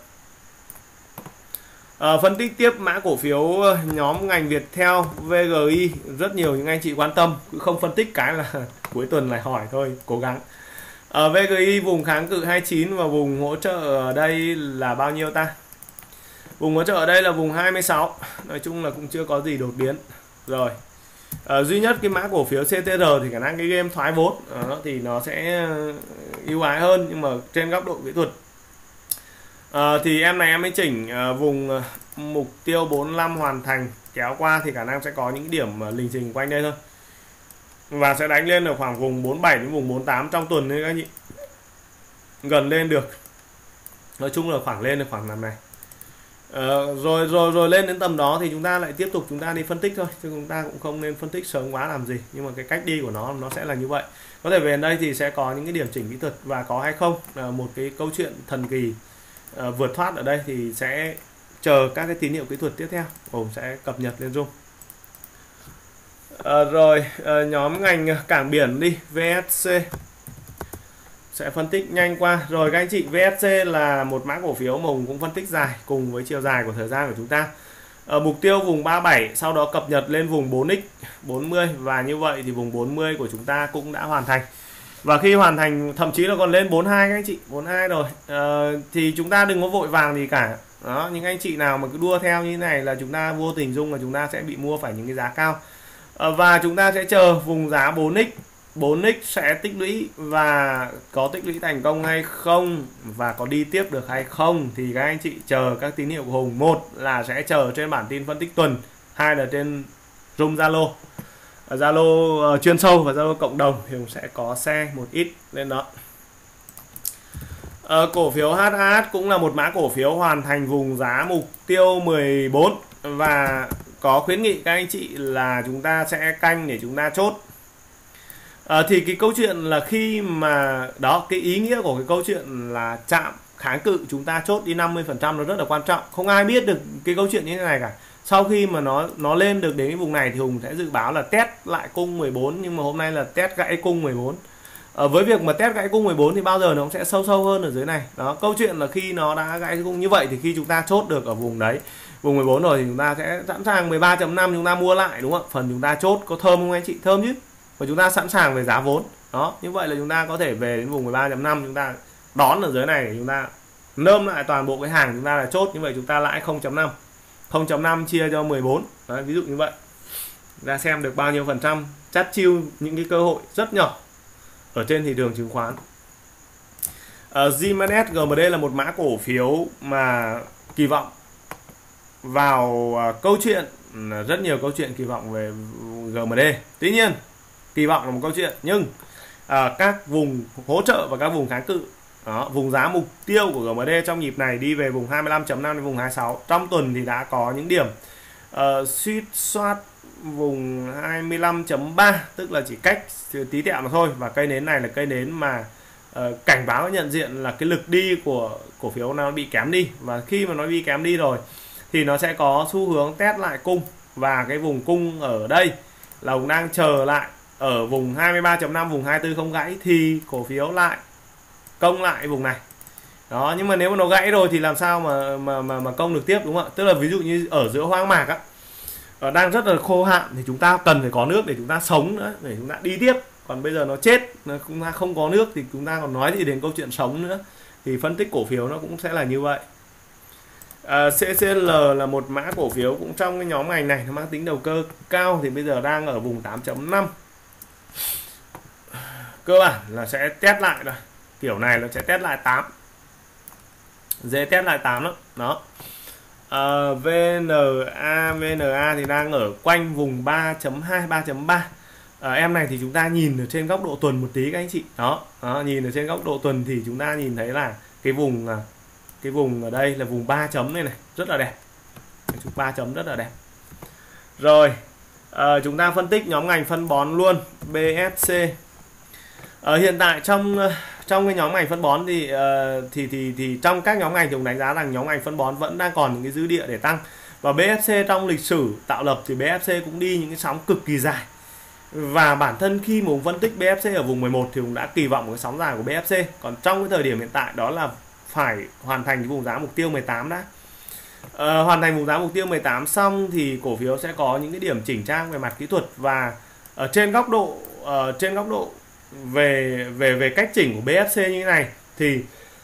À, phân tích tiếp mã cổ phiếu nhóm ngành Viettel, vê giê i, rất nhiều những anh chị quan tâm, cứ không phân tích cái là cuối tuần lại hỏi thôi, cố gắng. À, vê giê i vùng kháng cự hai mươi chín và vùng hỗ trợ ở đây là bao nhiêu ta? Vùng hỗ trợ ở đây là vùng hai mươi sáu, nói chung là cũng chưa có gì đột biến. Rồi, à, duy nhất cái mã cổ phiếu xê tê rờ thì khả năng cái game thoái vốn à, thì nó sẽ ưu ái hơn, nhưng mà trên góc độ kỹ thuật À, thì em này em mới chỉnh à, vùng à, mục tiêu bốn mươi lăm hoàn thành kéo qua thì khả năng sẽ có những điểm à, lình xình quanh đây thôi, và sẽ đánh lên ở khoảng vùng bốn mươi bảy đến vùng bốn mươi tám trong tuần đấy các anh chị, gần lên được, nói chung là khoảng lên được khoảng nằm này. à, rồi rồi rồi lên đến tầm đó thì chúng ta lại tiếp tục chúng ta đi phân tích thôi, chứ chúng ta cũng không nên phân tích sớm quá làm gì, nhưng mà cái cách đi của nó nó sẽ là như vậy. Có thể về đây thì sẽ có những cái điểm chỉnh kỹ thuật và có hay không à, một cái câu chuyện thần kỳ À, vượt thoát ở đây thì sẽ chờ các cái tín hiệu kỹ thuật tiếp theo, Hùng sẽ cập nhật lên Zoom. À, rồi à, nhóm ngành cảng biển đi, vê ét xê. sẽ phân tích nhanh qua. Rồi các anh chị, vê ét xê là một mã cổ phiếu mà Hùng cũng phân tích dài cùng với chiều dài của thời gian của chúng ta. Ở mục tiêu vùng ba mươi bảy, sau đó cập nhật lên vùng bốn x bốn mươi, và như vậy thì vùng bốn mươi của chúng ta cũng đã hoàn thành. Và khi hoàn thành thậm chí là còn lên bốn mươi hai các anh chị, bốn mươi hai rồi, ờ, thì chúng ta đừng có vội vàng gì cả. Đó, những anh chị nào mà cứ đua theo như thế này là chúng ta vô tình dung là chúng ta sẽ bị mua phải những cái giá cao. Ờ, và chúng ta sẽ chờ vùng giá bốn x bốn x sẽ tích lũy, và có tích lũy thành công hay không và có đi tiếp được hay không thì các anh chị chờ các tín hiệu của Hùng. Một là sẽ chờ trên bản tin phân tích tuần, hai là trên room Zalo, Zalo uh, chuyên sâu và Zalo cộng đồng thì Hùng sẽ có share một ít lên đó. Uh, cổ phiếu hát a hát cũng là một mã cổ phiếu hoàn thành vùng giá mục tiêu mười bốn, và có khuyến nghị các anh chị là chúng ta sẽ canh để chúng ta chốt. À, thì cái câu chuyện là khi mà đó, cái ý nghĩa của cái câu chuyện là chạm kháng cự chúng ta chốt đi năm mươi phần trăm nó rất là quan trọng. Không ai biết được cái câu chuyện như thế này cả. Sau khi mà nó nó lên được đến cái vùng này thì Hùng sẽ dự báo là test lại cung mười bốn, nhưng mà hôm nay là test gãy cung mười bốn. Ở với việc mà test gãy cung mười bốn thì bao giờ nó cũng sẽ sâu sâu hơn ở dưới này. Đó, câu chuyện là khi nó đã gãy cung như vậy thì khi chúng ta chốt được ở vùng đấy, vùng mười bốn rồi, thì chúng ta sẽ sẵn sàng mười ba chấm năm chúng ta mua lại, đúng không ạ? Phần chúng ta chốt có thơm không anh chị? Thơm chứ. Và chúng ta sẵn sàng về giá vốn. Đó, như vậy là chúng ta có thể về đến vùng mười ba chấm năm, chúng ta đón ở dưới này để chúng ta nơm lại toàn bộ cái hàng chúng ta là chốt. Như vậy chúng ta lãi không chấm năm, không chấm năm chia cho mười bốn. Đấy, ví dụ như vậy. Chúng ta xem được bao nhiêu phần trăm, chắt chiu những cái cơ hội rất nhỏ ở trên thị trường chứng khoán. uh, giê em ét giê em đê là một mã cổ phiếu mà kỳ vọng vào uh, câu chuyện, rất nhiều câu chuyện kỳ vọng về giê em đê. Tuy nhiên kỳ vọng là một câu chuyện, nhưng à, các vùng hỗ trợ và các vùng kháng cự, đó, vùng giá mục tiêu của giê em đê trong nhịp này đi về vùng hai mươi lăm chấm năm đến vùng hai mươi sáu. Trong tuần thì đã có những điểm uh, suýt soát vùng hai mươi lăm chấm ba, tức là chỉ cách tí tẹo mà thôi. Và cây nến này là cây nến mà uh, cảnh báo nhận diện là cái lực đi của cổ phiếu nó bị kém đi, và khi mà nó bị kém đi rồi thì nó sẽ có xu hướng test lại cung, và cái vùng cung ở đây là Hùng đang chờ lại ở vùng hai mươi ba chấm năm, vùng hai mươi tư không gãy thì cổ phiếu lại công lại vùng này. Đó, nhưng mà nếu mà nó gãy rồi thì làm sao mà mà mà, mà công được tiếp, đúng không ạ? Tức là ví dụ như ở giữa hoang mạc á, đang rất là khô hạn thì chúng ta cần phải có nước để chúng ta sống nữa, để chúng ta đi tiếp. Còn bây giờ nó chết, nó chúng ta không có nước thì chúng ta còn nói gì đến câu chuyện sống nữa. Thì phân tích cổ phiếu nó cũng sẽ là như vậy. À, xê xê lờ là một mã cổ phiếu cũng trong cái nhóm ngành này, nó mang tính đầu cơ cao, thì bây giờ đang ở vùng tám chấm năm. Cơ bản là sẽ test lại rồi, kiểu này nó sẽ test lại tám, dễ test lại tám lắm. Đó, à, vê en a vê en a thì đang ở quanh vùng ba chấm hai, ba chấm ba. À, em này thì chúng ta nhìn ở trên góc độ tuần một tí các anh chị. Đó, đó, nhìn ở trên góc độ tuần thì chúng ta nhìn thấy là cái vùng cái vùng ở đây là vùng ba chấm này này, rất là đẹp, trục ba chấm rất là đẹp. Rồi à, chúng ta phân tích nhóm ngành phân bón luôn, bê ép xê. Ở hiện tại trong trong cái nhóm ngành phân bón thì uh, thì thì thì trong các nhóm ngành thì cũng đánh giá rằng nhóm ngành phân bón vẫn đang còn những cái dư địa để tăng. Và bê ép xê trong lịch sử tạo lập thì bê ép xê cũng đi những cái sóng cực kỳ dài. Và bản thân khi mà Hùng phân tích bê ép xê ở vùng mười một thì Hùng đã kỳ vọng một cái sóng dài của bê ép xê. Còn trong cái thời điểm hiện tại đó là phải hoàn thành cái vùng giá mục tiêu mười tám đã. À, hoàn thành vùng giá mục tiêu mười tám xong thì cổ phiếu sẽ có những cái điểm chỉnh trang về mặt kỹ thuật, và ở trên góc độ ở trên góc độ về về về cách chỉnh của bê ép xê như thế này thì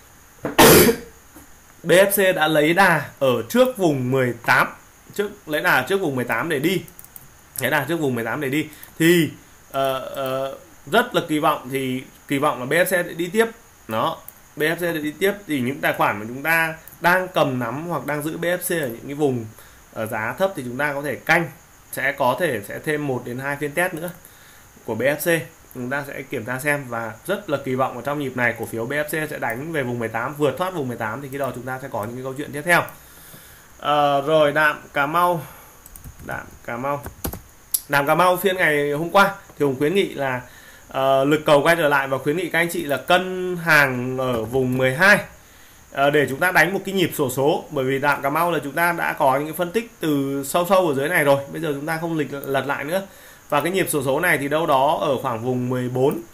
bê ép xê đã lấy đà ở trước vùng mười tám, trước lấy đà trước vùng mười tám để đi, lấy đà trước vùng mười tám để đi thì uh, uh, rất là kỳ vọng thì kỳ vọng là bê ép xê sẽ đi tiếp. Nó bê ép xê sẽ đi tiếp thì những tài khoản mà chúng ta đang cầm nắm hoặc đang giữ bê ép xê ở những cái vùng ở giá thấp thì chúng ta có thể canh, sẽ có thể sẽ thêm một đến hai phiên test nữa của bê ép xê, chúng ta sẽ kiểm tra xem. Và rất là kỳ vọng ở trong nhịp này cổ phiếu bê ép xê sẽ đánh về vùng mười tám, vượt thoát vùng mười tám thì khi đó chúng ta sẽ có những cái câu chuyện tiếp theo. À, rồi đạm Cà Mau, đạm Cà Mau, đạm Cà Mau phiên ngày hôm qua thì Hùng khuyến nghị là uh, lực cầu quay trở lại, và khuyến nghị các anh chị là cân hàng ở vùng mười hai uh, để chúng ta đánh một cái nhịp xổ số. Bởi vì đạm Cà Mau là chúng ta đã có những cái phân tích từ sâu sâu ở dưới này rồi, bây giờ chúng ta không lịch lật lại nữa. Và cái nhịp xổ số này thì đâu đó ở khoảng vùng mười bốn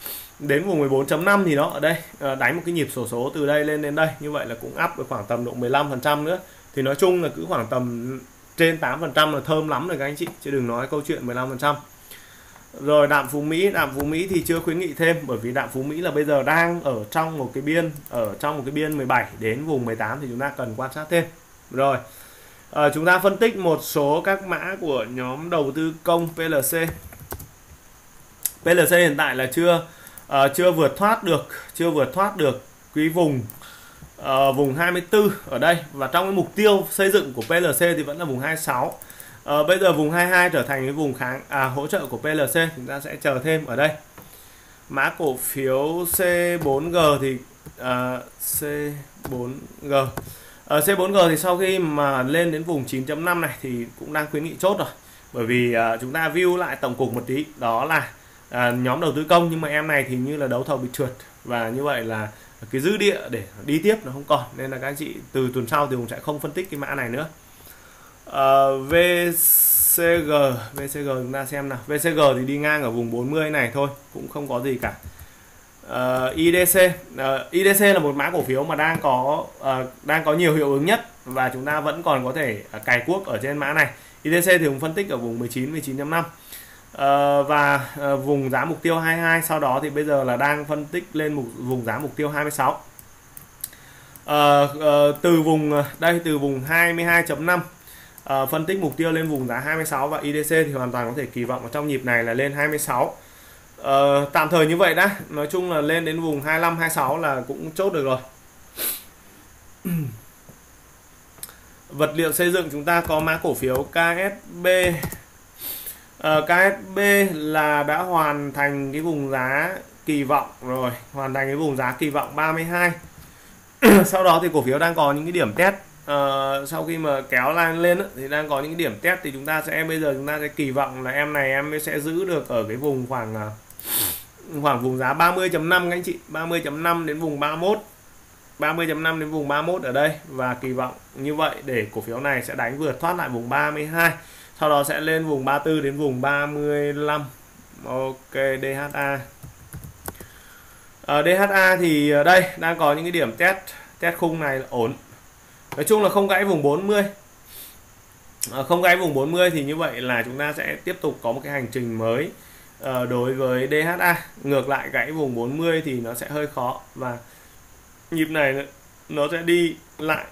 đến vùng mười bốn chấm năm thì nó ở đây à, đánh một cái nhịp xổ số từ đây lên đến đây, như vậy là cũng up được khoảng tầm độ mười lăm phần trăm nữa. Thì nói chung là cứ khoảng tầm trên tám phần trăm là thơm lắm rồi các anh chị, chứ đừng nói câu chuyện mười lăm phần trăm. Rồi đạm Phú Mỹ, đạm Phú Mỹ thì chưa khuyến nghị thêm, bởi vì đạm Phú Mỹ là bây giờ đang ở trong một cái biên, ở trong một cái biên mười bảy đến vùng mười tám thì chúng ta cần quan sát thêm. Rồi à, chúng ta phân tích một số các mã của nhóm đầu tư công pê lờ xê. pê lờ xê hiện tại là chưa uh, chưa vượt thoát được, chưa vượt thoát được cái vùng uh, vùng hai mươi tư ở đây, và trong cái mục tiêu xây dựng của pê lờ xê thì vẫn là vùng hai mươi sáu. Uh, bây giờ vùng hai mươi hai trở thành cái vùng kháng à, hỗ trợ của pê lờ xê, chúng ta sẽ chờ thêm ở đây. Mã cổ phiếu xê bốn G thì uh, xê bốn G ở uh, xê bốn G thì sau khi mà lên đến vùng chín chấm năm này thì cũng đang khuyến nghị chốt rồi, bởi vì uh, chúng ta view lại tổng cục một tí, đó là À, nhóm đầu tư công, nhưng mà em này thì như là đấu thầu bị trượt, và như vậy là cái dư địa để đi tiếp nó không còn, nên là các anh chị từ tuần sau thì cũng sẽ không phân tích cái mã này nữa. à, vê xê giê vê xê giê chúng ta xem nào. vê xê giê thì đi ngang ở vùng bốn mươi này thôi, cũng không có gì cả. à, i đê xê à, i đê xê là một mã cổ phiếu mà đang có à, đang có nhiều hiệu ứng nhất, và chúng ta vẫn còn có thể à, cài cuốc ở trên mã này. i đê xê thì cũng phân tích ở vùng mười chín, mười chín chấm năm. Uh, và uh, vùng giá mục tiêu hai mươi hai, sau đó thì bây giờ là đang phân tích lên mục, vùng giá mục tiêu hai mươi sáu. uh, uh, từ vùng uh, đây từ vùng hai mươi hai chấm năm uh, phân tích mục tiêu lên vùng giá hai mươi sáu, và i đê xê thì hoàn toàn có thể kỳ vọng ở trong nhịp này là lên hai mươi sáu. uh, tạm thời như vậy đã, nói chung là lên đến vùng hai mươi lăm, hai mươi sáu là cũng chốt được rồi. Vật liệu xây dựng chúng ta có mã cổ phiếu ca ét bê. Uh, ca ét bê là đã hoàn thành cái vùng giá kỳ vọng rồi, hoàn thành cái vùng giá kỳ vọng ba mươi hai. Sau đó thì cổ phiếu đang có những cái điểm test, uh, sau khi mà kéo lên lên đó, thì đang có những cái điểm test, thì chúng ta sẽ bây giờ chúng ta sẽ kỳ vọng là em này em sẽ giữ được ở cái vùng khoảng uh, khoảng vùng giá ba mươi chấm năm các anh chị, ba mươi chấm năm đến vùng ba mươi mốt, ba mươi chấm năm đến vùng ba mươi mốt ở đây, và kỳ vọng như vậy để cổ phiếu này sẽ đánh vượt thoát lại vùng ba mươi hai. Sau đó sẽ lên vùng ba mươi tư đến vùng ba mươi lăm. Ok, đê hát a. Ở đê hát a thì ở đây đang có những cái điểm test, test khung này là ổn. Nói chung là không gãy vùng bốn mươi. À, không gãy vùng bốn mươi thì như vậy là chúng ta sẽ tiếp tục có một cái hành trình mới uh, đối với đê hát a. Ngược lại gãy vùng bốn mươi thì nó sẽ hơi khó, và nhịp này nó sẽ đi lại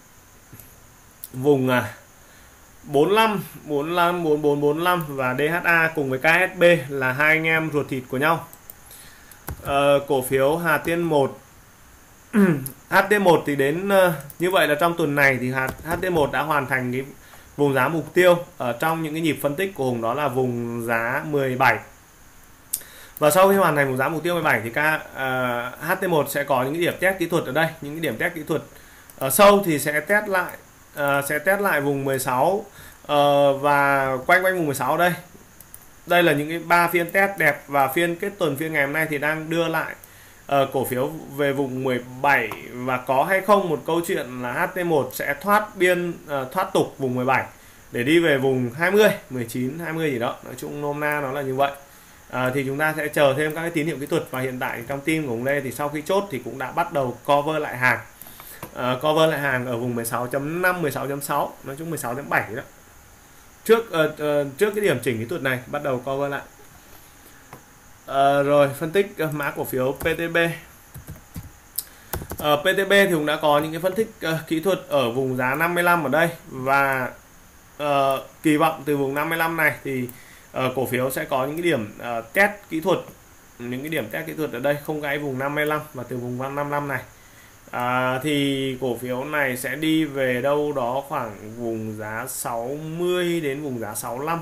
vùng à bốn mươi lăm, bốn mươi lăm, bốn mươi bốn, bốn mươi lăm, và đê hát a cùng với ca ét bê là hai anh em ruột thịt của nhau. Ờ, cổ phiếu Hà Tiên một. hát tê một thì đến uh, như vậy là trong tuần này thì hát tê một đã hoàn thành cái vùng giá mục tiêu ở trong những cái nhịp phân tích của Hùng, đó là vùng giá mười bảy. Và sau khi hoàn thành vùng giá mục tiêu mười bảy thì ca uh, hát tê một sẽ có những cái điểm test kỹ thuật ở đây, những cái điểm test kỹ thuật ở sâu thì sẽ test lại uh, sẽ test lại vùng mười sáu uh, và quanh quanh vùng mười sáu đây. Đây là những cái ba phiên test đẹp, và phiên kết tuần phiên ngày hôm nay thì đang đưa lại uh, cổ phiếu về vùng mười bảy, và có hay không một câu chuyện là hát tê một sẽ thoát biên uh, thoát tục vùng mười bảy để đi về vùng hai mươi, mười chín, hai mươi gì đó. Nói chung nôm na nó là như vậy. À, thì chúng ta sẽ chờ thêm các cái tín hiệu kỹ thuật, và hiện tại trong team của ông Lê thì sau khi chốt thì cũng đã bắt đầu cover lại hàng, à, cover lại hàng ở vùng mười sáu chấm năm, mười sáu chấm sáu, nói chung mười sáu chấm bảy đó. Trước uh, uh, trước cái điểm chỉnh kỹ thuật này bắt đầu cover lại. À, rồi phân tích uh, mã cổ phiếu pê tê bê. Uh, pê tê bê thì cũng đã có những cái phân tích uh, kỹ thuật ở vùng giá năm mươi lăm ở đây, và uh, kỳ vọng từ vùng năm mươi lăm này thì uh, cổ phiếu sẽ có những cái điểm uh, test kỹ thuật, những cái điểm test kỹ thuật ở đây không gãy vùng năm mươi lăm, và từ vùng năm mươi lăm này à, thì cổ phiếu này sẽ đi về đâu đó khoảng vùng giá sáu mươi đến vùng giá sáu mươi lăm.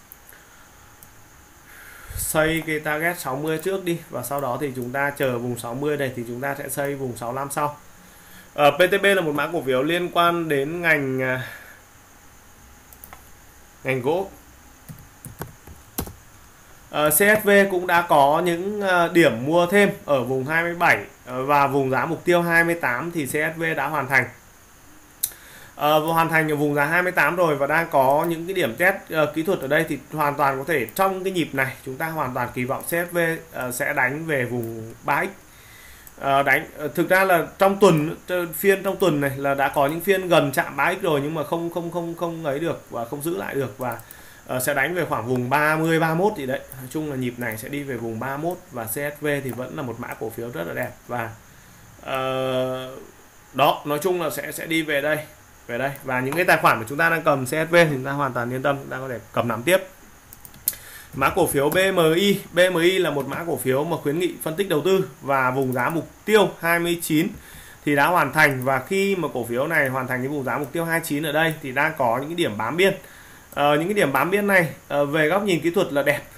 Xây cái target sáu mươi trước đi, và sau đó thì chúng ta chờ vùng sáu mươi này thì chúng ta sẽ xây vùng sáu mươi lăm sau. à, pê tê bê là một mã cổ phiếu liên quan đến ngành ngành gỗ. Uh, xê ét vê cũng đã có những uh, điểm mua thêm ở vùng hai mươi bảy, uh, và vùng giá mục tiêu hai mươi tám thì xê ét vê đã hoàn thành. uh, hoàn thành ở vùng giá hai mươi tám rồi và đang có những cái điểm test uh, kỹ thuật ở đây, thì hoàn toàn có thể trong cái nhịp này chúng ta hoàn toàn kỳ vọng xê ét vê uh, sẽ đánh về vùng ba x. Uh, đánh uh, thực ra là trong tuần phiên trong tuần này là đã có những phiên gần chạm ba x rồi nhưng mà không không không không ấy được và không giữ lại được, và uh, sẽ đánh về khoảng vùng ba mươi ba mươi mốt gì đấy. Nói chung là nhịp này sẽ đi về vùng ba mươi mốt và xê ét vê thì vẫn là một mã cổ phiếu rất là đẹp, và uh, đó nói chung là sẽ sẽ đi về đây về đây và những cái tài khoản mà chúng ta đang cầm xê ét vê thì chúng ta hoàn toàn yên tâm, chúng ta có thể cầm nắm tiếp. Mã cổ phiếu bê em i, bê em i là một mã cổ phiếu mà khuyến nghị phân tích đầu tư, và vùng giá mục tiêu hai mươi chín thì đã hoàn thành, và khi mà cổ phiếu này hoàn thành cái vùng giá mục tiêu hai mươi chín ở đây thì đang có những cái điểm bám biên. À, những cái điểm bám biên này à, về góc nhìn kỹ thuật là đẹp.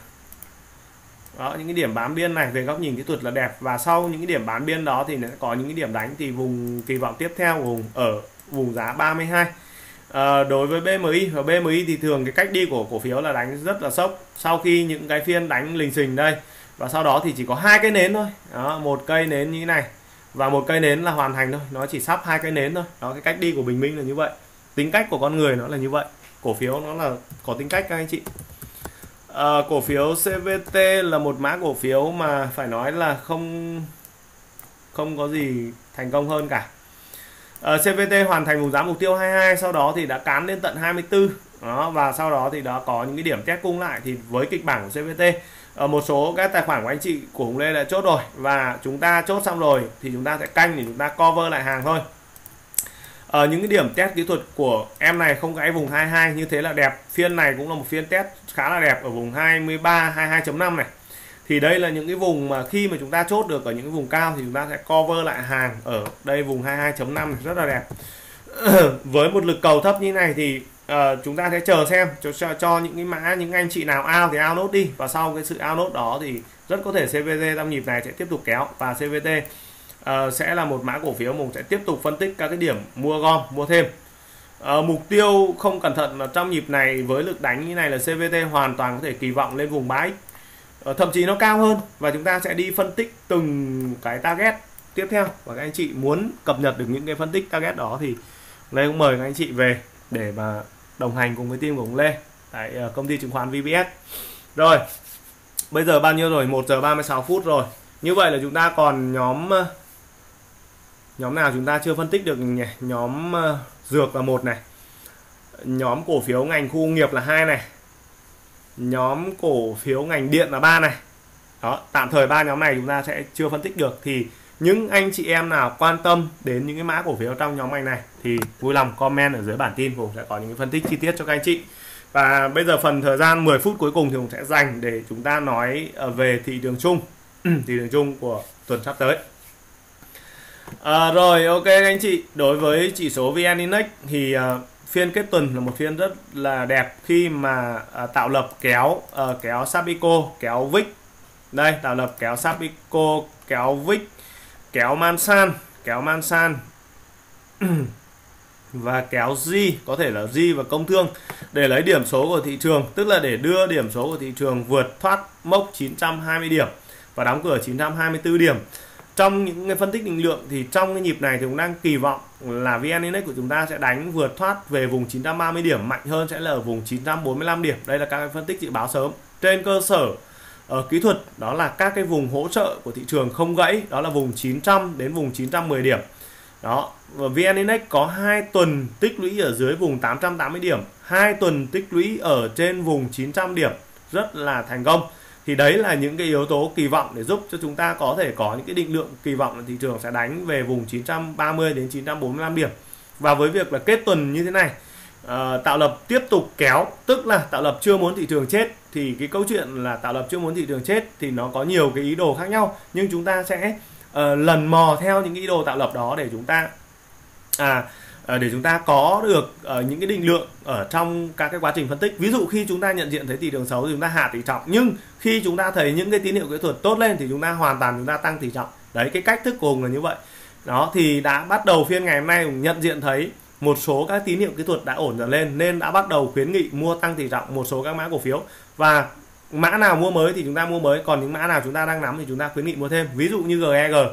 Đó, những cái điểm bám biên này về góc nhìn kỹ thuật là đẹp, và sau những cái điểm bám biên đó thì sẽ có những cái điểm đánh, thì vùng kỳ vọng tiếp theo vùng ở vùng giá ba mươi hai. À, đối với bê em i và bê em i thì thường cái cách đi của cổ phiếu là đánh rất là sốc sau khi những cái phiên đánh lình xình đây, và sau đó thì chỉ có hai cây nến thôi. Đó, một cây nến như thế này và một cây nến là hoàn thành thôi, nó chỉ sắp hai cây nến thôi. Đó, cái cách đi của Bình Minh là như vậy, tính cách của con người nó là như vậy, cổ phiếu nó là có tính cách các anh chị. À, cổ phiếu xê vê tê là một mã cổ phiếu mà phải nói là không không có gì thành công hơn cả. Uh, xê vê tê hoàn thành vùng giá mục tiêu hai mươi hai, sau đó thì đã cán lên tận hai mươi tư. Đó, và sau đó thì đã có những cái điểm test cung lại, thì với kịch bản của xê vê tê uh, một số các tài khoản của anh chị của Hùng Lê đã chốt rồi, và chúng ta chốt xong rồi thì chúng ta sẽ canh để chúng ta cover lại hàng thôi. Uh, những cái điểm test kỹ thuật của em này không gãy vùng hai mươi hai như thế là đẹp. Phiên này cũng là một phiên test khá là đẹp ở vùng hai mươi ba, hai mươi hai chấm năm này. Thì đây là những cái vùng mà khi mà chúng ta chốt được ở những cái vùng cao thì chúng ta sẽ cover lại hàng ở đây vùng hai mươi hai chấm năm rất là đẹp. Với một lực cầu thấp như này thì uh, chúng ta sẽ chờ xem cho, cho cho những cái mã, những anh chị nào out thì out nốt đi, và sau cái sự out nốt đó thì rất có thể xê vê tê trong nhịp này sẽ tiếp tục kéo, và xê vê tê uh, sẽ là một mã cổ phiếu mà sẽ tiếp tục phân tích các cái điểm mua gom, mua thêm. Uh, mục tiêu không cẩn thận là trong nhịp này với lực đánh như này là xê vê tê hoàn toàn có thể kỳ vọng lên vùng ba x. Uh, thậm chí nó cao hơn, và chúng ta sẽ đi phân tích từng cái target tiếp theo, và các anh chị muốn cập nhật được những cái phân tích target đó thì Lê cũng mời các anh chị về để mà đồng hành cùng với team của Lê tại uh, công ty chứng khoán vê bê ét. Rồi bây giờ bao nhiêu rồi? Một giờ ba mươi sáu phút rồi. Như vậy là chúng ta còn nhóm uh, nhóm nào chúng ta chưa phân tích được nhỉ? Nhóm uh, dược là một này, nhóm cổ phiếu ngành khu công nghiệp là hai này, nhóm cổ phiếu ngành điện là ba này. Đó, tạm thời ba nhóm này chúng ta sẽ chưa phân tích được. Thì những anh chị em nào quan tâm đến những cái mã cổ phiếu trong nhóm ngành này thì vui lòng comment ở dưới bản tin, Hùng sẽ có những cái phân tích chi tiết cho các anh chị. Và bây giờ phần thời gian mười phút cuối cùng thì Hùng sẽ dành để chúng ta nói về thị trường chung thị trường chung của tuần sắp tới. À, rồi ok các anh chị, đối với chỉ số vê en Index thì uh, phiên kết tuần là một phiên rất là đẹp khi mà uh, tạo lập kéo uh, kéo Sabico, kéo vê i xê. Đây, tạo lập kéo Sabico, kéo vê i xê, kéo Mansan, kéo Mansan và kéo G, có thể là G và công thương để lấy điểm số của thị trường, tức là để đưa điểm số của thị trường vượt thoát mốc chín trăm hai mươi điểm và đóng cửa chín trăm hai mươi tư điểm. Trong những cái phân tích định lượng thì trong cái nhịp này thì cũng đang kỳ vọng là vê en Index của chúng ta sẽ đánh vượt thoát về vùng chín trăm ba mươi điểm, mạnh hơn sẽ là ở vùng chín trăm bốn mươi lăm điểm. Đây là các cái phân tích dự báo sớm trên cơ sở ở kỹ thuật, đó là các cái vùng hỗ trợ của thị trường không gãy, đó là vùng chín trăm đến vùng chín trăm mười điểm. Đó, và vê en Index có hai tuần tích lũy ở dưới vùng tám trăm tám mươi điểm, hai tuần tích lũy ở trên vùng chín trăm điểm, rất là thành công. Thì đấy là những cái yếu tố kỳ vọng để giúp cho chúng ta có thể có những cái định lượng kỳ vọng là thị trường sẽ đánh về vùng chín trăm ba mươi đến chín trăm bốn mươi lăm điểm. Và với việc là kết tuần như thế này, uh, tạo lập tiếp tục kéo, tức là tạo lập chưa muốn thị trường chết, thì cái câu chuyện là tạo lập chưa muốn thị trường chết thì nó có nhiều cái ý đồ khác nhau, nhưng chúng ta sẽ uh, lần mò theo những ý đồ tạo lập đó để chúng ta à để chúng ta có được uh, những cái định lượng ở trong các cái quá trình phân tích. Ví dụ khi chúng ta nhận diện thấy thị trường xấu thì chúng ta hạ tỷ trọng, nhưng khi chúng ta thấy những cái tín hiệu kỹ thuật tốt lên thì chúng ta hoàn toàn chúng ta tăng tỷ trọng. Đấy, cái cách thức của Hùng là như vậy. Đó, thì đã bắt đầu phiên ngày hôm nay Hùng nhận diện thấy một số các tín hiệu kỹ thuật đã ổn dần lên, nên đã bắt đầu khuyến nghị mua tăng tỷ trọng một số các mã cổ phiếu, và mã nào mua mới thì chúng ta mua mới, còn những mã nào chúng ta đang nắm thì chúng ta khuyến nghị mua thêm. Ví dụ như giê e giê,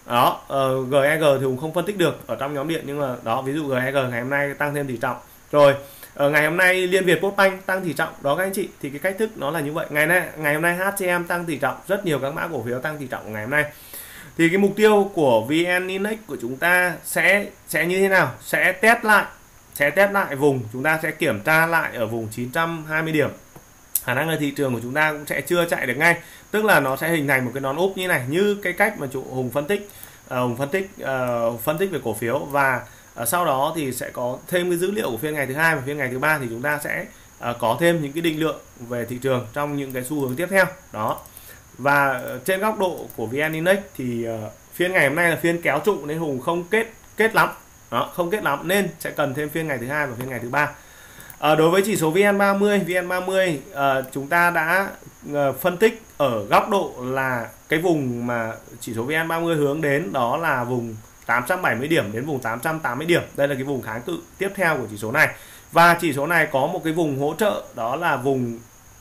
Đó, uh, giê e giê thì cũng không phân tích được ở trong nhóm điện, nhưng mà đó, ví dụ giê e giê ngày hôm nay tăng thêm tỷ trọng. Rồi ở ngày hôm nay Liên Việt Postbank tăng tỷ trọng đó các anh chị, thì cái cách thức nó là như vậy. Ngày nay ngày hôm nay hát xê em tăng tỷ trọng, rất nhiều các mã cổ phiếu tăng tỷ trọng ngày hôm nay. Thì cái mục tiêu của vê en Index của chúng ta sẽ sẽ như thế nào? Sẽ test lại, sẽ test lại vùng, chúng ta sẽ kiểm tra lại ở vùng chín trăm hai mươi điểm. Khả năng là thị trường của chúng ta cũng sẽ chưa chạy được ngay, tức là nó sẽ hình thành một cái nón úp như này, như cái cách mà chủ Hùng phân tích, uh, Hùng phân tích uh, phân tích về cổ phiếu. Và uh, sau đó thì sẽ có thêm cái dữ liệu của phiên ngày thứ hai và phiên ngày thứ ba, thì chúng ta sẽ uh, có thêm những cái định lượng về thị trường trong những cái xu hướng tiếp theo đó. Và uh, trên góc độ của vê en Index thì uh, phiên ngày hôm nay là phiên kéo trụ nên Hùng không kết kết lắm đó, không kết lắm nên sẽ cần thêm phiên ngày thứ hai và phiên ngày thứ ba. À, đối với chỉ số vê en ba mươi, vê en ba mươi à, chúng ta đã à, phân tích ở góc độ là cái vùng mà chỉ số vê en ba mươi hướng đến đó là vùng tám trăm bảy mươi điểm đến vùng tám trăm tám mươi điểm. Đây là cái vùng kháng cự tiếp theo của chỉ số này. Và chỉ số này có một cái vùng hỗ trợ đó là vùng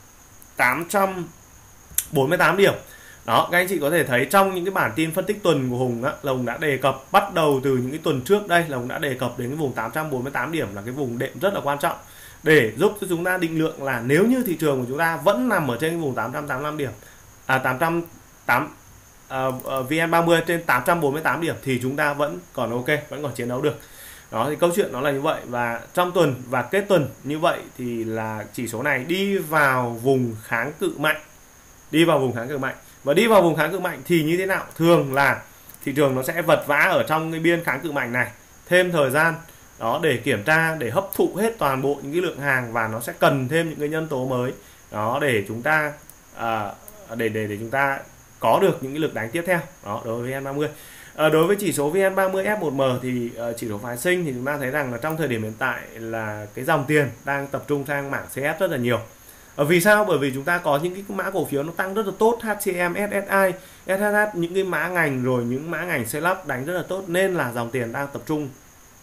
tám trăm bốn mươi tám điểm. Đó, các anh chị có thể thấy trong những cái bản tin phân tích tuần của Hùng á, là Hùng đã đề cập bắt đầu từ những cái tuần trước đây là Hùng đã đề cập đến cái vùng tám trăm bốn mươi tám điểm là cái vùng đệm rất là quan trọng để giúp cho chúng ta định lượng là nếu như thị trường của chúng ta vẫn nằm ở trên vùng tám trăm tám mươi lăm điểm, à tám trăm tám à, vê en ba mươi trên tám trăm bốn mươi tám điểm thì chúng ta vẫn còn ok, vẫn còn chiến đấu được. Đó thì câu chuyện nó là như vậy. Và trong tuần và kết tuần như vậy thì là chỉ số này đi vào vùng kháng cự mạnh, đi vào vùng kháng cự mạnh và đi vào vùng kháng cự mạnh thì như thế nào? Thường là thị trường nó sẽ vật vã ở trong cái biên kháng cự mạnh này thêm thời gian đó để kiểm tra, để hấp thụ hết toàn bộ những cái lượng hàng, và nó sẽ cần thêm những cái nhân tố mới đó để chúng ta à, để để để chúng ta có được những cái lực đánh tiếp theo đó đối với vê en ba mươi. À, đối với chỉ số vê en ba mươi ép một em thì uh, chỉ số phái sinh thì chúng ta thấy rằng là trong thời điểm hiện tại là cái dòng tiền đang tập trung sang mảng xê ép rất là nhiều. À, vì sao? Bởi vì chúng ta có những cái mã cổ phiếu nó tăng rất là tốt, hát xê em, ét ét i, ét hát hát, những cái mã ngành rồi những mã ngành xây lắp đánh rất là tốt, nên là dòng tiền đang tập trung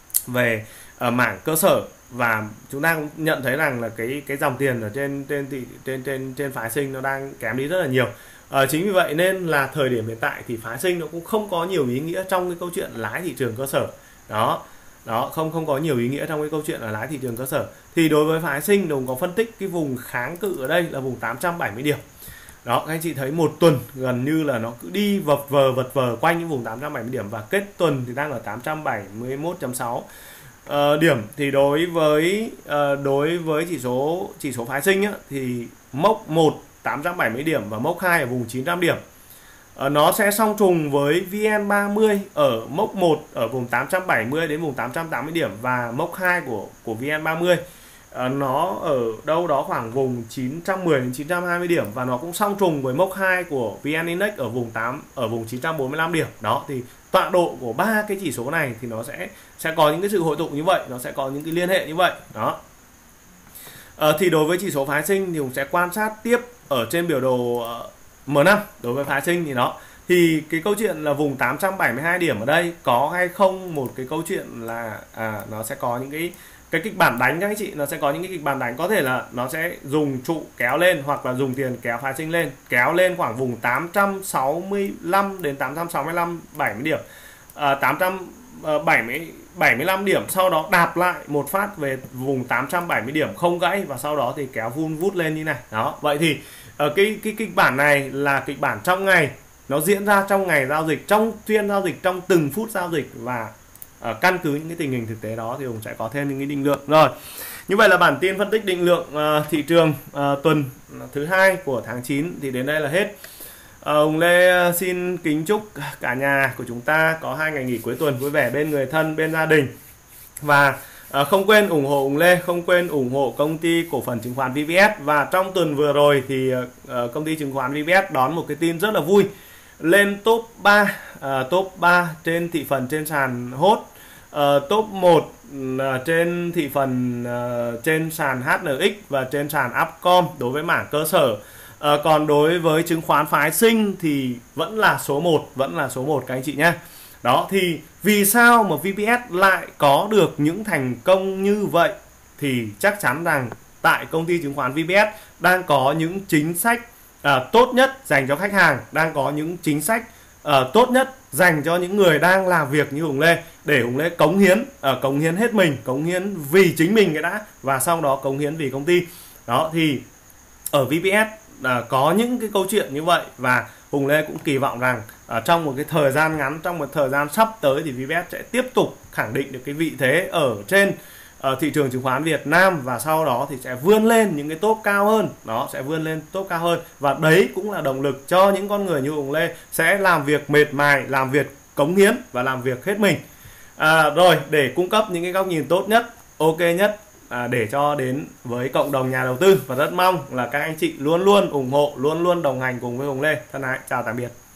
về uh, mảng cơ sở. Và chúng ta cũng nhận thấy rằng là cái cái dòng tiền ở trên trên trên trên trên, trên phái sinh nó đang kém đi rất là nhiều. À, chính vì vậy nên là thời điểm hiện tại thì phái sinh nó cũng không có nhiều ý nghĩa trong cái câu chuyện lái thị trường cơ sở đó. Đó, không không có nhiều ý nghĩa trong cái câu chuyện là lái thị trường cơ sở. Thì đối với phái sinh Đồng có phân tích cái vùng kháng cự ở đây là vùng tám trăm bảy mươi điểm. Đó, các anh chị thấy một tuần gần như là nó cứ đi vật vờ vật vờ quanh những vùng tám trăm bảy mươi điểm, và kết tuần thì đang ở tám trăm bảy mươi mốt phẩy sáu uh, điểm. Thì đối với uh, đối với chỉ số chỉ số phái sinh á, thì mốc một tám trăm bảy mươi điểm và mốc hai ở vùng chín trăm điểm. Ờ, nó sẽ song trùng với vê en ba mươi ở mốc một ở vùng tám trăm bảy mươi đến vùng tám trăm tám mươi điểm, và mốc hai của của vê en ba mươi ờ, nó ở đâu đó khoảng vùng chín trăm mười đến chín trăm hai mươi điểm, và nó cũng song trùng với mốc hai của vê en Index ở vùng tám ở vùng chín trăm bốn mươi lăm điểm. Đó thì tọa độ của ba cái chỉ số này thì nó sẽ sẽ có những cái sự hội tụ như vậy, nó sẽ có những cái liên hệ như vậy. Đó. Ờ, thì đối với chỉ số phái sinh thì cũng sẽ quan sát tiếp ở trên biểu đồ uh, em năm. Đối với phái sinh thì nó thì cái câu chuyện là vùng tám trăm bảy mươi hai điểm ở đây có hay không, một cái câu chuyện là à, nó sẽ có những cái cái kịch bản đánh các anh chị, nó sẽ có những cái kịch bản đánh, có thể là nó sẽ dùng trụ kéo lên hoặc là dùng tiền kéo phái sinh lên, kéo lên khoảng vùng tám trăm sáu mươi lăm đến tám trăm sáu mươi lăm bảy mươi điểm, à, tám trăm bảy mươi bảy mươi lăm điểm, sau đó đạp lại một phát về vùng tám trăm bảy mươi điểm không gãy, và sau đó thì kéo vun vút lên như này. Đó, vậy thì ở cái cái kịch bản này là kịch bản trong ngày, nó diễn ra trong ngày giao dịch, trong phiên giao dịch, trong từng phút giao dịch, và uh, căn cứ những cái tình hình thực tế đó thì cũng sẽ có thêm những cái định lượng. Rồi, như vậy là bản tin phân tích định lượng uh, thị trường uh, tuần thứ hai của tháng chín thì đến đây là hết. Hùng uh, Lê uh, xin kính chúc cả nhà của chúng ta có hai ngày nghỉ cuối tuần vui vẻ bên người thân, bên gia đình. Và uh, không quên ủng hộ Hùng Lê, không quên ủng hộ công ty cổ phần chứng khoán vê vê ét. Và trong tuần vừa rồi thì uh, công ty chứng khoán vê vê ét đón một cái tin rất là vui, lên top ba, uh, top ba trên thị phần trên sàn hốt, uh, top một uh, trên thị phần uh, trên sàn hát en ích và trên sàn Upcom đối với mảng cơ sở. À, còn đối với chứng khoán phái sinh thì vẫn là số một, vẫn là số một các anh chị nhé. Đó thì vì sao mà vê vê ét lại có được những thành công như vậy, thì chắc chắn rằng tại công ty chứng khoán vê vê ét đang có những chính sách à, tốt nhất dành cho khách hàng, đang có những chính sách uh, tốt nhất dành cho những người đang làm việc như Hùng Lê, để Hùng Lê cống hiến, uh, cống hiến hết mình, cống hiến vì chính mình cái đã, và sau đó cống hiến vì công ty. Đó thì ở vê pê ét uh, có những cái câu chuyện như vậy, và Hùng Lê cũng kỳ vọng rằng uh, trong một cái thời gian ngắn, trong một thời gian sắp tới thì vê pê ét sẽ tiếp tục khẳng định được cái vị thế ở trên ở thị trường chứng khoán Việt Nam, và sau đó thì sẽ vươn lên những cái top cao hơn. Đó, sẽ vươn lên top cao hơn, và đấy cũng là động lực cho những con người như Hùng Lê sẽ làm việc mệt mài, làm việc cống hiến và làm việc hết mình. À, rồi để cung cấp những cái góc nhìn tốt nhất, ok nhất à, để cho đến với cộng đồng nhà đầu tư, và rất mong là các anh chị luôn luôn ủng hộ, luôn luôn đồng hành cùng với Hùng Lê. Thân ái chào tạm biệt.